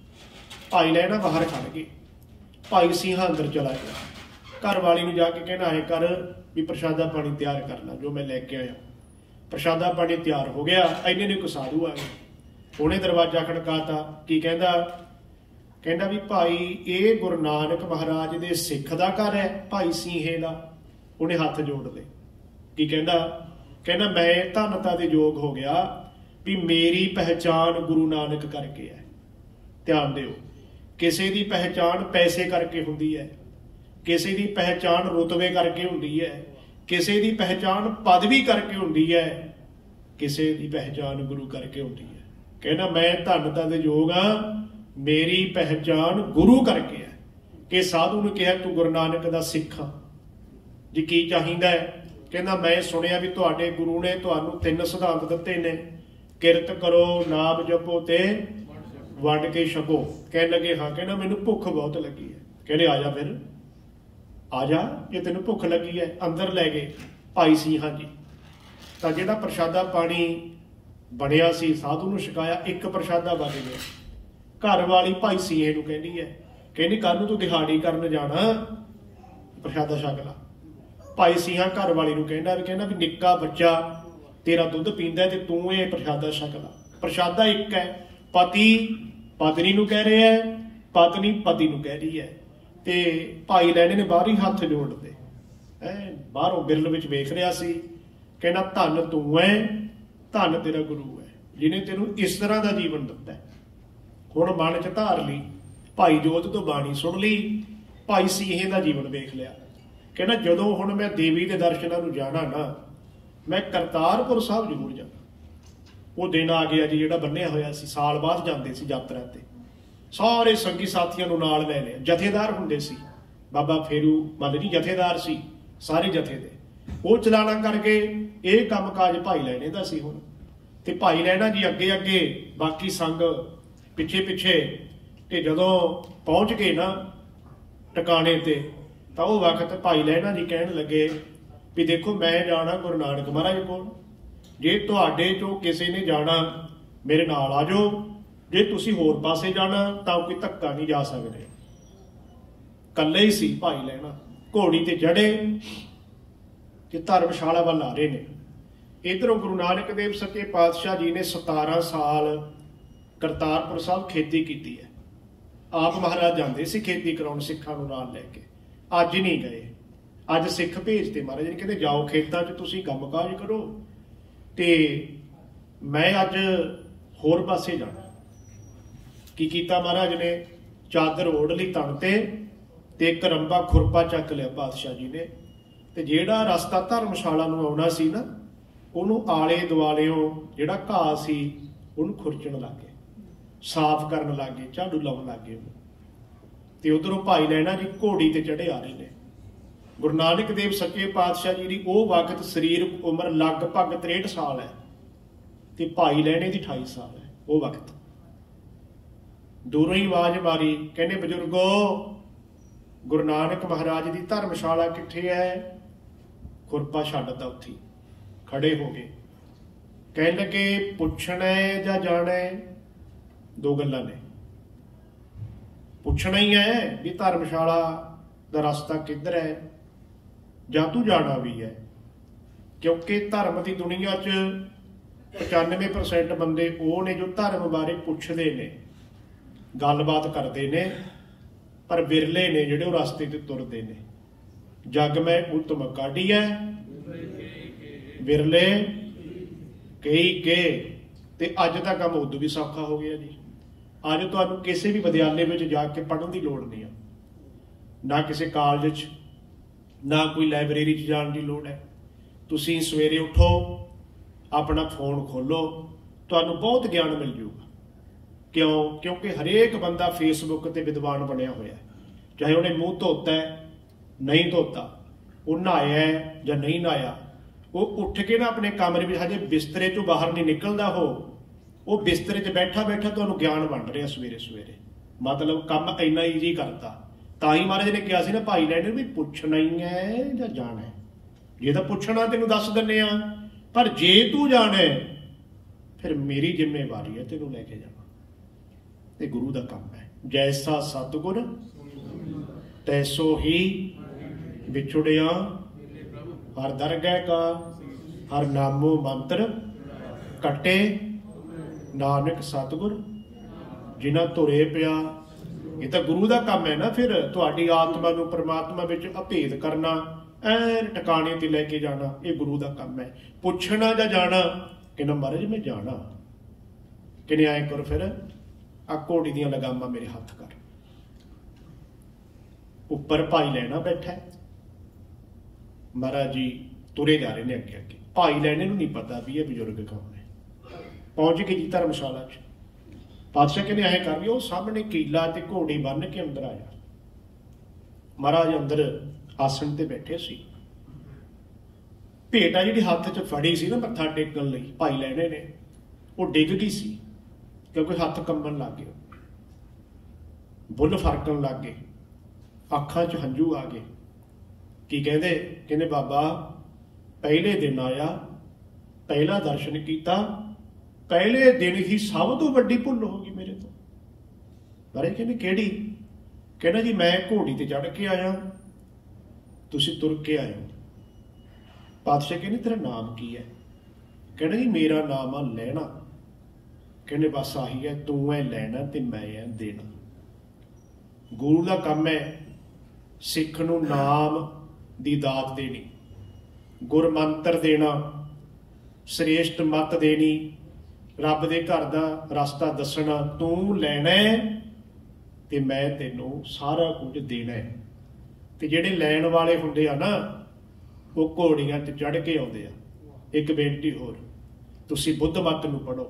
ਭਾਈ ਲੈਣਾ ਬਾਹਰ ਖੜ ਗਏ, ਭਾਈ ਸਿੰਘਾ ਅੰਦਰ ਚਲਾ ਗਿਆ। ਘਰ ਵਾਲੀ ਨੂੰ ਜਾ ਕੇ ਕਹਿਣਾ ਐ ਕਰ ਵੀ ਪ੍ਰਸ਼ਾਦਾ ਪਾਣੀ ਤਿਆਰ ਕਰ ਲਾ ਜੋ ਮੈਂ ਲੈ ਕੇ ਆਇਆ। ਪ੍ਰਸ਼ਾਦਾ ਪਾਣੀ ਤਿਆਰ ਹੋ ਗਿਆ। ਇੰਨੇ ਨੇ ਕੋ ਸਾਧੂ ਆ ਗਏ, ਉਹਨੇ ਦਰਵਾਜ਼ਾ ਖੜਕਾਤਾ। ਕੀ ਕਹਿੰਦਾ? ਕਹਿੰਦਾ ਵੀ ਭਾਈ ਇਹ ਗੁਰੂ ਨਾਨਕ ਮਹਾਰਾਜ ਦੇ ਸਿੱਖ ਦਾ ਘਰ ਹੈ, ਭਾਈ ਸਿੰਘੇ ਦਾ। ਉਹਨੇ ਹੱਥ ਜੋੜ ਲਏ। ਕੀ ਕਹਿੰਦਾ? ਕਹਿੰਦਾ ਮੈਂ ਧੰਨਤਾ ਦੇ ਯੋਗ ਹੋ ਗਿਆ ਵੀ ਮੇਰੀ ਪਹਿਚਾਣ ਗੁਰੂ ਨਾਨਕ ਕਰਕੇ ਹੈ। ਧਿਆਨ ਦਿਓ, ਕਿਸੇ ਦੀ ਪਹਿਚਾਣ ਪੈਸੇ ਕਰਕੇ ਹੁੰਦੀ ਹੈ, ਕਿਸੇ ਦੀ ਪਹਿਚਾਣ ਰੁਤਬੇ ਕਰਕੇ ਹੁੰਦੀ ਹੈ, ਕਿਸੇ ਦੀ ਪਹਿਚਾਣ ਪਦਵੀ ਕਰਕੇ ਹੁੰਦੀ ਹੈ, ਕਿਸੇ ਦੀ ਪਹਿਚਾਣ ਗੁਰੂ ਕਰਕੇ ਹੁੰਦੀ ਹੈ। ਕਹਿੰਦਾ ਮੈਂ ਧੰਨਤਾ ਦੇ ਯੋਗ ਹਾਂ, ਮੇਰੀ ਪਹਿਚਾਣ ਗੁਰੂ ਕਰਕੇ ਹੈ। ਕਿ ਸਾਧੂ ਨੂੰ ਕਿਹਾ ਤੂੰ ਗੁਰੂ ਨਾਨਕ ਦਾ ਸਿੱਖ ਆ ਜੀ, ਕੀ ਚਾਹੀਦਾ ਹੈ? ਕਹਿੰਦਾ ਮੈਂ ਸੁਣਿਆ ਵੀ ਤੁਹਾਡੇ ਗੁਰੂ ਨੇ ਤੁਹਾਨੂੰ 3 ਸਿਧਾਂਤ ਦਿੱਤੇ ਨੇ, ਕਿਰਤ ਕਰੋ, ਨਾਮ ਜਪੋ ਤੇ ਵੰਡ ਕੇ ਛਕੋ। ਕਹਿਣ ਲੱਗੇ ਹਾਂ। ਕਹਿੰਦਾ ਮੈਨੂੰ ਭੁੱਖ ਬਹੁਤ ਲੱਗੀ ਹੈ। ਕਹਿੰਦੇ ਆ ਜਾ ਫਿਰ, ਆ ਜਾ ਜੇ ਤੈਨੂੰ ਭੁੱਖ ਲੱਗੀ ਹੈ। ਅੰਦਰ ਲੈ ਗਏ ਭਾਈ ਸਿੰਘਾ ਜੀ। ਤਾਂ ਜਿਹੜਾ ਪ੍ਰਸ਼ਾਦਾ ਪਾਣੀ ਬਣਿਆ ਸੀ ਸਾਧੂ ਨੂੰ ਛਕਾਇਆ। ਇੱਕ ਪ੍ਰਸ਼ਾਦਾ ਬਚ ਗਿਆ। ਘਰ ਵਾਲੀ ਭਾਈ ਸਿੰਘੇ ਨੂੰ ਕਹਿੰਦੀ ਹੈ, ਕਹਿੰਦੀ ਕੱਲ ਨੂੰ ਤੂੰ ਦਿਹਾੜੀ ਕਰਨ ਜਾਣਾ, ਪ੍ਰਸ਼ਾਦਾ ਛਕ ਲਾ। ਭਾਈ ਸਿੰਘਾ ਘਰ ਵਾਲੀ ਨੂੰ ਕਹਿੰਦਾ ਵੀ ਨਿੱਕਾ ਬੱਚਾ ਤੇਰਾ ਦੁੱਧ ਪੀਂਦਾ ਤੇ ਤੂੰ ਇਹ ਪ੍ਰਸ਼ਾਦਾ ਛਕ ਲਾ। ਪ੍ਰਸ਼ਾਦਾ ਇੱਕ ਹੈ। ਪਤੀ ਪਤਨੀ ਨੂੰ ਕਹਿ ਰਿਹਾ ਹੈ, ਪਤਨੀ ਪਤੀ ਨੂੰ ਕਹਿ ਰਹੀ ਹੈ। ਤੇ ਭਾਈ ਲੈਣੇ ਨੇ ਬਾਹਰ ਹੀ ਹੱਥ ਜੋੜਦੇ, ਬਾਹਰੋਂ ਬਿਰਲ ਵਿੱਚ ਵੇਖ ਰਿਹਾ ਸੀ। ਕਹਿੰਦਾ ਧੰਨ ਤੂੰ ਹੈ, ਧੰਨ ਤੇਰਾ ਗੁਰੂ ਹੈ ਜਿਹਨੇ ਤੈਨੂੰ ਇਸ ਤਰ੍ਹਾਂ ਦਾ ਜੀਵਨ ਦਿੱਤਾ। ਹੁਣ ਮਨ ਚ ਧਾਰ ਲਈ। ਭਾਈ ਜੋਤ ਤੋਂ ਬਾਣੀ ਸੁਣ ਲਈ, ਭਾਈ ਸਿੰਘੇ ਦਾ ਜੀਵਨ ਵੇਖ ਲਿਆ। ਕਹਿੰਦਾ ਜਦੋਂ ਹੁਣ ਮੈਂ ਦੇਵੀ ਦੇ ਦਰਸ਼ਨਾਂ ਨੂੰ ਜਾਣਾ ਨਾ, ਮੈਂ ਕਰਤਾਰਪੁਰ ਸਾਹਿਬ ਜ਼ਰੂਰ ਜਾਣਾ। ਉਹ ਦਿਨ ਆ ਗਿਆ ਜੀ ਜਿਹੜਾ ਬੰਨਿਆ ਹੋਇਆ ਸੀ, ਸਾਲ ਬਾਅਦ ਜਾਂਦੇ ਸੀ ਯਾਤਰਾ ਤੇ, ਸਾਰੇ ਸੰਗੀ ਸਾਥੀਆਂ ਨੂੰ ਨਾਲ ਲੈ ਲਿਆ। ਜਥੇਦਾਰ ਹੁੰਦੇ ਸੀ, ਬਾਬਾ ਫੇਰੂ ਮੱਲ ਜੀ ਜਥੇਦਾਰ ਸੀ ਸਾਰੇ ਜਥੇ ਦੇ, ਉਹ ਚਲਾਣਾ ਕਰਕੇ ਇਹ ਕੰਮ ਕਾਜ ਭਾਈ ਲੈਣੇ ਦਾ ਸੀ ਹੁਣ। ਤੇ ਭਾਈ ਲਹਿਣਾ ਜੀ ਅੱਗੇ ਅੱਗੇ, ਬਾਕੀ ਸੰਗ ਪਿੱਛੇ ਪਿੱਛੇ। ਤੇ ਜਦੋਂ ਪਹੁੰਚ ਗਏ ਨਾ ਟਿਕਾਣੇ ਤੇ, ਤਾਂ ਉਹ ਵਕਤ ਭਾਈ ਲਹਿਣਾ ਜੀ ਕਹਿਣ ਲੱਗੇ ਵੀ ਦੇਖੋ ਮੈਂ ਜਾਣਾ ਗੁਰੂ ਨਾਨਕ ਮਹਾਰਾਜ ਕੋਲ, ਜੇ ਤੁਹਾਡੇ ਚੋਂ ਕਿਸੇ ਨੇ ਜਾਣਾ ਮੇਰੇ ਨਾਲ ਆ ਜਾਓ, ਜੇ ਤੁਸੀਂ ਹੋਰ ਪਾਸੇ ਜਾਣਾ ਤਾਂ ਕੋਈ ਧੱਕਾ ਨਹੀਂ ਜਾ ਸਕਦੇ। ਇਕੱਲੇ ਹੀ ਸੀ ਭਾਈ ਲਹਿਣਾ, ਘੋੜੀ ਤੇ ਚੜੇ ਤੇ ਧਰਮਸ਼ਾਲਾ ਵੱਲ ਆ ਰਹੇ ਨੇ। ਇੱਧਰੋਂ ਗੁਰੂ ਨਾਨਕ ਦੇਵ ਸੱਚੇ ਪਾਤਸ਼ਾਹ ਜੀ ਨੇ 17 ਸਾਲ ਕਰਤਾਰਪੁਰ ਸਾਹਿਬ ਖੇਤੀ ਕੀਤੀ ਹੈ। ਆਪ ਮਹਾਰਾਜ ਜਾਂਦੇ ਸੀ ਖੇਤੀ ਕਰਾਉਣ ਸਿੱਖਾਂ ਨੂੰ ਨਾਲ ਲੈ ਕੇ। ਅੱਜ ਨਹੀਂ ਗਏ, ਅੱਜ ਸਿੱਖ ਭੇਜਦੇ ਮਹਾਰਾਜ ਨੇ, ਕਹਿੰਦੇ ਜਾਓ ਖੇਤਾਂ 'ਚ ਤੁਸੀਂ ਕੰਮ ਕਾਜ ਕਰੋ, ਤੇ ਮੈਂ ਅੱਜ ਹੋਰ ਪਾਸੇ ਜਾਣਾ। ਕੀ ਕੀਤਾ ਮਹਾਰਾਜ ਨੇ? ਚਾਦਰ ਓੜ ਲਈ ਤਣ ਤੇ ਇੱਕ ਰੰਬਾ ਖੁਰਪਾ ਚੱਕ ਲਿਆ ਪਾਤਸ਼ਾਹ ਜੀ ਨੇ, ਤੇ ਜਿਹੜਾ ਰਸਤਾ ਧਰਮਸ਼ਾਲਾ ਨੂੰ ਆਉਣਾ ਸੀ ਨਾ, ਉਹਨੂੰ ਆਲੇ ਦੁਆਲਿਓਂ ਜਿਹੜਾ ਘਾਹ ਸੀ ਉਹਨੂੰ ਖੁਰਚਣ ਲੱਗ ਗਏ, ਸਾਫ਼ ਕਰਨ ਲੱਗ ਗਏ, ਝਾੜੂ ਲਾਉਣ ਲੱਗ ਗਏ। ਤੇ ਉਧਰੋਂ ਭਾਈ ਲਹਿਣਾ ਜੀ ਘੋੜੀ ਤੇ ਚੜੇ ਆ ਰਹੇ ਨੇ। ਗੁਰੂ ਨਾਨਕ ਦੇਵ ਸੱਚੇ ਪਾਤਸ਼ਾਹ ਜੀ ਦੀ ਉਹ ਵਕਤ ਸਰੀਰਕ ਉਮਰ ਲਗਭਗ 63 ਸਾਲ ਹੈ, ਤੇ ਭਾਈ ਲਹਿਣੇ ਦੀ 28 ਸਾਲ ਹੈ ਉਹ ਵਕਤ। ਦੂਰੋਂ ਹੀ ਆਵਾਜ਼ ਮਾਰੀ, ਕਹਿੰਦੇ ਬਜ਼ੁਰਗੋ ਗੁਰੂ ਨਾਨਕ ਮਹਾਰਾਜ ਦੀ ਧਰਮਸ਼ਾਲਾ ਕਿੱਥੇ ਹੈ? ਖੁਰਪਾ ਛੱਡਦਾ ਉੱਥੇ ਖੜੇ ਹੋ ਗਏ, ਕਹਿਣ ਲੱਗੇ ਪੁੱਛਣਾ ਜਾਂ ਜਾਣਾ? ਦੋ ਗੱਲਾਂ ਨੇ, ਪੁੱਛਣਾ ਹੀ ਹੈ ਵੀ ਧਰਮਸ਼ਾਲਾ ਦਾ ਰਸਤਾ ਕਿੱਧਰ ਹੈ, ਜਾਂ ਤੂੰ ਜਾਣਾ ਵੀ ਹੈ। ਕਿਉਂਕਿ ਧਰਮ ਦੀ ਦੁਨੀਆ 'ਚ 95% ਬੰਦੇ ਉਹ ਨੇ ਜੋ ਧਰਮ ਬਾਰੇ ਪੁੱਛਦੇ ਨੇ, ਗੱਲਬਾਤ ਕਰਦੇ ਨੇ, ਪਰ ਵਿਰਲੇ ਨੇ ਜਿਹੜੇ ਉਹ ਰਸਤੇ ਤੇ ਤੁਰਦੇ ਨੇ। ਜਗ ਮੈਂ ਉਤਮ ਕਾਢੀ ਹੈ, ਵਿਰਲੇ ਕਈ ਕੇ। ਤੇ ਅੱਜ ਦਾ ਕੰਮ ਉਦੋਂ ਵੀ ਸੌਖਾ ਹੋ ਗਿਆ ਜੀ। ਅੱਜ ਤੁਹਾਨੂੰ ਕਿਸੇ ਵੀ ਵਿਦਿਆਲੇ ਵਿੱਚ ਜਾ ਕੇ ਪੜ੍ਹਨ ਦੀ ਲੋੜ ਨਹੀਂ ਆ, ਨਾ ਕਿਸੇ ਕਾਲਜ 'ਚ, ਨਾ ਕੋਈ ਲਾਇਬ੍ਰੇਰੀ 'ਚ ਜਾਣ ਦੀ ਲੋੜ ਹੈ। ਤੁਸੀਂ ਸਵੇਰੇ ਉੱਠੋ, ਆਪਣਾ ਫੋਨ ਖੋਲੋ, ਤੁਹਾਨੂੰ ਬਹੁਤ ਗਿਆਨ ਮਿਲ ਜਾਊਗਾ। ਕਿਉਂ? ਕਿਉਂਕਿ ਹਰੇਕ ਬੰਦਾ ਫੇਸਬੁੱਕ ਤੇ ਵਿਦਵਾਨ ਬਣਿਆ ਹੋਇਆ, ਚਾਹੇ ਉਹਨੇ ਮੂੰਹ ਧੋਤਾ ਨਹੀਂ ਧੋਤਾ, ਉਹ ਨਹਾਇਆ ਜਾਂ ਨਹੀਂ ਨਹਾਇਆ, ਉਹ ਉੱਠ ਕੇ ਨਾ ਆਪਣੇ ਕਮਰੇ ਵਿੱਚ, ਹਜੇ ਬਿਸਤਰੇ 'ਚੋਂ ਬਾਹਰ ਨਹੀਂ ਨਿਕਲਦਾ, ਉਹ ਬਿਸਤਰੇ 'ਚ ਬੈਠਾ ਬੈਠਾ ਤੁਹਾਨੂੰ ਗਿਆਨ ਵੰਡ ਰਿਹਾ ਸਵੇਰੇ ਸਵੇਰੇ। ਮਤਲਬ ਕੰਮ ਇੰਨਾ ਈਜ਼ੀ ਕਰਤਾ। ਤਾਂ ਹੀ ਮਹਾਰਾਜ ਨੇ ਕਿਹਾ ਸੀ ਨਾ ਭਾਈ ਲਹਿਣੇ ਵੀ ਪੁੱਛਣਾ ਹੀ ਹੈ ਜਾਂ ਜਾਣਾ ਹੈ। ਜੇ ਤਾਂ ਪੁੱਛਣਾ ਤੈਨੂੰ ਦੱਸ ਦਿੰਦੇ ਆ, ਪਰ ਜੇ ਤੂੰ ਜਾਣਾ ਫਿਰ ਮੇਰੀ ਜ਼ਿੰਮੇਵਾਰੀ ਹੈ ਤੈਨੂੰ ਲੈ ਕੇ ਜਾਣਾ, ਤੇ ਗੁਰੂ ਦਾ ਕੰਮ ਹੈ। ਜੈਸਾ ਸਤਿਗੁਰ ਤੈਸੋ ਹੀ ਵਿਛੁੜਿਆ, ਹਰ ਦਰਗਹਿ ਕਾ ਹਰ ਨਾਮੋ ਮੰਤਰ ਕੱਟੇ, ਨਾਨਕ ਸਤਿਗੁਰ ਜਿਨ੍ਹਾਂ ਧੁਰੇ ਪਿਆ। ਇਹ ਤਾਂ ਗੁਰੂ ਦਾ ਕੰਮ ਹੈ ਨਾ। ਫਿਰ ਤੁਹਾਡੀ ਆਤਮਾ ਨੂੰ ਪਰਮਾਤਮਾ ਵਿੱਚ ਅਭੇਦ ਕਰਨਾ, ਐਨ ਟਿਕਾਣੇ ਤੇ ਲੈ ਕੇ ਜਾਣਾ, ਇਹ ਗੁਰੂ ਦਾ ਕੰਮ ਹੈ। ਪੁੱਛਣਾ ਜਾਂ ਜਾਣਾ, ਕਹਿੰਦਾ ਮਹਾਰਾਜ ਮੈਂ ਜਾਣਾ। ਕਹਿੰਦੇ ਆਏ ਕਰ, ਫਿਰ ਆ ਘੋੜੀ ਦੀਆਂ ਲਗਾਮਾਂ ਮੇਰੇ ਹੱਥ ਕਰ। ਉੱਪਰ ਭਾਈ ਲਹਿਣਾ ਬੈਠਾ, ਮਹਾਰਾਜ ਜੀ ਤੁਰੇ ਜਾ ਰਹੇ ਨੇ ਅੱਗੇ ਅੱਗੇ। ਭਾਈ ਲਹਿਣੇ ਨੂੰ ਨਹੀਂ ਪਤਾ ਵੀ ਇਹ ਬਜ਼ੁਰਗ ਕੌਣ ਹੈ। ਪਹੁੰਚ ਗਏ ਜੀ ਧਰਮਸ਼ਾਲਾ 'ਚ। ਪਾਤਸ਼ਾਹ ਕਹਿੰਦੇ ਐਂ ਕਰ ਵੀ ਉਹ ਸਾਹਮਣੇ ਕੀਲਾ ਤੇ ਘੋੜੀ ਬੰਨ ਕੇ ਅੰਦਰ ਆਇਆ। ਮਹਾਰਾਜ ਅੰਦਰ ਆਸਣ ਤੇ ਬੈਠੇ ਸੀ। ਭੇਟਾ ਜਿਹੜੀ ਹੱਥ 'ਚ ਫੜੀ ਸੀ ਨਾ ਮੱਥਾ ਟੇਕਣ ਲਈ ਭਾਈ ਲਹਿਣੇ ਨੇ, ਉਹ ਡਿੱਗ ਗਈ ਸੀ, ਕਿਉਂਕਿ ਹੱਥ ਕੰਬਣ ਲੱਗ ਗਏ, ਬੁੱਲ ਫਰਕਣ ਲੱਗ ਗਏ, ਅੱਖਾਂ 'ਚ ਹੰਝੂ ਆ ਗਏ। ਕੀ ਕਹਿੰਦੇ? ਕਹਿੰਦੇ ਬਾਬਾ ਪਹਿਲੇ ਦਿਨ ਆਇਆ, ਪਹਿਲਾ ਦਰਸ਼ਨ ਕੀਤਾ, ਪਹਿਲੇ ਦਿਨ ਹੀ ਸਭ ਤੋਂ ਵੱਡੀ ਭੁੱਲ ਹੋ ਗਈ ਮੇਰੇ ਤੋਂ। ਬਾਰੇ ਕਹਿੰਦੇ ਕਿਹੜੀ? ਕਹਿੰਦਾ ਜੀ ਮੈਂ ਘੋੜੀ ਤੇ ਚੜ੍ਹ ਕੇ ਆਇਆ, ਤੁਸੀਂ ਤੁਰ ਕੇ ਆਏ ਹੋ। ਪਾਤਸ਼ਾਹ ਕਹਿੰਦੇ ਤੇਰਾ ਨਾਮ ਕੀ ਹੈ? ਕਹਿੰਦਾ ਜੀ ਮੇਰਾ ਨਾਮ ਆ ਲਹਿਣਾ। ਕਹਿੰਦੇ ਬਸ ਆਹੀ ਹੈ, ਤੂੰ ਹੈ ਲੈਣਾ ਤੇ ਮੈਂ ਹੈ ਦੇਣਾ। ਗੁਰੂ ਦਾ ਕੰਮ ਹੈ ਸਿੱਖ ਨੂੰ ਨਾਮ ਦੀ ਦਾਤ ਦੇਣੀ, ਗੁਰਮੰਤਰ ਦੇਣਾ, ਸ੍ਰੇਸ਼ਟ ਮੱਤ ਦੇਣੀ, ਰੱਬ ਦੇ ਘਰ ਦਾ ਰਸਤਾ ਦੱਸਣਾ। ਤੂੰ ਲੈਣਾ ਤੇ ਮੈਂ ਤੈਨੂੰ ਸਾਰਾ ਕੁਝ ਦੇਣਾ ਹੈ। ਤੇ ਜਿਹੜੇ ਲੈਣ ਵਾਲੇ ਹੁੰਦੇ ਆ ਨਾ ਉਹ ਘੋੜੀਆਂ ਤੇ ਚੜ੍ਹ ਕੇ ਆਉਂਦੇ ਆ। ਇੱਕ ਬੇਨਤੀ ਹੋਰ, ਤੁਸੀਂ ਬੁੱਧ ਮੱਤ ਨੂੰ ਪੜ੍ਹੋ,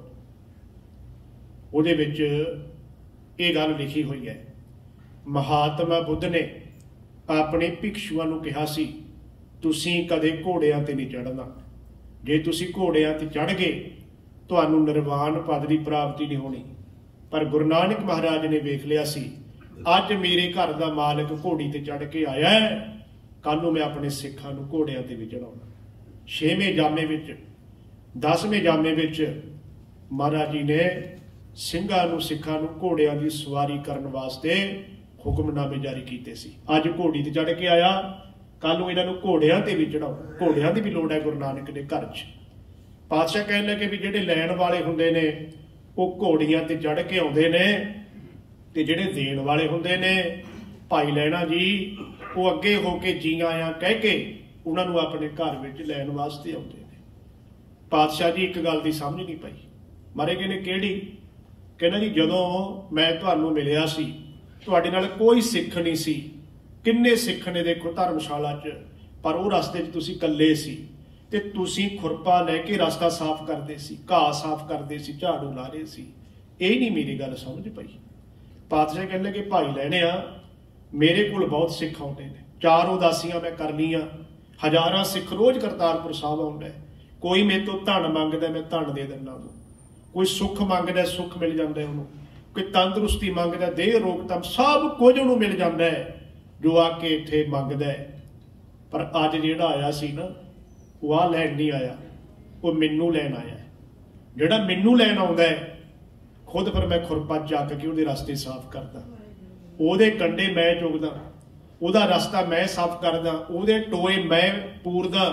ਉਹਦੇ ਵਿੱਚ ਇਹ ਗੱਲ ਲਿਖੀ ਹੋਈ ਹੈ। ਮਹਾਤਮਾ ਬੁੱਧ ਨੇ ਆਪਣੇ ਭਿਕਸ਼ੂਆਂ ਨੂੰ ਕਿਹਾ ਸੀ ਤੁਸੀਂ ਕਦੇ ਘੋੜਿਆਂ ਤੇ ਨਹੀਂ ਚੜ੍ਹਨਾ, ਜੇ ਤੁਸੀਂ ਘੋੜਿਆਂ ਤੇ ਚੜ੍ਹ ਗਏ ਤੁਹਾਨੂੰ ਨਿਰਵਾਣ ਪਦ ਦੀ ਪ੍ਰਾਪਤੀ ਨਹੀਂ ਹੋਣੀ। ਪਰ ਗੁਰੂ ਨਾਨਕ ਮਹਾਰਾਜ ਨੇ ਵੇਖ ਲਿਆ ਸੀ ਅੱਜ ਮੇਰੇ ਘਰ ਦਾ ਮਾਲਕ ਘੋੜੀ ਤੇ ਚੜ੍ਹ ਕੇ ਆਇਆ ਹੈ, ਕੱਲ੍ਹ ਨੂੰ ਮੈਂ ਆਪਣੇ ਸਿੱਖਾਂ ਨੂੰ ਘੋੜਿਆਂ ਤੇ ਵੀ ਚੜ੍ਹਾਉਣਾ। 6ਵੇਂ ਜਾਮੇ ਵਿੱਚ 10ਵੇਂ ਜਾਮੇ ਵਿੱਚ ਮਹਾਰਾਜ ਜੀ ਨੇ ਸਿੰਘਾਂ ਨੂੰ ਸਿੱਖਾਂ ਨੂੰ ਘੋੜਿਆਂ ਦੀ ਸਵਾਰੀ ਕਰਨ ਵਾਸਤੇ ਹੁਕਮਨਾਮੇ ਜਾਰੀ ਕੀਤੇ ਸੀ। ਅੱਜ ਘੋੜੀ ਤੇ ਚੜ੍ਹ ਕੇ ਆਇਆ, ਕੱਲ੍ਹ ਨੂੰ ਇਹਨਾਂ ਨੂੰ ਘੋੜਿਆਂ ਤੇ ਵੀ ਚੜਾਓ। ਘੋੜਿਆਂ ਦੀ ਵੀ ਲੋੜ ਹੈ ਗੁਰੂ ਨਾਨਕ ਦੇ ਘਰ 'ਚ। ਪਾਤਸ਼ਾਹ ਕਹਿਣ ਲੱਗੇ ਵੀ ਜਿਹੜੇ ਲੈਣ ਵਾਲੇ ਹੁੰਦੇ ਨੇ ਉਹ ਘੋੜੀਆਂ ਤੇ ਚੜ੍ਹ ਕੇ ਆਉਂਦੇ ਨੇ, ਤੇ ਜਿਹੜੇ ਦੇਣ ਵਾਲੇ ਹੁੰਦੇ ਨੇ ਭਾਈ ਲਹਿਣਾ ਜੀ ਉਹ ਅੱਗੇ ਹੋ ਕੇ ਜੀ ਆਇਆਂ ਕਹਿ ਕੇ ਉਹਨਾਂ ਨੂੰ ਆਪਣੇ ਘਰ ਵਿੱਚ ਲੈਣ ਵਾਸਤੇ ਆਉਂਦੇ ਨੇ। ਪਾਤਸ਼ਾਹ ਜੀ ਇੱਕ ਗੱਲ ਦੀ ਸਮਝ ਨਹੀਂ ਪਈ। ਮਾਰੇ ਕਹਿੰਦੇ ਕਿਹੜੀ? ਕਹਿੰਦਾ ਜੀ ਜਦੋਂ ਮੈਂ ਤੁਹਾਨੂੰ ਮਿਲਿਆ ਸੀ ਤੁਹਾਡੇ ਨਾਲ ਕੋਈ ਸਿੱਖ ਨਹੀਂ ਸੀ। ਕਿੰਨੇ ਸਿੱਖ ਨੇ ਦੇਖੋ ਧਰਮਸ਼ਾਲਾ 'ਚ, ਪਰ ਉਹ ਰਸਤੇ 'ਚ ਤੁਸੀਂ ਇਕੱਲੇ ਸੀ ਤੇ ਤੁਸੀਂ ਖੁਰਪਾ ਲੈ ਕੇ ਰਸਤਾ ਸਾਫ਼ ਕਰਦੇ ਸੀ, ਘਾਹ ਸਾਫ਼ ਕਰਦੇ ਸੀ, ਝਾੜੂ ਲਾ ਰਹੇ ਸੀ। ਇਹ ਨਹੀਂ ਮੇਰੀ ਗੱਲ ਸਮਝ ਪਈ। ਪਾਤਸ਼ਾਹ ਕਹਿੰਦੇ ਕਿ ਭਾਈ ਲੈਣੇ ਆ ਮੇਰੇ ਕੋਲ ਬਹੁਤ ਸਿੱਖ ਆਉਂਦੇ ਨੇ, 4 ਉਦਾਸੀਆਂ ਮੈਂ ਕਰਨੀਆਂ, ਹਜ਼ਾਰਾਂ ਸਿੱਖ ਰੋਜ਼ ਕਰਤਾਰਪੁਰ ਸਾਹਿਬ ਆਉਂਦਾ। ਕੋਈ ਮੇਰੇ ਤੋਂ ਧਨ ਮੰਗਦਾ ਮੈਂ ਧਨ ਦੇ ਦਿੰਦਾ ਉਹਨੂੰ, ਕੋਈ ਸੁੱਖ ਮੰਗਦਾ ਸੁੱਖ ਮਿਲ ਜਾਂਦਾ ਉਹਨੂੰ, ਕੋਈ ਤੰਦਰੁਸਤੀ ਮੰਗਦਾ ਦੇਹ ਰੋਗ ਤਾਂ ਸਭ ਕੁਝ ਉਹਨੂੰ ਮਿਲ ਜਾਂਦਾ ਹੈ ਜੋ ਆ ਕੇ ਇੱਥੇ ਮੰਗਦਾ ਹੈ। ਪਰ ਅੱਜ ਜਿਹੜਾ ਆਇਆ ਸੀ ਨਾ ਉਹ ਆਹ ਲੈਣ ਨਹੀਂ ਆਇਆ, ਉਹ ਮੈਨੂੰ ਲੈਣ ਆਇਆ। ਜਿਹੜਾ ਮੈਨੂੰ ਲੈਣ ਆਉਂਦਾ ਹੈ ਖੁਦ ਫਿਰ ਮੈਂ ਖੁਰਪਾ ਚੱਕ ਕੇ ਉਹਦੇ ਰਸਤੇ ਸਾਫ਼ ਕਰਦਾ, ਉਹਦੇ ਕੰਢੇ ਮੈਂ ਚੁਗਦਾ, ਉਹਦਾ ਰਸਤਾ ਮੈਂ ਸਾਫ਼ ਕਰਦਾ, ਉਹਦੇ ਟੋਏ ਮੈਂ ਪੂਰਦਾ,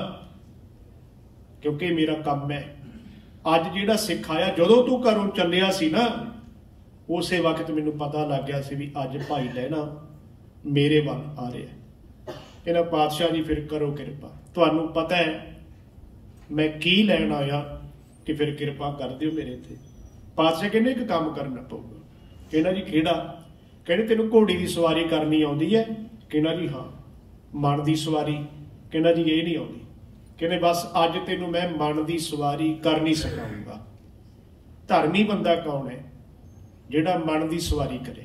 ਕਿਉਂਕਿ ਮੇਰਾ ਕੰਮ ਹੈ। ਅੱਜ ਜਿਹੜਾ ਸਿੱਖ ਆਇਆ ਜਦੋਂ ਤੂੰ ਘਰੋਂ ਚੱਲਿਆ ਸੀ ਨਾ ਉਸੇ ਵਕਤ ਮੈਨੂੰ ਪਤਾ ਲੱਗ ਗਿਆ ਸੀ ਵੀ ਅੱਜ ਭਾਈ ਲਹਿਣਾ ਮੇਰੇ ਵੱਲ ਆ ਰਿਹਾ। ਕਹਿੰਦਾ ਪਾਤਸ਼ਾਹ ਜੀ ਫਿਰ ਕਰੋ ਕਿਰਪਾ, ਤੁਹਾਨੂੰ ਪਤਾ ਹੈ ਮੈਂ ਕੀ ਲੈਣ ਆਇਆ ਕਿ ਫਿਰ ਕਿਰਪਾ ਕਰ ਦਿਓ ਮੇਰੇ ਤੇ। ਪਾਤਸ਼ਾਹ ਕਹਿੰਦੇ ਇੱਕ ਕੰਮ ਕਰਨਾ ਪਊਗਾ। ਕਹਿੰਦਾ ਜੀ ਕਿਹੜਾ? ਕਹਿੰਦੇ ਤੈਨੂੰ ਘੋੜੀ ਦੀ ਸਵਾਰੀ ਕਰਨੀ ਆਉਂਦੀ ਹੈ? ਕਹਿੰਦਾ ਜੀ ਹਾਂ। ਮਨ ਦੀ ਸਵਾਰੀ? ਕਹਿੰਦਾ ਜੀ ਇਹ ਨਹੀਂ ਆਉਂਦੀ। ਕਹਿੰਦੇ ਬਸ ਅੱਜ ਤੈਨੂੰ ਮੈਂ ਮਨ ਦੀ ਸਵਾਰੀ ਕਰਨੀ ਸਿਖਾਊਂਗਾ। ਧਰਮੀ ਬੰਦਾ ਕੌਣ ਹੈ? ਜਿਹੜਾ ਮਨ ਦੀ ਸਵਾਰੀ ਕਰੇ,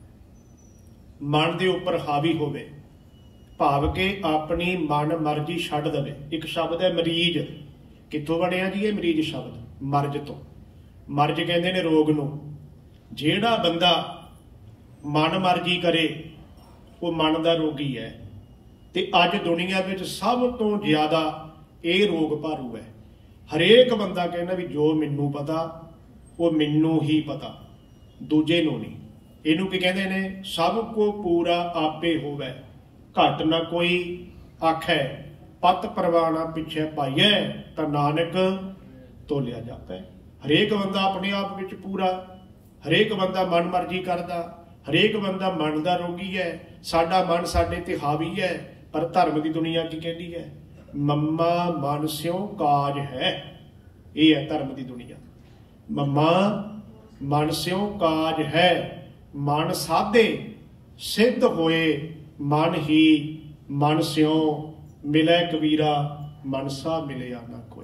ਮਨ ਦੇ ਉੱਪਰ ਹਾਵੀ ਹੋਵੇ, ਭਾਵ ਕਿ ਆਪਣੀ ਮਨ ਮਰਜ਼ੀ ਛੱਡ ਦੇਵੇ। ਇੱਕ ਸ਼ਬਦ ਹੈ ਮਰੀਜ਼। ਕਿੱਥੋਂ ਬਣਿਆ ਜੀ ਇਹ ਮਰੀਜ਼ ਸ਼ਬਦ? ਮਰਜ਼ ਤੋਂ। ਮਰਜ਼ ਕਹਿੰਦੇ ਨੇ ਰੋਗ ਨੂੰ। ਜਿਹੜਾ ਬੰਦਾ ਮਨ ਮਰਜ਼ੀ ਕਰੇ ਉਹ ਮਨ ਦਾ ਰੋਗੀ ਹੈ। ਤੇ ਅੱਜ ਦੁਨੀਆ ਵਿੱਚ ਸਭ ਤੋਂ ਜ਼ਿਆਦਾ ਇਹ ਰੋਗ ਭਾਰੂ ਹੈ। ਹਰੇਕ ਬੰਦਾ ਕਹਿੰਦਾ ਵੀ ਜੋ ਮੈਨੂੰ ਪਤਾ ਉਹ ਮੈਨੂੰ ਹੀ ਪਤਾ, ਦੂਜੇ ਨੂੰ ਨਹੀਂ। ਇਹਨੂੰ ਕੀ ਕਹਿੰਦੇ ਨੇ? ਸਭ ਕੋ ਪੂਰਾ ਆਪੇ ਹੋਵੇ, ਘੱਟ ਨਾ ਕੋਈ ਆਖੈ, ਪਤ ਪਰਵਾਣਾ ਪਿੱਛੇ ਪਾਈਐ, ਤਾਂ ਨਾਨਕ ਤੋਲਿਆ ਜਾਪੈ। ਹਰੇਕ ਬੰਦਾ ਆਪਣੇ ਆਪ ਵਿੱਚ ਪੂਰਾ, ਹਰੇਕ ਬੰਦਾ ਮਨ ਮਰਜ਼ੀ ਕਰਦਾ, ਹਰੇਕ ਬੰਦਾ ਮਨ ਦਾ ਰੋਗੀ ਹੈ। ਸਾਡਾ ਮਨ ਸਾਡੇ ਤੇ ਹਾਵੀ ਹੈ। ਪਰ ਧਰਮ ਦੀ ਦੁਨੀਆ ਕੀ ਕਹਿੰਦੀ ਹੈ? ਮੰਮਾ ਮਨ ਸਿਉ ਕਾਜ ਹੈ। ਇਹ ਹੈ ਧਰਮ ਦੀ ਦੁਨੀਆ। ਮੰਮਾ ਮਨ ਸਿਉ ਕਾਜ ਹੈ। ਮਨ ਸਾਧੇ ਸਿੱਧ ਹੋਏ, ਮਨ ਹੀ ਮਨ ਸਿਉ ਮਿਲੈ ਕਬੀਰਾ, ਮਨਸਾ ਮਿਲਿਆ ਨਾ ਕੋਈ।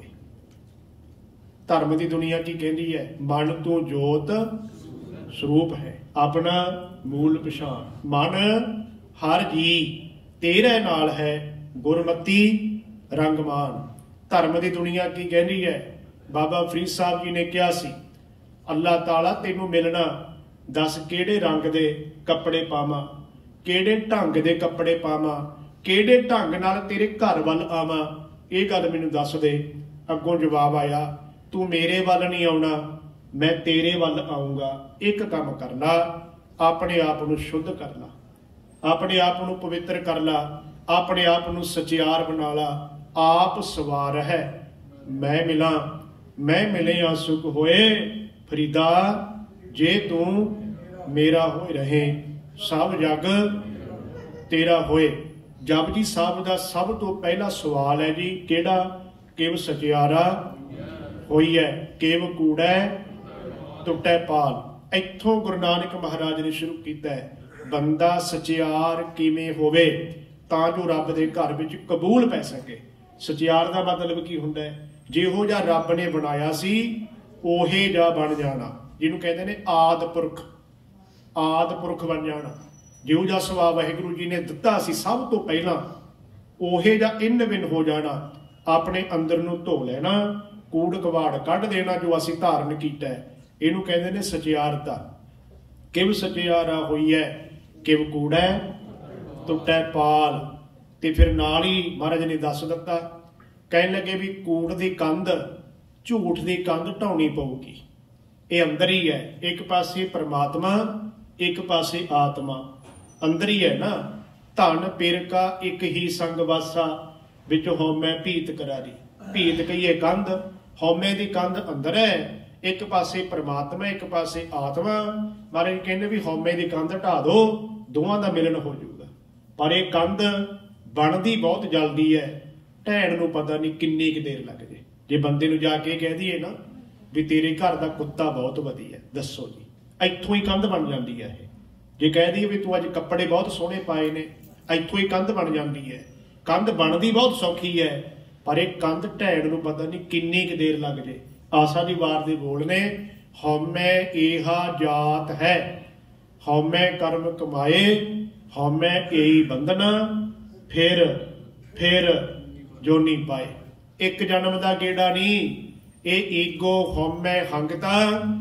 ਧਰਮ ਦੀ ਦੁਨੀਆ ਕੀ ਕਹਿੰਦੀ ਹੈ? ਮਨ ਤੋਂ ਜੋਤ ਸਰੂਪ ਹੈ, ਆਪਣਾ ਮੂਲ ਪਛਾਣ। ਮਨ ਹਰ ਜੀ ਤੇਰੇ ਨਾਲ ਹੈ, ਗੁਰਮਤੀ ਰੰਗਮਾਨ। ਧਰਮ ਦੀ ਦੁਨੀਆ ਕੀ ਕਹਿੰਦੀ ਹੈ? ਬਾਬਾ ਫਰੀਦ ਸਾਹਿਬ ਜੀ ਨੇ ਕਿਹਾ ਸੀ ਅੱਲਾਹ ਤਾਲਾ ਤੈਨੂੰ ਮਿਲਣਾ, ਦੱਸ ਕਿਹੜੇ ਰੰਗ ਦੇ ਕੱਪੜੇ ਪਾਵਾਂ, ਕਿਹੜੇ ਢੰਗ ਦੇ ਕੱਪੜੇ ਪਾਵਾਂ, ਕਿਹੜੇ ਢੰਗ ਨਾਲ ਤੇਰੇ ਘਰ ਵੱਲ ਆਵਾਂ, ਇਹ ਗੱਲ ਮੈਨੂੰ ਦੱਸ ਦੇ। ਅੱਗੋਂ ਜਵਾਬ ਆਇਆ ਤੂੰ ਮੇਰੇ ਵੱਲ ਨਹੀਂ ਆਉਣਾ, ਮੈਂ ਤੇਰੇ ਵੱਲ ਆਊਂਗਾ। ਇੱਕ ਕੰਮ ਕਰ ਲਾ, ਆਪਣੇ ਆਪ ਨੂੰ ਸ਼ੁੱਧ ਕਰ ਲਾ, ਆਪਣੇ ਆਪ ਨੂੰ ਪਵਿੱਤਰ ਕਰ ਲਾ, ਆਪਣੇ ਆਪ ਨੂੰ ਸਚਿਆਰ ਬਣਾ ਲਾ। ਆਪ ਸਵਾਰ ਹੈ ਮੈਂ ਮਿਲਾਂ, ਮੈਂ ਮਿਲਿਆ ਸੁਖ ਹੋਏ ਫਰੀਦਾ, ਜੇ ਤੂੰ ਮੇਰਾ ਹੋਏ ਰਹੇ, ਸਭ ਜਗ ਤੇਰਾ ਹੋਏ। ਜਪਜੀ ਸਾਹਿਬ ਦਾ ਸਭ ਤੋਂ ਪਹਿਲਾ ਸਵਾਲ ਹੈ ਜੀ ਕਿਹੜਾ? ਕਿਵ ਸਚਿਆਰਾ ਹੋਈ ਹੈ, ਕਿਵ ਕੂੜੈ ਟੁੱਟੈ ਪਾਲ। ਇੱਥੋਂ ਗੁਰੂ ਨਾਨਕ ਮਹਾਰਾਜ ਨੇ ਸ਼ੁਰੂ ਕੀਤਾ ਹੈ। ਬੰਦਾ ਸਚਿਆਰ ਕਿਵੇਂ ਹੋਵੇ? ਤਾਂ ਜੋ ਰੱਬ ਦੇ ਘਰ ਵਿੱਚ ਕਬੂਲ ਪੈ ਸਕੇ। ਸਚਿਆਰ ਦਾ ਮਤਲਬ ਕੀ ਹੁੰਦਾ ਹੈ? ਜਿਹੋ ਜਿਹਾ ਰੱਬ ਨੇ ਬਣਾਇਆ ਸੀ ਉਹੇ ਜਿਹਾ ਬਣ ਜਾਣਾ, ਜਿਹਨੂੰ ਕਹਿੰਦੇ ਨੇ ਆਦਿ ਪੁਰਖ, ਆਦਿ ਪੁਰਖ ਬਣ ਜਾਣਾ। ਜਿਹੋ ਜਿਹਾ ਸੁਭਾਅ ਵਾਹਿਗੁਰੂ ਜੀ ਨੇ ਦਿੱਤਾ ਸੀ ਸਭ ਤੋਂ ਪਹਿਲਾਂ, ਉਹੇ ਜਿਹਾ ਇੰਨ ਬਿੰਨ ਹੋ ਜਾਣਾ। ਆਪਣੇ ਅੰਦਰ ਨੂੰ ਧੋ ਲੈਣਾ, ਕੂੜ ਕਵਾੜ ਕੱਢ ਦੇਣਾ ਜੋ ਅਸੀਂ ਧਾਰਨ ਕੀਤਾ ਹੈ। ਇਹਨੂੰ ਕਹਿੰਦੇ ਨੇ ਸਚਿਆਰਤਾ। ਕਿਵ ਸਚਿਆਰਾ ਹੋਈ ਹੈ, ਕਿਵ ਕੂੜੈ ਟੁੱਟੈ ਪਾਲ। ਤੇ ਫਿਰ ਨਾਲ ਹੀ ਮਹਾਰਾਜ ਨੇ ਦੱਸ ਦਿੱਤਾ, ਕਹਿਣ ਲੱਗੇ ਵੀ ਕੂੜ ਦੀ ਕੰਧ, ਝੂਠ ਦੀ ਕੰਧ ਢਾਉਣੀ ਪਊਗੀ। ਇਹ ਅੰਦਰ ਹੀ ਹੈ, ਇੱਕ ਪਾਸੇ ਪਰਮਾਤਮਾ, ਇੱਕ ਪਾਸੇ ਆਤਮਾ। ਅੰਦਰ ਹੀ ਹੈ ਨਾ। ਧਨ ਪਿਰਕਾ ਇੱਕ ਹੀ ਸੰਗ ਵਾਸਾ, ਵਿੱਚ ਹਉਮੈ ਭੀਤ ਕਰਾਰੀ। ਭੀਤ ਕਹੀਏ ਕੰਧ, ਹਉਮੈ ਦੀ ਕੰਧ ਅੰਦਰ ਹੈ, ਇੱਕ ਪਾਸੇ ਪਰਮਾਤਮਾ, ਇੱਕ ਪਾਸੇ ਆਤਮਾ। ਮਹਾਰਾਜ ਕਹਿੰਦੇ ਵੀ ਹਉਮੈ ਦੀ ਕੰਧ ਢਾ ਦੋ, ਦੋਵਾਂ ਦਾ ਮਿਲਨ ਹੋ ਜਾਊਗਾ। ਪਰ ਇਹ ਕੰਧ ਬਣਦੀ ਬਹੁਤ ਜਲਦੀ ਹੈ, ਢਹਿਣ ਨੂੰ ਪਤਾ ਨਹੀਂ ਕਿੰਨੀ ਕੁ ਦੇਰ ਲੱਗ ਜੇ। ਜੇ ਬੰਦੇ ਨੂੰ ਜਾ ਕੇ ਕਹਿ ਦਈਏ ਨਾ ਵੀ ਤੇਰੇ ਘਰ ਦਾ ਕੁੱਤਾ ਬਹੁਤ ਵਧੀਆ, ਦੱਸੋ ਜੀ, ਇੱਥੋਂ ਹੀ ਕੰਧ ਬਣ ਜਾਂਦੀ ਹੈ। ਇਹ ਜੇ ਕਹਿ ਦਈਏ ਵੀ ਤੂੰ ਅੱਜ ਕੱਪੜੇ ਬਹੁਤ ਸੋਹਣੇ ਪਾਏ ਨੇ, ਇੱਥੋਂ ਹੀ ਕੰਧ ਬਣ ਜਾਂਦੀ ਹੈ। ਕੰਧ ਬਣਦੀ ਬਹੁਤ ਸੌਖੀ ਹੈ, ਪਰ ਇਹ ਕੰਧ ਢਹਿਣ ਨੂੰ ਪਤਾ ਨਹੀਂ ਕਿੰਨੀ ਕੁ ਦੇਰ ਲੱਗ ਜੇ। ਆਸਾ ਦੀ ਵਾਰ ਦੇ ਬੋਲ ਨੇ, ਹਉਮੈ ਏਹਾ ਜਾਤ ਹੈ, ਹਉਮੈ ਕਰਮ ਕਮਾਏ, ਹਉਮੈ ਏਹੀ ਬੰਧਨਾ, ਫਿਰ ਜੋਨੀ ਪਾਏ। ਇੱਕ ਜਨਮ ਦਾ ਗੇੜਾ ਨਹੀਂ, ਇਹ ਈਗੋ ਹਉਮੈ ਹੰਗਤਾ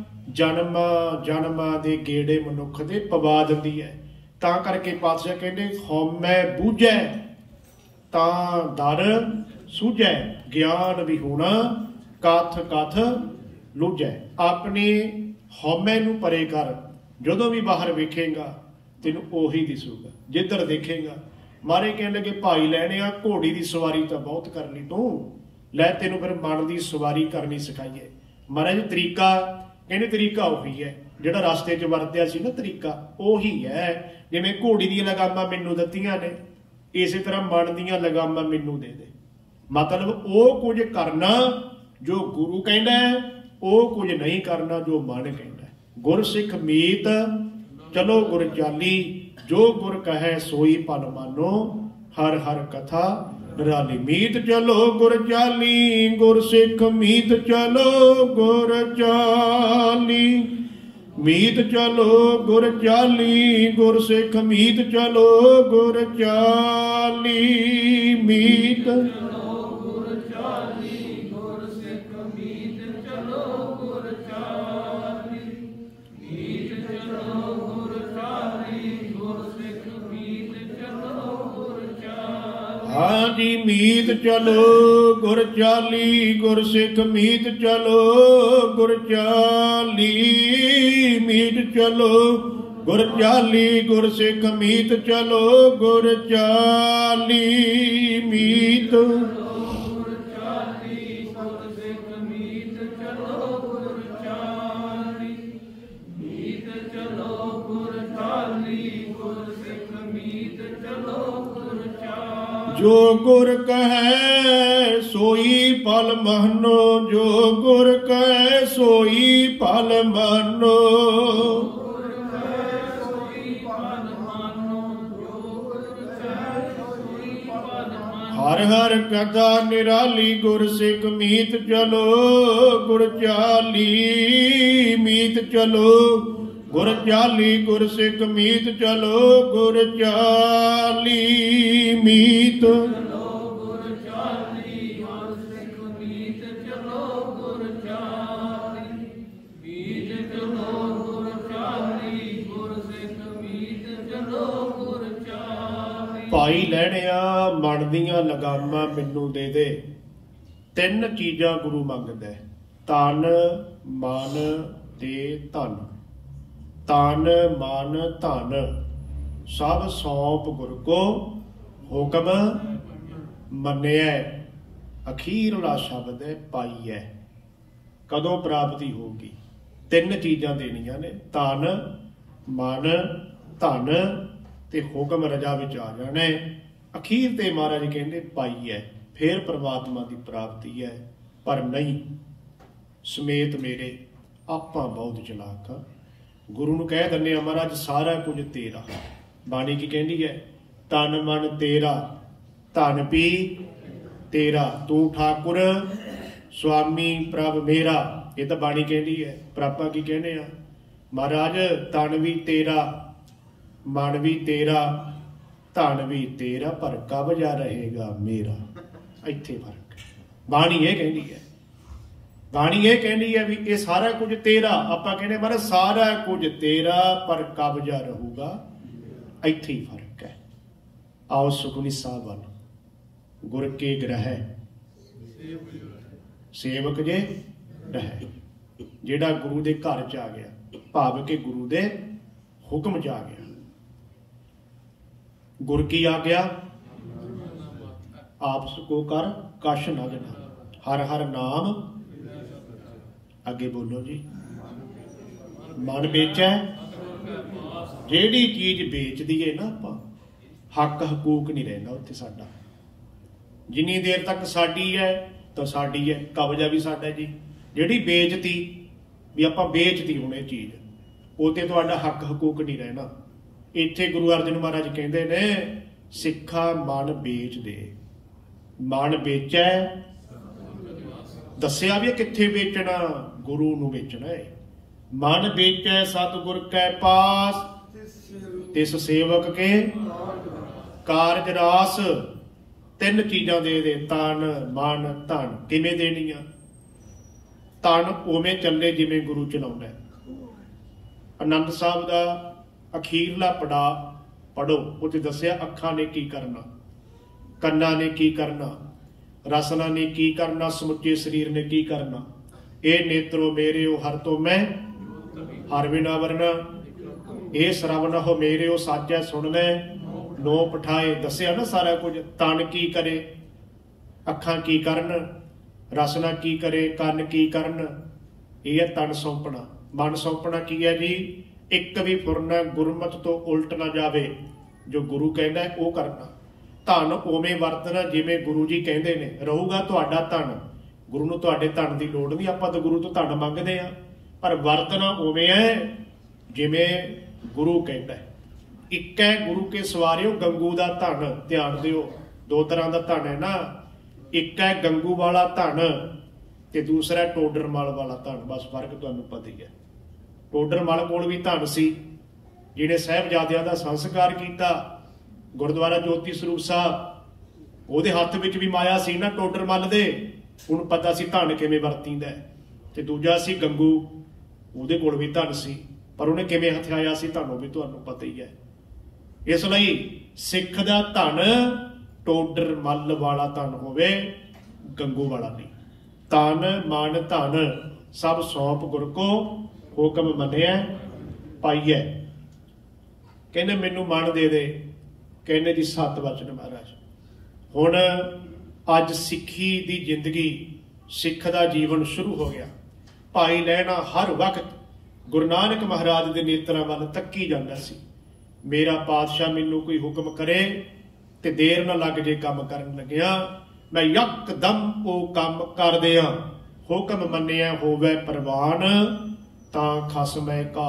ਜਨਮਾਂ ਦੇ ਗੇੜੇ ਮਨੁੱਖ ਦੇ ਪਵਾ ਦਿੰਦੀ ਹੈ। ਤਾਂ ਕਰਕੇ ਪਾਤਸ਼ਾਹ ਕਹਿੰਦੇ ਹਉਮੈ ਬੂਝੈ ਤਾਂ ਦਰ ਸੂਝੈ, ਗਿਆਨ ਵੀ ਹੋਣਾ ਕਥ ਕਥ ਲੂਝੈ। ਆਪਣੇ ਹਉਮੈ ਨੂੰ ਪਰੇ ਕਰ, ਜਦੋਂ ਵੀ ਬਾਹਰ ਵੇਖੇਗਾ ਤੈਨੂੰ ਉਹੀ ਦਿਸੂਗਾ ਜਿੱਧਰ ਦੇਖੇਗਾ। ਮਾਰੇ ਕਹਿਣ ਲੱਗੇ ਭਾਈ ਲੈਣੇ ਆ, ਘੋੜੀ ਦੀ ਸਵਾਰੀ ਤਾਂ ਬਹੁਤ ਕਰ ਲਈ ਤੂੰ, ਲੈ ਤੈਨੂੰ ਫਿਰ ਮਨ ਦੀ ਸਵਾਰੀ ਕਰਨੀ ਸਿਖਾਈਏ। ਮਹਾਰਾਜ ਤਰੀਕਾ ਕਹਿੰਦੇ ਤਰੀਕਾ ਉਹੀ ਹੈ ਜਿਹੜਾ ਰਸਤੇ 'ਚ ਵਰਤਿਆ ਸੀ ਨਾ, ਤਰੀਕਾ ਉਹੀ ਹੈ। ਜਿਵੇਂ ਘੋੜੀ ਦੀਆਂ ਲਗਾਮਾਂ ਮੈਨੂੰ ਦਿੱਤੀਆਂ ਨੇ, ਇਸੇ ਤਰ੍ਹਾਂ ਮਨ ਦੀਆਂ ਲਗਾਮਾਂ ਮੈਨੂੰ ਦੇ ਦੇ। ਮਤਲਬ ਉਹ ਕੁਝ ਕਰਨਾ ਜੋ ਗੁਰੂ ਕਹਿੰਦਾ, ਉਹ ਕੁਝ ਨਹੀਂ ਕਰਨਾ ਜੋ ਮਨ ਕਹਿੰਦਾ। ਗੁਰਸਿੱਖ ਮੀਤ ਚਲੋ ਗੁਰ ਚਾਲੀ, ਜੋ ਗੁਰ ਕਹੈ ਸੋਈ ਭਲ ਮਾਨੋ, ਹਰ ਹਰ ਕਥਾ ਨਿਰਾਲੀ। ਮੀਤ ਚਲੋ ਗੁਰ ਚਾਲੀ, ਗੁਰਸਿੱਖ ਮੀਤ ਚਲੋ ਗੁਰ ਚਾਲੀ, ਮੀਤ ਚਲੋ ਗੁਰ ਚਾਲੀ, ਗੁਰਸਿੱਖ ਮੀਤ ਚਲੋ ਗੁਰ ਚਾਲੀ। ਮੀਤ ਹਾਂਜੀ, ਮੀਤ ਚਲੋ ਗੁਰ ਚਾਲੀ, ਗੁਰਸਿੱਖ ਮੀਤ ਚਲੋ ਗੁਰ ਚਾਲੀ, ਮੀਤ ਚਲੋ ਗੁਰ ਚਾਲੀ, ਗੁਰਸਿੱਖ ਮੀਤ ਚਲੋ ਗੁਰ ਚਾਲੀ। ਮੀਤ ਜੋ ਗੁਰ ਕਹੈ ਸੋਈ ਭਲ ਮਾਨੋ, ਜੋ ਗੁਰ ਕਹੈ ਸੋਈ ਭਲ ਮਾਨੋ। ਹਰ ਹਰ ਕਥਾ ਨਿਰਾਲੀ, ਗੁਰਸਿੱਖ ਮੀਤ ਚਲੋ ਗੁਰ ਚਾਲੀ, ਮੀਤ ਚਲੋ ਗੁਰ ਚਾਲੀ, ਗੁਰਸਿੱਖ ਮੀਤ ਚਲੋ ਗੁਰ ਚਾਲੀ। ਮੀਤ ਭਾਈ ਲੈਣਿਆ ਮਨ ਦੀਆਂ ਲਗਾਮਾਂ ਮੈਨੂੰ ਦੇ ਦੇ। ਤਿੰਨ ਚੀਜ਼ਾਂ ਗੁਰੂ ਮੰਗਦਾ, ਤਨ ਮਨ ਤੇ ਧਨ। ਤਨ ਮਨ ਧਨ ਸਭ ਸੌਂਪ ਗੁਰ ਕੋ, ਹੁਕਮ ਮੰਨਿਆ। ਅਖੀਰਲਾ ਸ਼ਬਦ ਹੈ ਪਾਈਐ। ਕਦੋਂ ਪ੍ਰਾਪਤੀ ਹੋਊਗੀ? ਤਿੰਨ ਚੀਜ਼ਾਂ ਦੇਣੀਆਂ ਨੇ, ਤਨ ਮਨ ਧਨ ਤੇ ਹੁਕਮ ਰਜਾ ਵਿੱਚ ਆ ਜਾਣਾ। ਅਖੀਰ ਤੇ ਮਹਾਰਾਜ ਕਹਿੰਦੇ ਪਾਈਐ, ਫਿਰ ਪ੍ਰਮਾਤਮਾ ਦੀ ਪ੍ਰਾਪਤੀ ਹੈ। ਪਰ ਨਹੀਂ, ਸਮੇਤ ਮੇਰੇ ਆਪਾਂ ਬਹੁਤ ਚਲਾਕ ਆ। ਗੁਰੂ ਨੂੰ ਕਹਿ ਦਿੰਦੇ ਆ ਮਹਾਰਾਜ ਸਾਰਾ ਕੁਝ ਤੇਰਾ। ਬਾਣੀ ਕੀ ਕਹਿੰਦੀ ਹੈ? तन मन तेरा धन पी तेरा, तू ठाकुर स्वामी प्रभ मेरा। ये तो बाणी कहती है। पर आपां की कहने आ महाराज, तन भी तेरा, मन भी तेरा, धन भी तेरा, पर कब्जा रहेगा मेरा। इत्थे फर्क है। बाणी ये कहती है, बाणी ये कहती है भी ये सारा कुछ तेरा। आपां कहने महाराज सारा कुछ तेरा, पर कब्जा रहूगा। इत्थे ही फर्क है। आओ सुखमनी साहब वाल, गुर के ग्रह सेवक जे रह। जेड़ा गुरु दे घर च आ गया, भाव के गुरु दे हुक्म च आ गया, गुर की आज्ञा आपस को कर कश न गिना, हर हर नाम। अगे बोलो जी। मन बेचै, जेड़ी चीज बेच दीए ना आपां, हक हकूक नहीं रहना उत्थे साडा। जिन्नी देर तक साडी है तो साडी है, कब्जा भी साडा जी। जेड़ी बेचती भी आपां बेचती हुण ये चीज, उत्ते तुहाडा हक हकूक नहीं रहना। इत्थे गुरु अर्जन महाराज कहंदे ने, सिक्खा मन बेच दे। मन बेचै, दस्सिया भी कित्थे बेचना, गुरु नूं बेचना है। मन बेचै सतगुर कै पास, तिस सेवक के कारज रास। तीन चीज़ां दे दे, तन मन धन। किवें देणियां? तन उवें चले जिवें गुरु चलाउंदा है। आनंद साहब दा अखीरला पड़ा पढ़ो, उत्थे दस्सिया अखां ने की करना, कन्ना ने की करना, रसना ने की करना, समुचे शरीर ने की करना। ए नेत्रो मेरे ओ हर तो मैं हर बिना वरना, ए श्रवण हो मेरे ओ साजै सुन ले नो पठाए। दस्सिया ना सारा कुछ। तन की करे, अखां की करन, रसना की करे, कन की करन। ये है तन सौंपना। मन सौंपना की है जी? एक भी फुरना गुरमत तो उल्ट ना जावे, जो गुरु कहना है वो करना। धन उवें वरतना जिवें गुरु जी कहते ने, रहूगा तुहाडा धन। गुरु नूं तुहाडे धन की लोड़ नहीं, आपां तो गुरु तो धन मंगदे आ, पर वरतना उवें है जिवें गुरु कहता है। एक है गुरु के सवारियो गंगू का धन। ध्यान दिओ, दो तरह का धन है ना। एक है गंगू वाला धन ते दूसरा है टोडर मल वाला धन। बस फर्क तुहानूं पता ही है। टोडर मल कोल भी धन सी, जिहड़े साहिबजादियां दा संस्कार कीता। गुरुद्वारा ज्योति स्वरूप साहब, ਉਹਦੇ हत्थ विच भी माया सी ना टोडर मल दे, ਉਹਨੂੰ पता सी धन किवें वरतींदा है। ते दूजा सी गंगू, ਉਹਦੇ कोल भी धन सी, पर ਉਹਨੇ किवें हथियाया सी धन भी तुहानूं पता ही है। इस लई सिख दा धन टोडर मल वाला धन होवे, गंगू वाला नहीं। तन मन धन सब सौंप गुर को, हुक्म मन्निया पाइए। कहने मैनू मन दे दे, कहने जी 7 वचन महाराज। हुण अज सिक्खी दी जिंदगी, सिख दा जीवन शुरू हो गया। भाई लहना हर वक्त गुरु नानक महाराज दे नेत्रां वल तक्की जांदा सी। मेरा पातशाह मैनू कोई हुक्म करे ते देर ना लग जे काम करन लग्या, मैं यकदम वो काम कर दियां। हुक्म मन्निया होवे परवान, तां खसमै का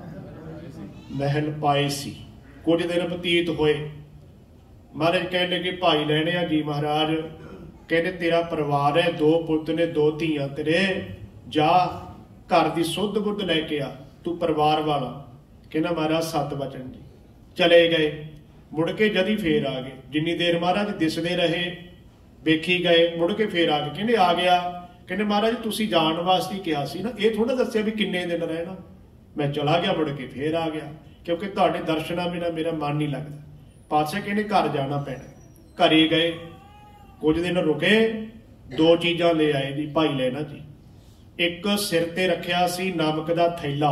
महल पाए सी। कुछ दिन बतीत होए, महाराज कहने लगे भाई लहने जी महाराज, कहने तेरा परिवार है, 2 पुत ने 2 धीआं तेरे, जा घर की सुध बुध लैके आ, तू परिवार वाला। कहना महाराज 7 वचन जी। चले गए, मुड़ के जदी फेर आ गए। जिन्नी देर महाराज दिसदे रहे, वेखी गए, मुड़ के फेर आ गए। कहने आ गया, कहने महाराज तुसी जाण वास्ते कहा सी ना, ये थोड़ा दस्सिया भी किन्ने दिन रहना। मैं चला गया, मुड़ के फेर आ गया, क्योंकि तुहाडे दर्शनां बिना मेरा मन नहीं लगता। पातशाह कहने घर जाना पैना। घरे गए, कुछ दिन रुके, 2 चीज़ां ले आए जी भाई लहना जी। एक सिर ते रखिया सी नमक दा थैला,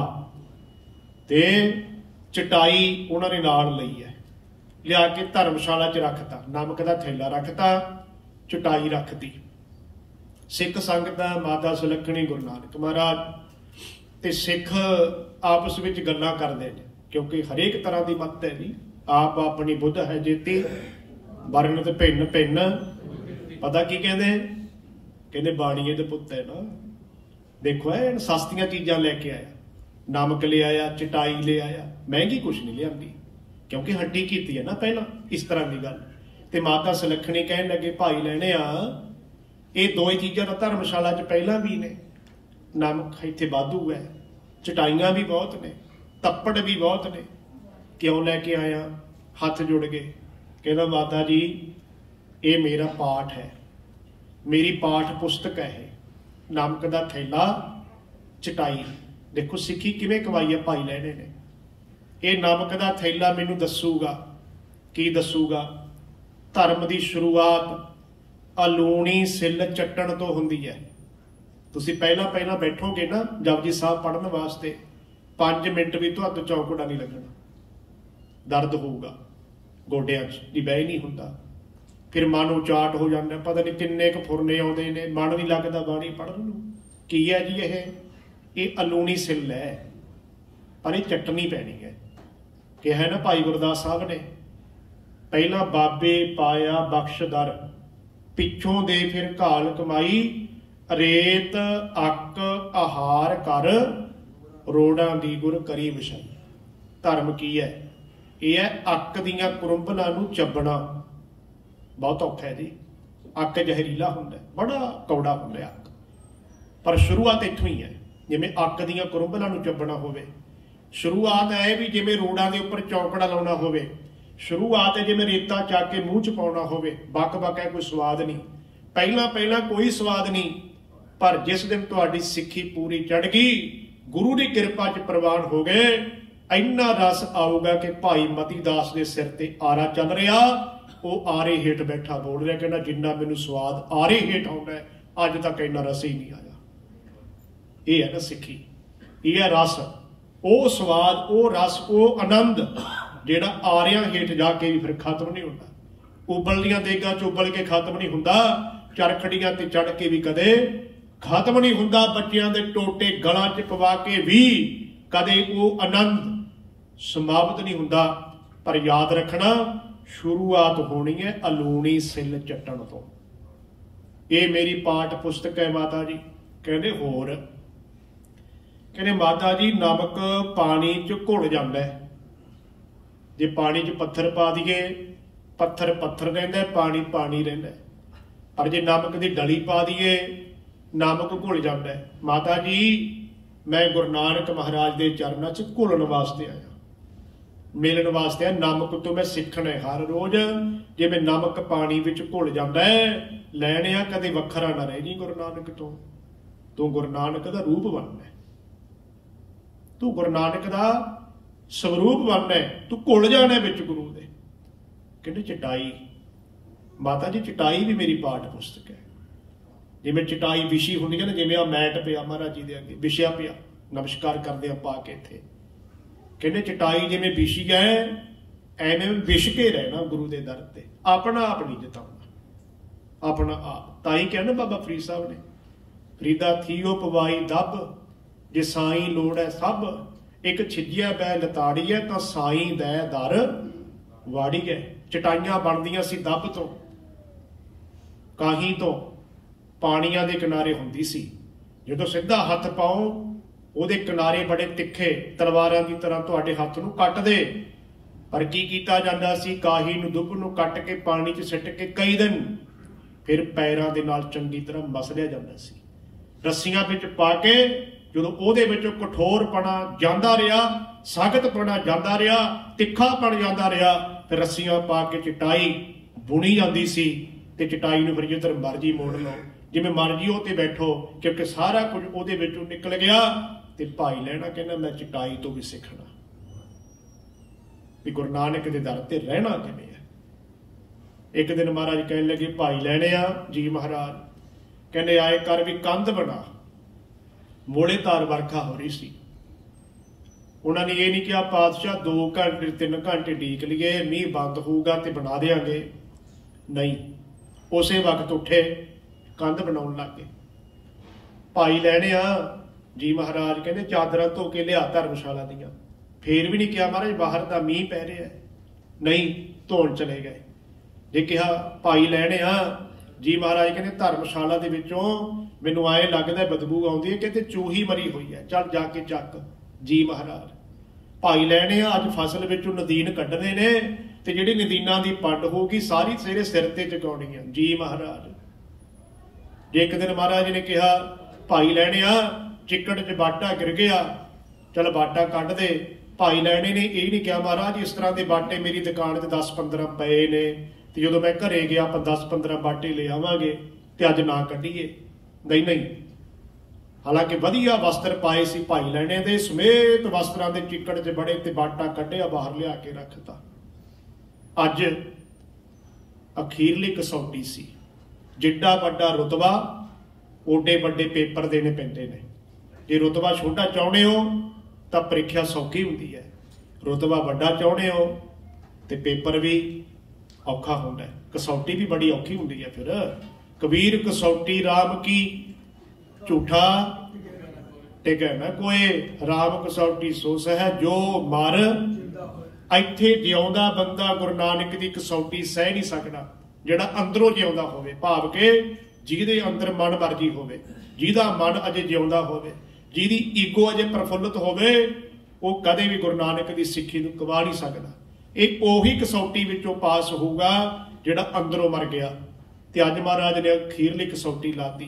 ते चटाई उन्होंने नाल लई है, लिया के धर्मशाला च रखता। नमक का थैला रखता, चटाई रखती। सिख संगत माता सुलखणी गुरु नानक महाराज ते सिख आपस में गल्लां करते हैं, क्योंकि हरेक तरह की मत है जी। आप अपनी बुद्ध है जेती, वरन ते भिन्न भिन्न। पता की कहते, कहते बाणीए दे पुत्त है ना। देखो है सस्तियां चीज़ां लैके आया, नमक ले आया, चटाई ले आया, महंगी कुछ नहीं लिया। क्योंकि हड्डी की है ना पहला, इस तरह की गल। तो माता सुलखणी कहन लगे भाई लैणे ये दो ही चीज़ां तो धर्मशाला च पहला भी ने, नमक इत्थे वाधू है, चटाइयां भी बहुत ने, तप्पड़ भी बहुत ने, क्यों लैके आया? हथ जुड़ गए, कहना माता जी ये मेरा पाठ है, मेरी पाठ पुस्तक है, नमक का थैला, चटाई। देखो सिक्खी किवें कवाई है भाई लैणे ने। ये नमक का थैला मैनू दसूगा, की दसूगा? धर्म की शुरुआत अलूणी सिल चट्टण तो हुंदी है। तुसीं पहला पहला बैठोगे ना जपजी साहब पढ़न वास्ते, 5 मिनट भी तुहानूं चौंकड़ा नहीं लगना, दर्द होगा गोडियां च, जी बह नहीं हुंदा। फिर मन उचाट हो जाता, पता नहीं किन्ने क फुरने आउंदे ने, मन नहीं लगता बाणी पढ़न नूं। की है जी ये अलूणी सिल है, पर ये चटनी पैनी है। कहा है ना भाई गुरदास साहब ने, पहला बाबे पाया बख्शदर, पिछों दे फिर घाल कमाई, रेत अक आहार कर, रोड़ां दी गुर करी विछाई। धर्म की है? यह है अक दियां कुरुंबलां नूं चबना बहुत औखा है जी। अक जहरीला हुंदा है, बड़ा कौड़ा हुंदा है अक, पर शुरुआत इत्थों ही है। जिवें अक दियां कुरुंबलां नूं चबना होवे, शुरुआत है भी जिवें रोड़ां दे उपर चौकड़ा लाउणा होवे, शुरुआत है जिवें रेता चक के मूँह च पाउणा होवे, बक बक है, कोई स्वाद नहीं। पहला पहला कोई स्वाद नहीं, पर जिस दिन तुहाडी सिੱਖੀ पूरी चढ़ गई, गुरु की किरपा च प्रवान हो गए, इन्ना रस आऊगा कि भाई मती दास के सिर ते आरा चल रहा, वो आरे हेठ बैठा बोल रहा, कहना जिन्ना मैनू स्वाद आरे हेठ आउंदा है, अज तक इन्ना रस ही नहीं आया। ये है ना सिੱਖੀ, ये है रस, वो स्वाद, वो रस, वो आनंद जिहड़ा आरियां हेठ जाके भी फिर खत्म नहीं होता। उबलदियां देगां च उबल के खत्म नहीं हुंदा, चरखड़ियां ते चढ़ के भी कदे खत्म नहीं हुंदा, बच्चियां दे टोटे गलां च पवा के भी कदे वो आनंद समाप्त नहीं हुंदा। पर याद रखना, शुरुआत होनी है अलूणी सिल चट्टण तो। ये मेरी पाठ पुस्तक है माता जी। कहते होर, कहते माता जी नमक पानी च घुल जाता है, जे पानी च पत्थर पा दिए, पत्थर पत्थर रहिंदा, पानी पानी रहिंदा, पर जे नमक की डली पा दिए, नमक घुल जाता है। माता जी मैं गुरु नानक महाराज के चरणों च घुलण वास्ते आया, मिलन वास्ते आया, नमक तो मैं सीखना है हर रोज। जिवें नमक पानी विच घुल जाता है, लैणे आ कदे वखरा ना रह जी गुरु नानक तो। तू गुरु नानक का रूप बनना है, तू गुरु नानक का स्वरूप बनना है, तू घुल जाना विच गुरु दे। कहते चटाई, माता जी चटाई भी मेरी पाठ पुस्तक है। जिवें चटाई विछी हुंदी है ना, जिवें आ मैट पिया महाराज जी दे अगे विछिया पिया, नमस्कार करदे आ पा के इत्थे। कहते चटाई जिवें विछी है, एवें विछ के रहना गुरु दे दर ते, अपना आप नहीं जताउणा, अपना आप। ताई कहना बाबा फरीद साहब ने, फरीदा थीओ पवाई दब, जे साई लोड़ है सब, एक छिजिया बै लताड़ी है तो साई दै दर वाड़ी है। चटाइयां बनदियां सी दब तो, काही तो, पानियां दे किनारे हुंदी सी। जदों सीधा हथ पाओ, ਉਹਦੇ किनारे बड़े तिखे तलवारां की तरह तुहाडे हथ नूं कट दे। पर की कीता जांदा सी, काही नूं दुੱਬ नूं कट के पानी च सिੱਟ के कई दिन फिर पैरां दे नाल चंगी तरह मसलिया जांदा सी। रस्सियां विच पा के ਜਦੋਂ ਉਹਦੇ ਵਿੱਚੋਂ कठोरपना ਜਾਂਦਾ ਰਿਹਾ, सख्तपना ਜਾਂਦਾ ਰਿਹਾ, ਤਿੱਖਾਪਣ ਜਾਂਦਾ ਰਿਹਾ, ਫਿਰ ਰੱਸੀਆਂ ਪਾ ਕੇ ਚਟਾਈ ਬੁਣੀ ਜਾਂਦੀ ਸੀ। ਤੇ ਚਟਾਈ ਨੂੰ ਫਿਰ ਜਿੱਧਰ ਮਰਜੀ ਮੋੜ ਲਓ, ਜਿਵੇਂ ਮਰਜੀ ਉਹ ਤੇ ਬੈਠੋ, ਕਿਉਂਕਿ ਸਾਰਾ ਕੁਝ ਉਹਦੇ ਵਿੱਚੋਂ ਨਿਕਲ ਗਿਆ। ਤੇ ਭਾਈ ਲਹਿਣਾ ਕਹਿੰਦਾ ਮੈਂ ਚਟਾਈ ਤੋਂ ਵੀ ਸਿੱਖਣਾ ਵੀ ਗੁਰੂ ਨਾਨਕ ਦੇ ਦਰ ਤੇ ਰਹਿਣਾ ਕਿਵੇਂ ਹੈ। ਇੱਕ ਦਿਨ ਮਹਾਰਾਜ ਕਹਿਣ ਲੱਗੇ ਭਾਈ ਲਹਿਣਿਆ ਜੀ ਮਹਾਰਾਜ, ਕਹਿੰਦੇ ਆਏ ਕਰ ਵੀ ਕੰਧ ਬਣਾ। ਮੋੜੇ ਤਾਰ ਵਰਖਾ ਹੋ ਰਹੀ ਸੀ। ਉਹਨਾਂ ਨੇ ਇਹ ਨਹੀਂ ਕਿਹਾ ਪਾਤਸ਼ਾਹ 2 ਘੰਟੇ 3 ਘੰਟੇ ਢੀਕ ਲਈਏ, ਮੀਂਹ ਬੰਦ ਹੋਊਗਾ ਤੇ ਬਣਾ ਦੇਾਂਗੇ। ਨਹੀਂ, ਉਸੇ ਵਕਤ ਉੱਠੇ, ਕੰਧ ਬਣਾਉਣ ਲੱਗ ਗਏ। ਭਾਈ ਲੈਣਿਆ ਜੀ ਮਹਾਰਾਜ ਕਹਿੰਦੇ ਚਾਦਰਾਂ ਧੋ ਕੇ ਲਿਆ ਧਰਮਸ਼ਾਲਾ ਦੀਆਂ। ਫੇਰ ਵੀ ਨਹੀਂ ਕਿਹਾ ਮਹਾਰਾਜ ਬਾਹਰ ਦਾ ਮੀਂਹ ਪੈ ਰਿਹਾ, ਨਹੀਂ, ਧੋਣ ਚਲੇ ਗਏ। ਜੇ ਕਿਹਾ ਭਾਈ ਲੈਣਿਆ ਜੀ ਮਹਾਰਾਜ ਕਹਿੰਦੇ ਧਰਮਸ਼ਾਲਾ ਦੇ ਵਿੱਚੋਂ ਮੈਨੂੰ ਆਏ ਲੱਗਦਾ ਬਦਬੂ ਆਉਂਦੀ ਹੈ, ਕਹਿੰਦੇ ਚੂਹੀ ਮਰੀ ਹੋਈ ਹੈ, ਚੱਲ ਜਾ ਕੇ ਚੱਕ। ਜੀ ਮਹਾਰਾਜ भाई लैने अज फसल विचों नदीन कड्ढने ने ते जिहड़ी नदीनां दी पंड होगी सारी तेरे सिर ते चुकाउणी है। जी महाराज, जे एक दिन महाराज ने कहा भाई लैने चिक्कड़ च बाटा गिर गया, चल बाटा कढ दे। भाई लैने ने यही नहीं कहा महाराज इस तरह के बाटे मेरी दुकान 'च 10-15 पए ने, तो जो मैं घरे गया आप 10-15 बाटे ले आवांगे ते अज ना कढीए। नहीं नहीं, हालांकि वधिया वस्त्र पाए सी भाई लैने दे, समेत वस्त्रां दे चिक्कड़ च बड़े ते बाटा कढिया बाहर लिया के रखता। अज अखीरली कसौटी सी, जिड्डा वड्डा रुतबा ओडे वड्डे पेपर देने पैंदे ने। जे रुतबा छोटा चाहुंदे हो तां प्रीख्या सौखी हुंदी है, रुतबा वड्डा चाहुंदे हो ते पेपर भी औखा हुंदा है, कसौटी भी बड़ी औखी हुंदी है। फिर कबीर कसौटी राम की झूठा टिकै ना कोई, राम कसौटी सो सह जो मर। ਇੱਥੇ ਜਿਉਂਦਾ ਬੰਦਾ ਗੁਰੂ ਨਾਨਕ ਦੀ ਕਸੌਟੀ ਸਹਿ ਨਹੀਂ ਸਕਦਾ, ਜਿਹੜਾ ਅੰਦਰੋਂ ਜਿਉਂਦਾ ਹੋਵੇ, ਭਾਵ ਕਿ ਜਿਹਦੇ ਅੰਦਰ ਮਨ ਮਰਜੀ ਹੋਵੇ, ਜਿਹਦਾ ਮਨ ਅਜੇ ਜਿਉਂਦਾ ਹੋਵੇ, ਜਿਹਦੀ ਈਗੋ ਅਜੇ ਪ੍ਰਫੁੱਲਤ ਹੋਵੇ, ਉਹ ਕਦੇ ਵੀ ਗੁਰੂ ਨਾਨਕ ਦੀ ਸਿੱਖੀ ਨੂੰ ਗਵਾ ਨਹੀਂ ਸਕਦਾ। ਇਹ ਉਹੀ ਕਸੌਟੀ ਵਿੱਚੋਂ ਪਾਸ ਹੋਊਗਾ ਜਿਹੜਾ ਅੰਦਰੋਂ ਮਰ ਗਿਆ। ਤੇ ਅੱਜ ਮਹਾਰਾਜ ਨੇ ਅਖੀਰਲੀ ਕਸੌਟੀ ਲਾਤੀ।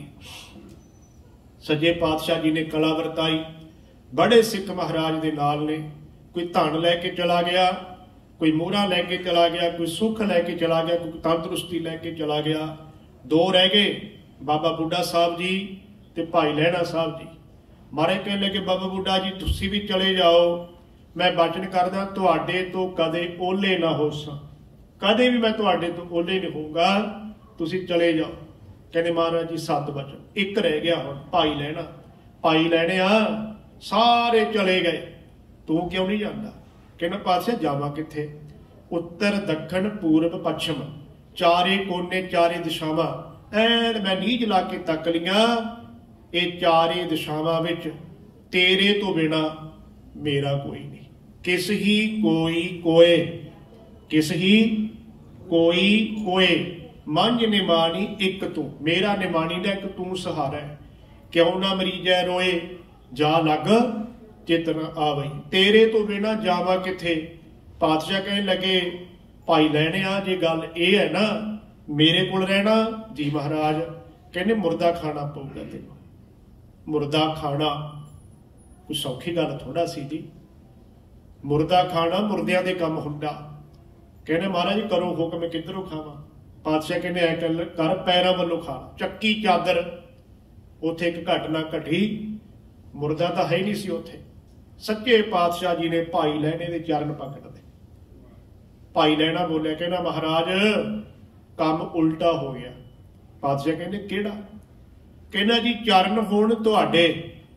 ਸੱਜੇ ਪਾਤਸ਼ਾਹ ਜੀ ਨੇ ਕਲਾ ਵਰਤਾਈ, ਬੜੇ ਸਿੱਖ ਮਹਾਰਾਜ ਦੇ ਨਾਲ ਨੇ। कोई धन लैके चला गया, कोई मोहरा लैके चला गया, कोई सुख लैके चला गया, कोई तंदुरुस्ती लैके चला गया। दो रह गए, बाबा बुढ़ा साहब जी ते भाई लहणा साहब जी। मारे कहने लगे बाबा बुढ़ा जी तुसी भी चले जाओ, मैं वचन करदा तुहाडे तो कदे ओले ना हो सा, कदे भी मैं तुहाडे तो ओले नहीं होऊंगा, तुसी चले जाओ। कहने महाराज जी 7 वचन, एक रह गया हुण भाई लहणा। भाई लहणे सारे चले गए, तू क्यों नहीं जाता? कहना पातशाह जावा किथे? उत्तर दक्षिण पूरब पश्चिम चारे कोने चारे दिशावां ऐन मैं नीज ला के तक लिया, ये चारे दिशावां विच तेरे तो बिना मेरा कोई नहीं। किस ही कोई कोय, किस ही कोई कोय, मंझ निमानी एक तू, मेरा निमानी दा एक तू सहारा है। क्यों ना मरीजै रोए जा लग चेतना आवई, तेरे तो बिना जावा किथे। पातशाह कहने लगे भाई लैणे जे गल ये है ना मेरे कोल रहना। जी महाराज कहने मुर्दा खाना पऊगा तेनों। मुर्दा खाना कोई सौखी गल थोड़ा सी जी, मुर्दा खाना मुर्दियां दे काम हुंदा। कहने महाराज करो हुक्म किधरों खावा? पातशाह कहने ऐ कर पैरां वल्लों खा। चक्की चादर उत्थे एक घटना घटी, मुर्दा तो है ही नहीं सी उत्थे। सच्चे पातशाह जी ने भाई लहणे दे चरण पकड़ दे। भाई लहणा बोलिया कहना महाराज काम उल्टा हो गया। पातशाह कहने केड़ा? कहना जी चरण होण तुहाडे,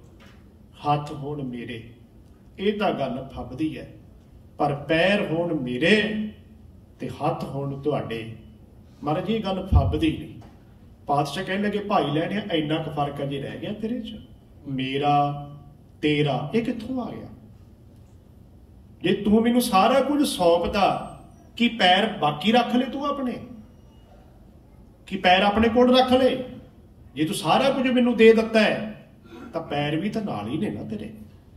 हथ होण मेरे। ये तां गल फबदी है, पर पैर होण मेरे ते हथ होण तुहाडे। महाराज ये गल फबदी नहीं। पातशाह कहने लगे भाई लहणे इन्ना क फर्क अजे रह गया तेरे च, मेरा तेरा ये कित्थों आ गया? जे तू मैनू सारा कुछ सौंपदा कि पैर बाकी रख ले तू अपने, कि पैर अपने कोल रख ले। जे तू सारा कुछ मैनू दे दिता है तो पैर भी तो नाल ही ने ना तेरे।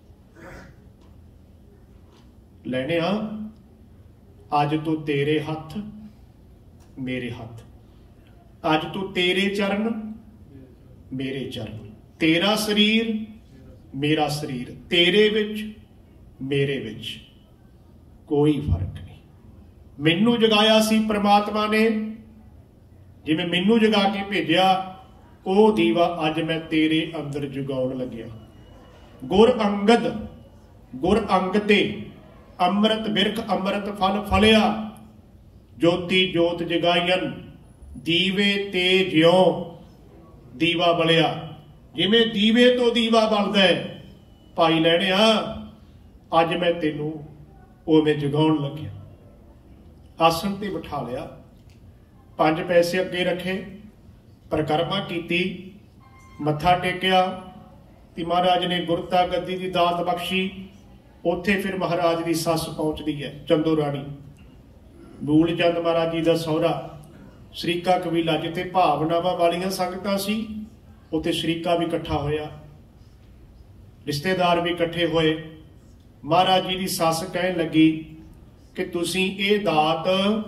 लैणे अज तो तेरे हथ मेरे हथ, अज तो तेरे चरण मेरे चरण, तेरा शरीर मेरा शरीर, तेरे विच मेरे विच कोई फर्क नहीं। मैनू जगाया सी परमात्मा ने, जिवें मैनू जगा के भेजिया वो दीवा अज मैं तेरे अंदर जगाउण लग्या। गुर अंगद गुर अंग ते अमृत बिरख अमृत फल फलिया, ज्योति जोत जगाईयन दीवे ते ज्यों दीवा बलिया। जिमें दीवे तो दीवा बलदा है, भाई लैणे अज मैं तेनू उवें जगाउण लग्या। आसन ते बिठा लिया, 5 पैसे अगे रखे, परिक्रमा कीती, मत्था टेकिया ते महाराज ने गुरता गद्दी की दात बख्शी। उत्थे फिर महाराज की सस पहुंचती है, चंदो राणी, मूल चंद महाराज जी का सहुरा, शरीका कबीला, जिथे भावनावां वालियां संगतां सी उत्थे शरीका भी इकट्ठा होया, रिश्तेदार भी इकट्ठे होए। महाराज जी की सस कहन लगी कि तुसी ये दात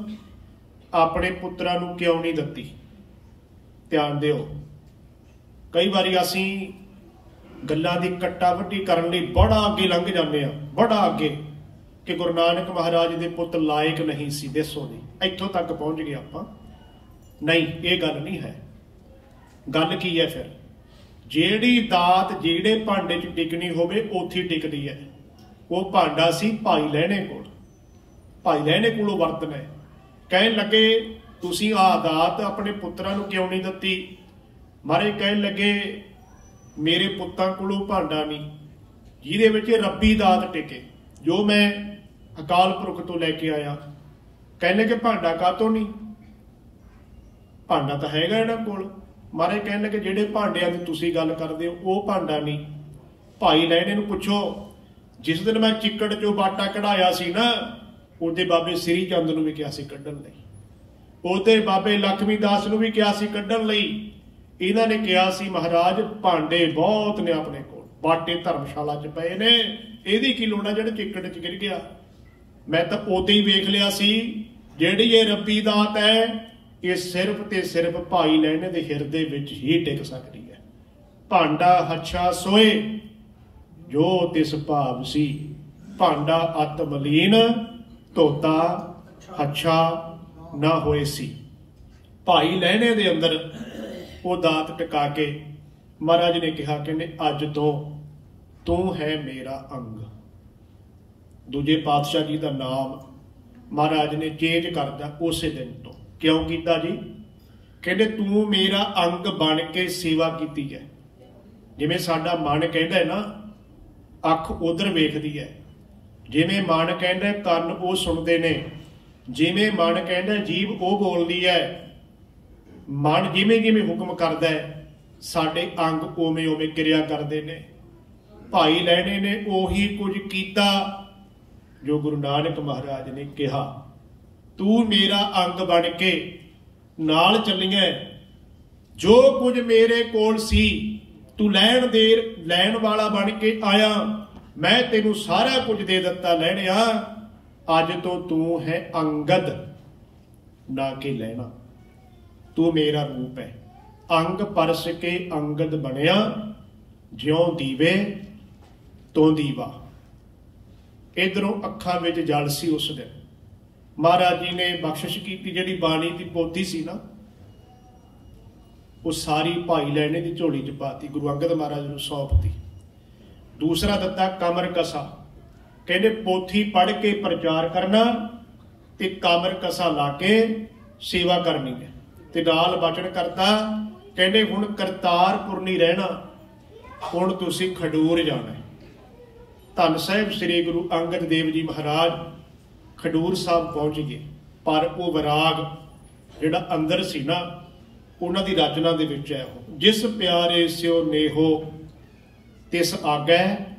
अपने पुत्रां नूं क्यों नहीं दित्ती। ध्यान दिओ, कई बारी असीं गल्लां दी कट्टा वड्डी करन लई बड़ा अगे लंघ जांदे आ, बड़ा अगे कि गुरु नानक महाराज दे पुत लायक नहीं सी, दसो नहीं इत्थों तक पहुंच गए आपां। नहीं, ये गल नहीं है। गल की है फिर, ਜਿਹੜੀ दात ਜਿਹੜੇ भांडे च टिकनी होवे उत्थे टिकदी है। वो भांडा सी भाई लहणे कोल, भाई लहणे कोलों वरतना है। कहन लगे तुसीं आ दात अपने पुत्रां नूं क्यों नहीं दित्ती। महाराज कहन लगे मेरे पुत्तां कोलों भांडा नहीं जिहदे विच रब्बी दात टिके, जो मैं अकाल पुरख तो लैके आया। कहन लगे भांडा कातों नहीं, भांडा तां हैगा इहनां कोल। महाराज कहन लगे ਜਿਹੜੇ ਭਾਂਡਿਆਂ ਦੀ ਤੁਸੀਂ ਗੱਲ ਕਰਦੇ ਹੋ ਉਹ ਭਾਂਡਾ ਨਹੀਂ। ਭਾਈ ਲੈਣੇ ਨੂੰ ਪੁੱਛੋ, ਜਿਸ ਦਿਨ ਮੈਂ ਚਿੱਕੜ ਚੋਂ ਬਾਟਾ ਕਢਾਇਆ ਸੀ ਨਾ, ਉਹਦੇ ਬਾਬੇ ਸ੍ਰੀ ਚੰਦ ਨੂੰ ਵੀ ਕਿਹਾ ਸੀ ਕੱਢਣ ਲਈ, ਉਹਦੇ ਬਾਬੇ ਲਖਮੀ ਦਾਸ ਨੂੰ ਵੀ ਕਿਹਾ ਸੀ ਕੱਢਣ ਲਈ। ਇਹਨਾਂ ਨੇ ਕਿਹਾ ਸੀ ਮਹਾਰਾਜ ਭਾਂਡੇ ਬਹੁਤ ਨੇ ਆਪਣੇ ਕੋਲ, ਬਾਟੇ ਧਰਮਸ਼ਾਲਾ 'ਚ ਪਏ ਨੇ, ਇਹਦੀ ਕੀ ਲੋੜ ਆ ਜਿਹੜੇ ਚਿੱਕੜ 'ਚ ਗਿਰ ਗਿਆ। ਮੈਂ ਤਾਂ ਉਦੋਂ ਹੀ ਵੇਖ ਲਿਆ ਸੀ ਜਿਹੜੀ ਇਹ ਰੱਬੀ ਦਾਤ ਹੈ ये सिर्फ ते सिर्फ भाई लहणे दे हिरदे विच ही टिक सकती है। भांडा हच्छा सोए जो तिस भाव सी, भांडा अत मलीन धोता हच्छा ना होए सी। भाई लहणे दे अंदर वो दात टिका के महाराज ने कहा कि अज तो तू है मेरा अंग। दूजे पातशाह जी का नाम महाराज ने चेंज करता उस दिन तो। क्यों कीता जी? कहते तू मेरा अंग बन के सेवा की है। जिमें साडा मन कहता है ना अख उधर वेखदी है, जिमें मन कहता है कन्न वो सुनते ने, जिमें मन कहता है जीभ वो बोलती है, मन जिमें जिमें हुक्म करता है साडे अंग उवें उवें क्रिया करते ने। भाई लहणे ने उही कुछ कीता जो गुरु नानक महाराज ने कहा तू मेरा अंग बन के नाल चलिए, जो कुछ मेरे कोल सी तू लैण वाला बन के आया, मैं तेनू सारा कुछ दे दिता लैणिया। अज तो तू है अंगद ना के लैना, तू मेरा रूप है। अंग परस के अंगद बनया, ज्यों दीवे तो दीवा। इधरों अखां विच जल सी उस दिन। महाराज जी ने बख्शिश की जी बाणी की पोथी सी ना, वो सारी भाई लहणे की झोली च पाती, गुरु अंगद महाराज को सौंपती। दूसरा दत्ता कमर कसा, कहते पोथी पढ़ के प्रचार करना ते कमर कसा ला के सेवा करनी है। ते नाल बचन करता कहते हुण करतारपुर नहीं रहना, हुण तुसीं खडूर जाना है। धन साहिब श्री गुरु अंगद देव जी महाराज खडूर साहब पहुंच गए, पर वो विराग जिहड़ा अंदर सी ना उन्हां दी रचना दे विच है, जिस प्यारे स्यो नेहो तिस आगै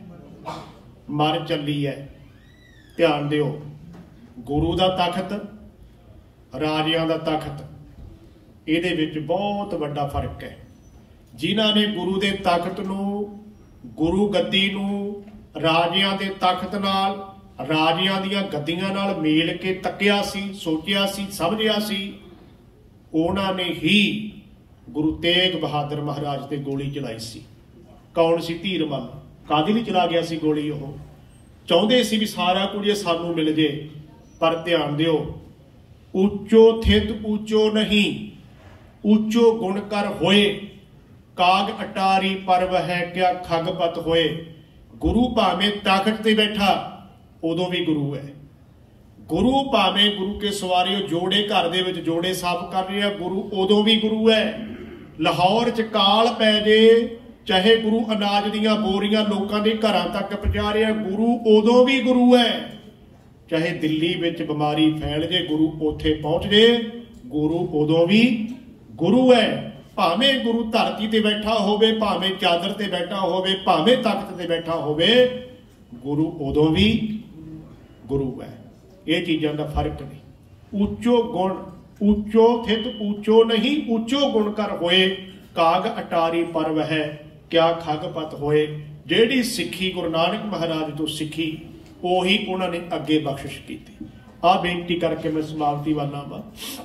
मर चली है। ध्यान दिओ, गुरु दा तखत राजियां दा तखत इहदे विच बहुत वड्डा फर्क है। जिन्हां ने गुरु दे तखत नूं, गुरु गद्दी नूं राजियां दे तखत नाल, राजियां दियां गद्दियां नाल मेल के तकिया सी, सोचिया सी, समझिया सी, उन्हां ने ही गुरु तेग बहादुर महाराज ते गोली चलाई सी। कौन सी? धीरमल। काहदे लई चला गया सी गोली? ओह चाहुंदे सी भी सारा कुछ सानू मिल जे। पर ध्यान दिओ, ऊचो थित ऊचो नहीं, ऊचो गुण कर होए, काग अटारी पर वह क्या खगपत होए। गुरु भावें ताकत ते बैठा उदों भी गुरु है। गुरु भावें गुरु के सवारे जोड़े घर दे विच जोड़े साफ कर रहे हैं, गुरु उदों भी गुरु है। लाहौर च काल पै जे, चाहे गुरु अनाज दीयां बोरियां लोकां दे घरां तक पहुंचा रहे हैं, गुरु उदों भी गुरु है। चाहे दिल्ली विच बीमारी फैल जे, गुरु उत्थे पहुंच जे, गुरु उदों भी गुरु है। भावें गुरु धरती ते बैठा होवे, भावें चादर ते बैठा होवे, भावें तख्त ते बैठा होवे, गुरु उदों भी गुरु है। ये चीज़ों का फर्क नहीं। ऊचो गुण, ऊचो थित ऊचो नहीं, ऊचो गुण कर होए, काग अटारी पर वह क्या खगपत होए। जेड़ी सिक्खी गुरु नानक महाराज तो सिक्खी ਉਹੀ ਉਹਨਾਂ ਨੇ ਅੱਗੇ ਬਖਸ਼ਿਸ਼ ਕੀਤੀ। ਆਹ ਬੇਨਤੀ ਕਰਕੇ ਮੈਂ ਸਮਾਪਤੀ ਵੱਲ ਆਵਾਂ।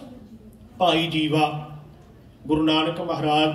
ਭਾਈ ਜੀਵਾ ਗੁਰੂ ਨਾਨਕ ਮਹਾਰਾਜ,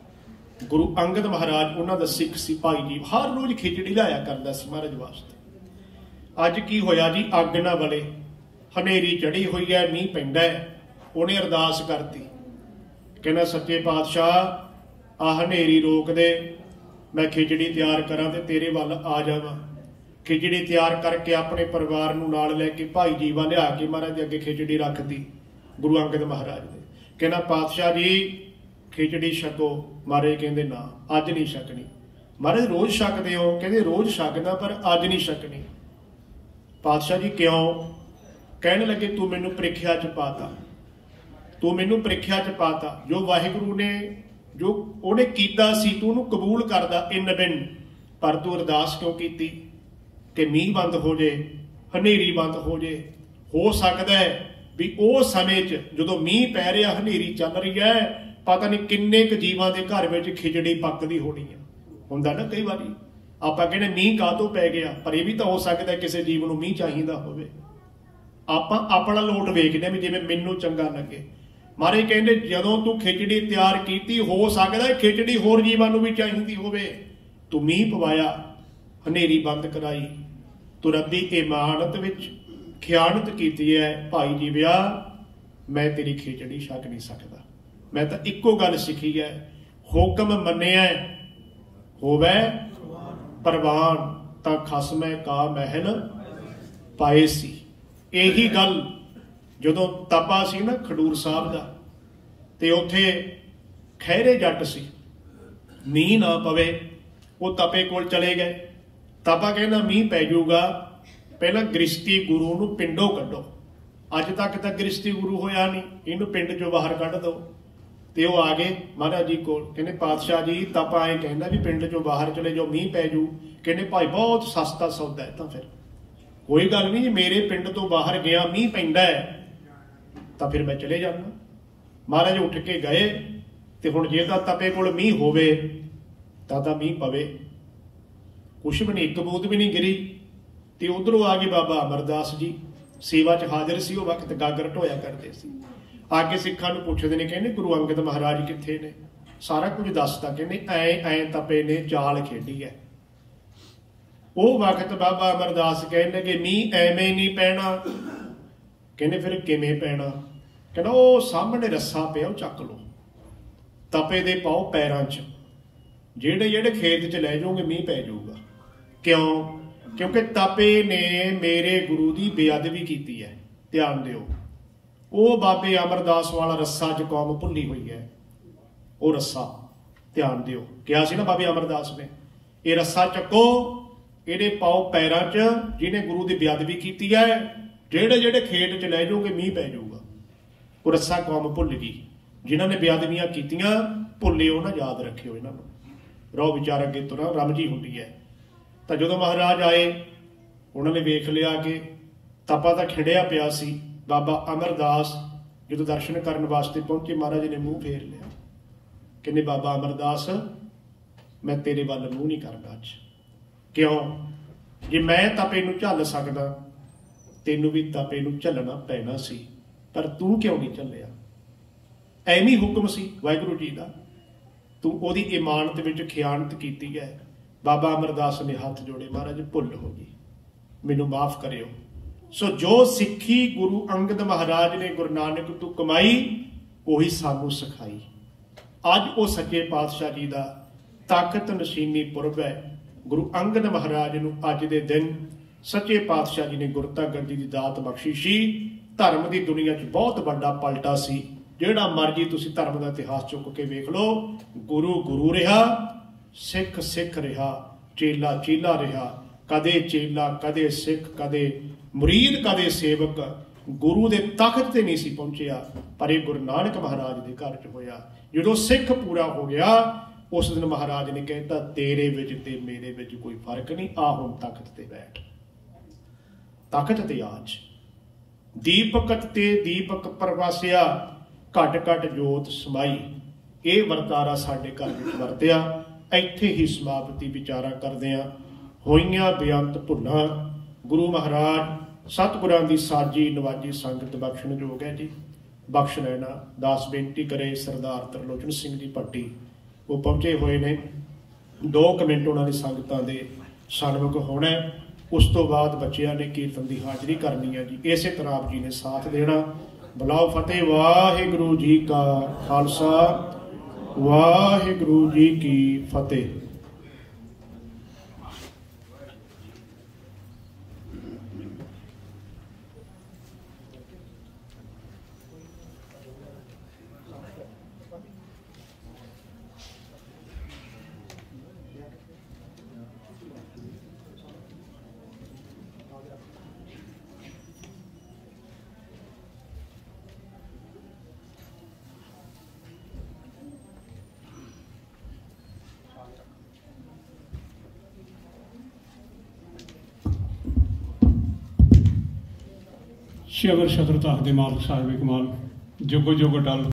ਗੁਰੂ ਅੰਗਦ ਮਹਾਰਾਜ ਉਹਨਾਂ ਦਾ ਸਿੱਖ ਸੀ। ਭਾਈ ਜੀਵਾ ਹਰ ਰੋਜ਼ ਖਿਚੜੀ ਲਾਇਆ ਕਰਦਾ ਸੀ ਮਹਾਰਾਜ ਵਾਸਤੇ। ਅੱਜ ਕੀ ਹੋਇਆ ਜੀ, ਅੱਗ ਨਾ ਬਲੇ, ਹਨੇਰੀ ਚੜੀ ਹੋਈ ਹੈ, ਮੀਂਹ ਪੈਂਦਾ ਹੈ। ਉਹਨੇ ਅਰਦਾਸ ਕਰਤੀ, ਕਹਿੰਦਾ ਸੱਚੇ ਪਾਤਸ਼ਾਹ ਆਹ ਹਨੇਰੀ ਰੋਕ ਦੇ, ਮੈਂ ਖਿਚੜੀ ਤਿਆਰ ਕਰਾਂ ਤੇ ਤੇਰੇ ਵੱਲ ਆ ਜਾਵਾਂ। ਖਿਚੜੀ ਤਿਆਰ ਕਰਕੇ ਆਪਣੇ ਪਰਿਵਾਰ ਨੂੰ ਨਾਲ ਲੈ ਕੇ ਭਾਈ ਜੀਵਾ ਲਿਆ ਕੇ ਮਹਾਰਾਜ ਦੇ ਅੱਗੇ ਖਿਚੜੀ ਰੱਖਦੀ ਗੁਰੂ ਅੰਗਦ ਮਹਾਰਾਜ ਨੇ। ਕਹਿੰਦਾ ਪਾਤਸ਼ਾਹ ਜੀ ਖਿਚੜੀ ਛਕੋ। ਮਹਾਰਾਜ ਕਹਿੰਦੇ ਨਾ, ਅੱਜ ਨਹੀਂ ਛਕਣੀ। ਮਹਾਰਾਜ ਰੋਜ਼ ਛਕਦੇ ਹੋ? ਕਹਿੰਦੇ ਰੋਜ਼ ਛਕਦਾ, ਪਰ ਅੱਜ ਨਹੀਂ ਛਕਣੀ। ਪਾਤਸ਼ਾਹ ਜੀ ਕਿਉਂ? ਕਹਿਣ ਲੱਗੇ ਤੂੰ ਮੈਨੂੰ ਪ੍ਰੀਖਿਆ 'ਚ ਪਾਤਾ, ਤੂੰ ਮੈਨੂੰ ਪ੍ਰੀਖਿਆ 'ਚ ਪਾਤਾ। ਜੋ ਵਾਹਿਗੁਰੂ ਨੇ ਜੋ ਉਹਨੇ ਕੀਤਾ ਸੀ ਤੂੰ ਉਹਨੂੰ ਕਬੂਲ ਕਰਦਾ ਇਨ ਬਿਨ, ਪਰ ਤੂੰ ਅਰਦਾਸ ਕਿਉਂ ਕੀਤੀ ਕਿ ਮੀਂਹ ਬੰਦ ਹੋ ਜੇ, ਹਨੇਰੀ ਬੰਦ ਹੋ ਜੇ। ਹੋ ਸਕਦਾ ਹੈ ਵੀ ਉਹ ਸਮੇਂ 'ਚ ਜਦੋਂ ਮੀਂਹ ਪੈ ਰਿਹਾ, ਹਨੇਰੀ ਚੱਲ ਰਹੀ ਹੈ, ਪਤਾ ਨਹੀਂ ਕਿੰਨੇ ਕੁ ਜੀਵਾਂ ਦੇ ਘਰ ਵਿੱਚ ਖਿਚੜੀ ਪੱਕਦੀ ਹੋਣੀ ਹੈ। ਹੁੰਦਾ ਨਾ ਕਈ ਵਾਰੀ ਆਪਾਂ ਕਹਿੰਦੇ ਮੀਂਹ ਕਾਹਤੋਂ ਪੈ ਗਿਆ, ਪਰ ਇਹ ਵੀ ਤਾਂ ਹੋ ਸਕਦਾ ਕਿਸੇ ਜੀਵ ਨੂੰ ਮੀਂਹ ਚਾਹੀਦਾ ਹੋਵੇ। ਆਪਾਂ ਆਪਣਾ ਲੋਟ ਵੇਖਦੇ ਵੀ ਜਿਵੇਂ ਮੈਨੂੰ ਚੰਗਾ ਲੱਗੇ। ਮਹਾਰਾਜ ਕਹਿੰਦੇ ਜਦੋਂ ਤੂੰ ਖਿਚੜੀ ਤਿਆਰ ਕੀਤੀ, ਹੋ ਸਕਦਾ ਖਿਚੜੀ ਹੋਰ ਜੀਵਾਂ ਨੂੰ ਵੀ ਚਾਹੀਦੀ ਹੋਵੇ। ਤੂੰ ਮੀਂਹ ਪਵਾਇਆ, ਹਨੇਰੀ ਬੰਦ ਕਰਾਈ, ਤੂੰ ਰੱਬੀ ਇਮਾਨਤ ਵਿੱਚ ਖਿਆਨਤ ਕੀਤੀ ਹੈ। ਭਾਈ ਜੀਵਿਆ ਮੈਂ ਤੇਰੀ ਖਿਚੜੀ ਛਕ ਨਹੀਂ ਸਕਦਾ। ਮੈਂ ਤਾਂ ਇੱਕੋ ਗੱਲ ਸਿੱਖੀ ਹੈ, ਹੁਕਮ ਮੰਨਿਆ ਹੋਵੇ ਪ੍ਰਵਾਨ ਤਾਂ ਖਸਮੈ ਕਾ ਮਹਿਲ ਪਾਏ ਸੀ। ਇਹੀ ਗੱਲ ਜਦੋਂ ਤਪਾ ਸੀ ਨਾ ਖਡੂਰ ਸਾਹਿਬ ਦਾ, ਤੇ ਉੱਥੇ ਖਹਿਰੇ ਜੱਟ ਸੀ, ਮੀਂਹ ਨਾ ਪਵੇ, ਉਹ ਤਪੇ ਕੋਲ ਚਲੇ ਗਏ। ਤਪਾ ਕਹਿੰਦਾ ਮੀਂਹ ਪੈ ਜਾਊਗਾ, ਪਹਿਲਾਂ ਗ੍ਰਿਸ਼ਤੀ ਗੁਰੂ ਨੂੰ ਪਿੰਡੋਂ ਕੱਢੋ। ਅੱਜ ਤੱਕ ਤਾਂ ਗ੍ਰਿਸ਼ਤੀ ਗੁਰੂ ਹੋਇਆ ਨਹੀਂ, ਇਹਨੂੰ ਪਿੰਡ ਚੋਂ ਬਾਹਰ ਕੱਢ ਦਿਓ। ਤੇ ਉਹ ਆ ਗਏ ਮਹਾਰਾਜ ਜੀ ਕੋਲ, ਕਹਿੰਦੇ ਪਾਤਸ਼ਾਹ ਜੀ ਤਪਾ ਐਂ ਕਹਿੰਦਾ ਵੀ ਪਿੰਡ ਚੋਂ ਬਾਹਰ ਚਲੇ ਜਾਓ, ਮੀਂਹ ਪੈ ਜੂ। ਕਹਿੰਦੇ ਭਾਈ ਬਹੁਤ ਸਸਤਾ ਸੌਦਾ ਹੈ, ਤਾਂ ਫਿਰ ਕੋਈ ਗੱਲ ਨਹੀਂ, ਮੇਰੇ ਪਿੰਡ ਤੋਂ ਬਾਹਰ ਗਿਆ, ਮੀਂਹ ਪੈਂਦਾ ਹੈ ਤਾਂ ਫਿਰ ਮੈਂ ਚਲੇ ਜਾਣਾ। ਮਹਾਰਾਜ ਉੱਠ ਕੇ ਗਏ, ਤੇ ਹੁਣ ਜੇ ਤਾਂ ਤਪੇ ਕੋਲ ਮੀਂਹ ਹੋਵੇ ਤਾਂ ਮੀਂਹ ਪਵੇ। ਕੁਛ ਵੀ ਨਹੀਂ, ਇੱਕ ਬੂੰਦ ਵੀ ਨਹੀਂ ਗਿਰੀ। ਤੇ ਉਧਰੋਂ ਆ ਗਏ ਬਾਬਾ ਅਮਰਦਾਸ ਜੀ, ਸੇਵਾ 'ਚ ਹਾਜ਼ਰ ਸੀ ਉਹ ਵਕਤ, ਗਾਗਰ ਢੋਇਆ ਕਰਦੇ ਸੀ। ਆ ਕੇ ਸਿੱਖਾਂ ਨੂੰ ਪੁੱਛਦੇ ਨੇ, ਕਹਿੰਦੇ ਗੁਰੂ ਅੰਗਦ ਮਹਾਰਾਜ ਕਿੱਥੇ ਨੇ? ਸਾਰਾ ਕੁਝ ਦੱਸਦਾ। ਕਹਿੰਦੇ ਐਂ ਤਪੇ ਨੇ ਚਾਲ ਖੇਡੀ ਹੈ। ਉਹ ਵਕਤ ਬਾਬਾ ਅਮਰਦਾਸ ਕਹਿਣ ਲੱਗੇ ਮੀਂਹ ਐਵੇਂ ਨਹੀਂ ਪੈਣਾ। ਕਹਿੰਦੇ ਫਿਰ ਕਿਵੇਂ ਪੈਣਾ? ਕਹਿੰਦਾ ਉਹ ਸਾਹਮਣੇ ਰੱਸਾ ਪਿਆ, ਉਹ ਚੱਕ ਲਓ, ਤਪੇ ਦੇ ਪਾਓ ਪੈਰਾਂ 'ਚ, ਜਿਹੜੇ ਜਿਹੜੇ ਖੇਤ 'ਚ ਲੈ ਜਾਓਗੇ ਮੀਂਹ ਪੈ ਜਾਊਗਾ। ਕਿਉਂ? ਕਿਉਂਕਿ ਤਪੇ ਨੇ ਮੇਰੇ ਗੁਰੂ ਦੀ ਬੇਅਦਬੀ ਕੀਤੀ ਹੈ। ਧਿਆਨ ਦਿਓ, ਉਹ ਬਾਬੇ ਅਮਰਦਾਸ ਵਾਲਾ ਰੱਸਾ ਅੱਜ ਕੌਮ ਭੁੱਲੀ ਹੋਈ ਹੈ। ਉਹ ਰੱਸਾ ਧਿਆਨ ਦਿਓ, ਕਿਹਾ ਸੀ ਨਾ ਬਾਬੇ ਅਮਰਦਾਸ ਨੇ, ਇਹ ਰੱਸਾ ਚੱਕੋ, ਇਹਦੇ ਪਾਓ ਪੈਰਾਂ 'ਚ, ਜਿਹਨੇ ਗੁਰੂ ਦੀ ਬੇਅਦਬੀ ਕੀਤੀ ਹੈ, ਜਿਹੜੇ ਜਿਹੜੇ ਖੇਤ 'ਚ ਲੈ ਜਾਓਗੇ ਮੀਂਹ ਪੈ ਜਾਊਗਾ। ਉਹ ਰੱਸਾ ਕੌਮ ਭੁੱਲ ਗਈ। ਜਿਨ੍ਹਾਂ ਨੇ ਬੇਅਦਬੀਆਂ ਕੀਤੀਆਂ ਭੁੱਲਿਓ ਨਾ, ਯਾਦ ਰੱਖਿਓ ਇਹਨਾਂ ਨੂੰ। ਰੋ ਵਿਚਾਰ ਅੱਗੇ ਤੁਰਾਂ ਰਮਜੀ ਹੁੰਦੀ ਹੈ। ਤਾਂ ਜਦੋਂ ਮਹਾਰਾਜ ਆਏ, ਉਹਨਾਂ ਨੇ ਵੇਖ ਲਿਆ ਕਿ ਤਪਾ ਤਾਂ ਖਿੜਿਆ ਪਿਆ ਸੀ। ਬਾਬਾ ਅਮਰਦਾਸ ਜਦੋਂ ਦਰਸ਼ਨ ਕਰਨ ਵਾਸਤੇ ਪਹੁੰਚੇ, ਮਹਾਰਾਜ ਨੇ ਮੂੰਹ ਫੇਰ ਲਿਆ। ਕਹਿੰਦੇ ਬਾਬਾ ਅਮਰਦਾਸ ਮੈਂ ਤੇਰੇ ਵੱਲ ਮੂੰਹ ਨਹੀਂ ਕਰਦਾ ਅੱਜ। ਕਿਉਂ? ਜੇ ਮੈਂ ਤਪੇ ਨੂੰ ਝੱਲ ਸਕਦਾ, ਤੈਨੂੰ ਵੀ ਤਪੇ ਨੂੰ ਝੱਲਣਾ ਪੈਣਾ ਸੀ, ਪਰ ਤੂੰ ਕਿਉਂ ਨਹੀਂ ਝੱਲਿਆ? ਐਵੇਂ ਹੁਕਮ ਸੀ ਵਾਹਿਗੁਰੂ ਜੀ ਦਾ, ਤੂੰ ਉਹਦੀ ਇਮਾਨਤ ਵਿੱਚ ਖਿਆਨਤ ਕੀਤੀ ਹੈ। ਬਾਬਾ ਅਮਰਦਾਸ ਨੇ ਹੱਥ ਜੋੜੇ, ਮਹਾਰਾਜ ਭੁੱਲ ਹੋ ਗਈ, ਮੈਨੂੰ ਮਾਫ ਕਰਿਓ। ਸੋ ਜੋ ਸਿੱਖੀ ਗੁਰੂ ਅੰਗਦ ਮਹਾਰਾਜ ਨੇ ਗੁਰੂ ਨਾਨਕ ਤੋਂ ਕਮਾਈ, ਉਹੀ ਸਾਨੂੰ ਸਿਖਾਈ। ਅੱਜ ਉਹ ਸੱਚੇ ਪਾਤਸ਼ਾਹ ਜੀ ਦਾ ਤਾਕਤ ਨਸ਼ੀਨੀ ਪੁਰਬ ਹੈ। ਗੁਰੂ ਅੰਗਦ ਮਹਾਰਾਜ ਨੂੰ ਅੱਜ ਦੇ ਦਿਨ ਸੱਚੇ ਪਾਤਸ਼ਾਹ ਜੀ ਨੇ ਗੁਰਤਾ ਗੱਦੀ ਦੀ ਦਾਤ ਬਖਸ਼ੀ ਸੀ। ਧਰਮ ਦੀ ਦੁਨੀਆ 'ਚ ਬਹੁਤ ਵੱਡਾ ਪਲਟਾ ਸੀ। ਜਿਹੜਾ ਮਰਜੀ ਤੁਸੀਂ ਧਰਮ ਦਾ ਇਤਿਹਾਸ ਚੁੱਕ ਕੇ ਵੇਖ ਲਓ, ਗੁਰੂ ਗੁਰੂ ਰਿਹਾ, ਸਿੱਖ ਸਿੱਖ ਰਿਹਾ, ਚੇਲਾ ਚੇਲਾ ਰਿਹਾ। ਕਦੇ ਚੇਲਾ, ਕਦੇ ਸਿੱਖ, ਕਦੇ ਮੁਰੀਦ, ਕਦੇ ਸੇਵਕ ਗੁਰੂ ਦੇ ਤਖਤ ਤੇ ਨਹੀਂ ਸੀ ਪਹੁੰਚਿਆ, ਪਰ ਇਹ ਗੁਰੂ ਨਾਨਕ ਮਹਾਰਾਜ ਦੇ ਘਰ 'ਚ ਹੋਇਆ। ਜਦੋਂ ਸਿੱਖ ਪੂਰਾ ਹੋ ਗਿਆ, ਉਸ ਦਿਨ ਮਹਾਰਾਜ ਨੇ ਕਹਿਤਾ ਤੇਰੇ ਵਿੱਚ ਤੇ ਮੇਰੇ ਵਿੱਚ ਕੋਈ ਫਰਕ ਨਹੀਂ, ਆ ਹੁਣ ਤਖਤ ਤੇ ਬੈਠ, ਤਖਤ ਤੇ ਆਜ। ਦੀਪਕ ਤੇ ਦੀਪਕ ਪ੍ਰਵਾਸਿਆ, ਘਟ ਘਟ ਜੋਤ ਸਮਾਈ। ਇਹ ਵਰਤਾਰਾ ਸਾਡੇ ਘਰ ਵਿੱਚ ਵਰਤਿਆ। ਇੱਥੇ ਹੀ ਸਮਾਪਤੀ ਵਿਚਾਰਾਂ ਕਰਦਿਆਂ ਹੋਈਆਂ ਬੇਅੰਤ ਭੁੱਲਾਂ ਗੁਰੂ ਮਹਾਰਾਜ ਸਤਿਗੁਰਾਂ ਦੀ ਸਾਜੀ ਨਵਾਜੀ ਸੰਗਤ ਬਖਸ਼ਣਯੋਗ ਹੈ ਜੀ, ਬਖਸ਼ ਲੈਣਾ। ਦਾਸ ਬੇਨਤੀ ਕਰੇ ਸਰਦਾਰ ਤਰਲੋਚਨ ਸਿੰਘ ਜੀ ਭੱਟੀ, ਉਹ ਪਹੁੰਚੇ ਹੋਏ ਨੇ। 2 ਮਿੰਟ ਉਹਨਾਂ ਦੀ ਸੰਗਤਾਂ ਦੇ ਸਨਮੁਖ ਹੋਣਾ। ਉਸ ਤੋਂ ਬਾਅਦ ਬੱਚਿਆਂ ਨੇ ਕੀਰਤਨ ਦੀ ਹਾਜ਼ਰੀ ਕਰਨੀ ਹੈ ਜੀ। ਇਸੇ ਤਰ੍ਹਾਂ ਆਪ ਜੀ ਨੇ ਸਾਥ ਦੇਣਾ। ਬੁਲਾਓ ਫਤਿਹ। ਵਾਹਿਗੁਰੂ ਜੀ ਕਾ ਖਾਲਸਾ, ਵਾਹਿਗੁਰੂ ਜੀ ਕੀ ਫਤਿਹ। ਸ਼ਬਰ ਸ਼ਤਰਤਾ ਦੇ ਮਾਲਕ ਸਾਹਿਬ ਕਮਾਲ, ਜੁਗ ਜੁਗ ਅਟਲ।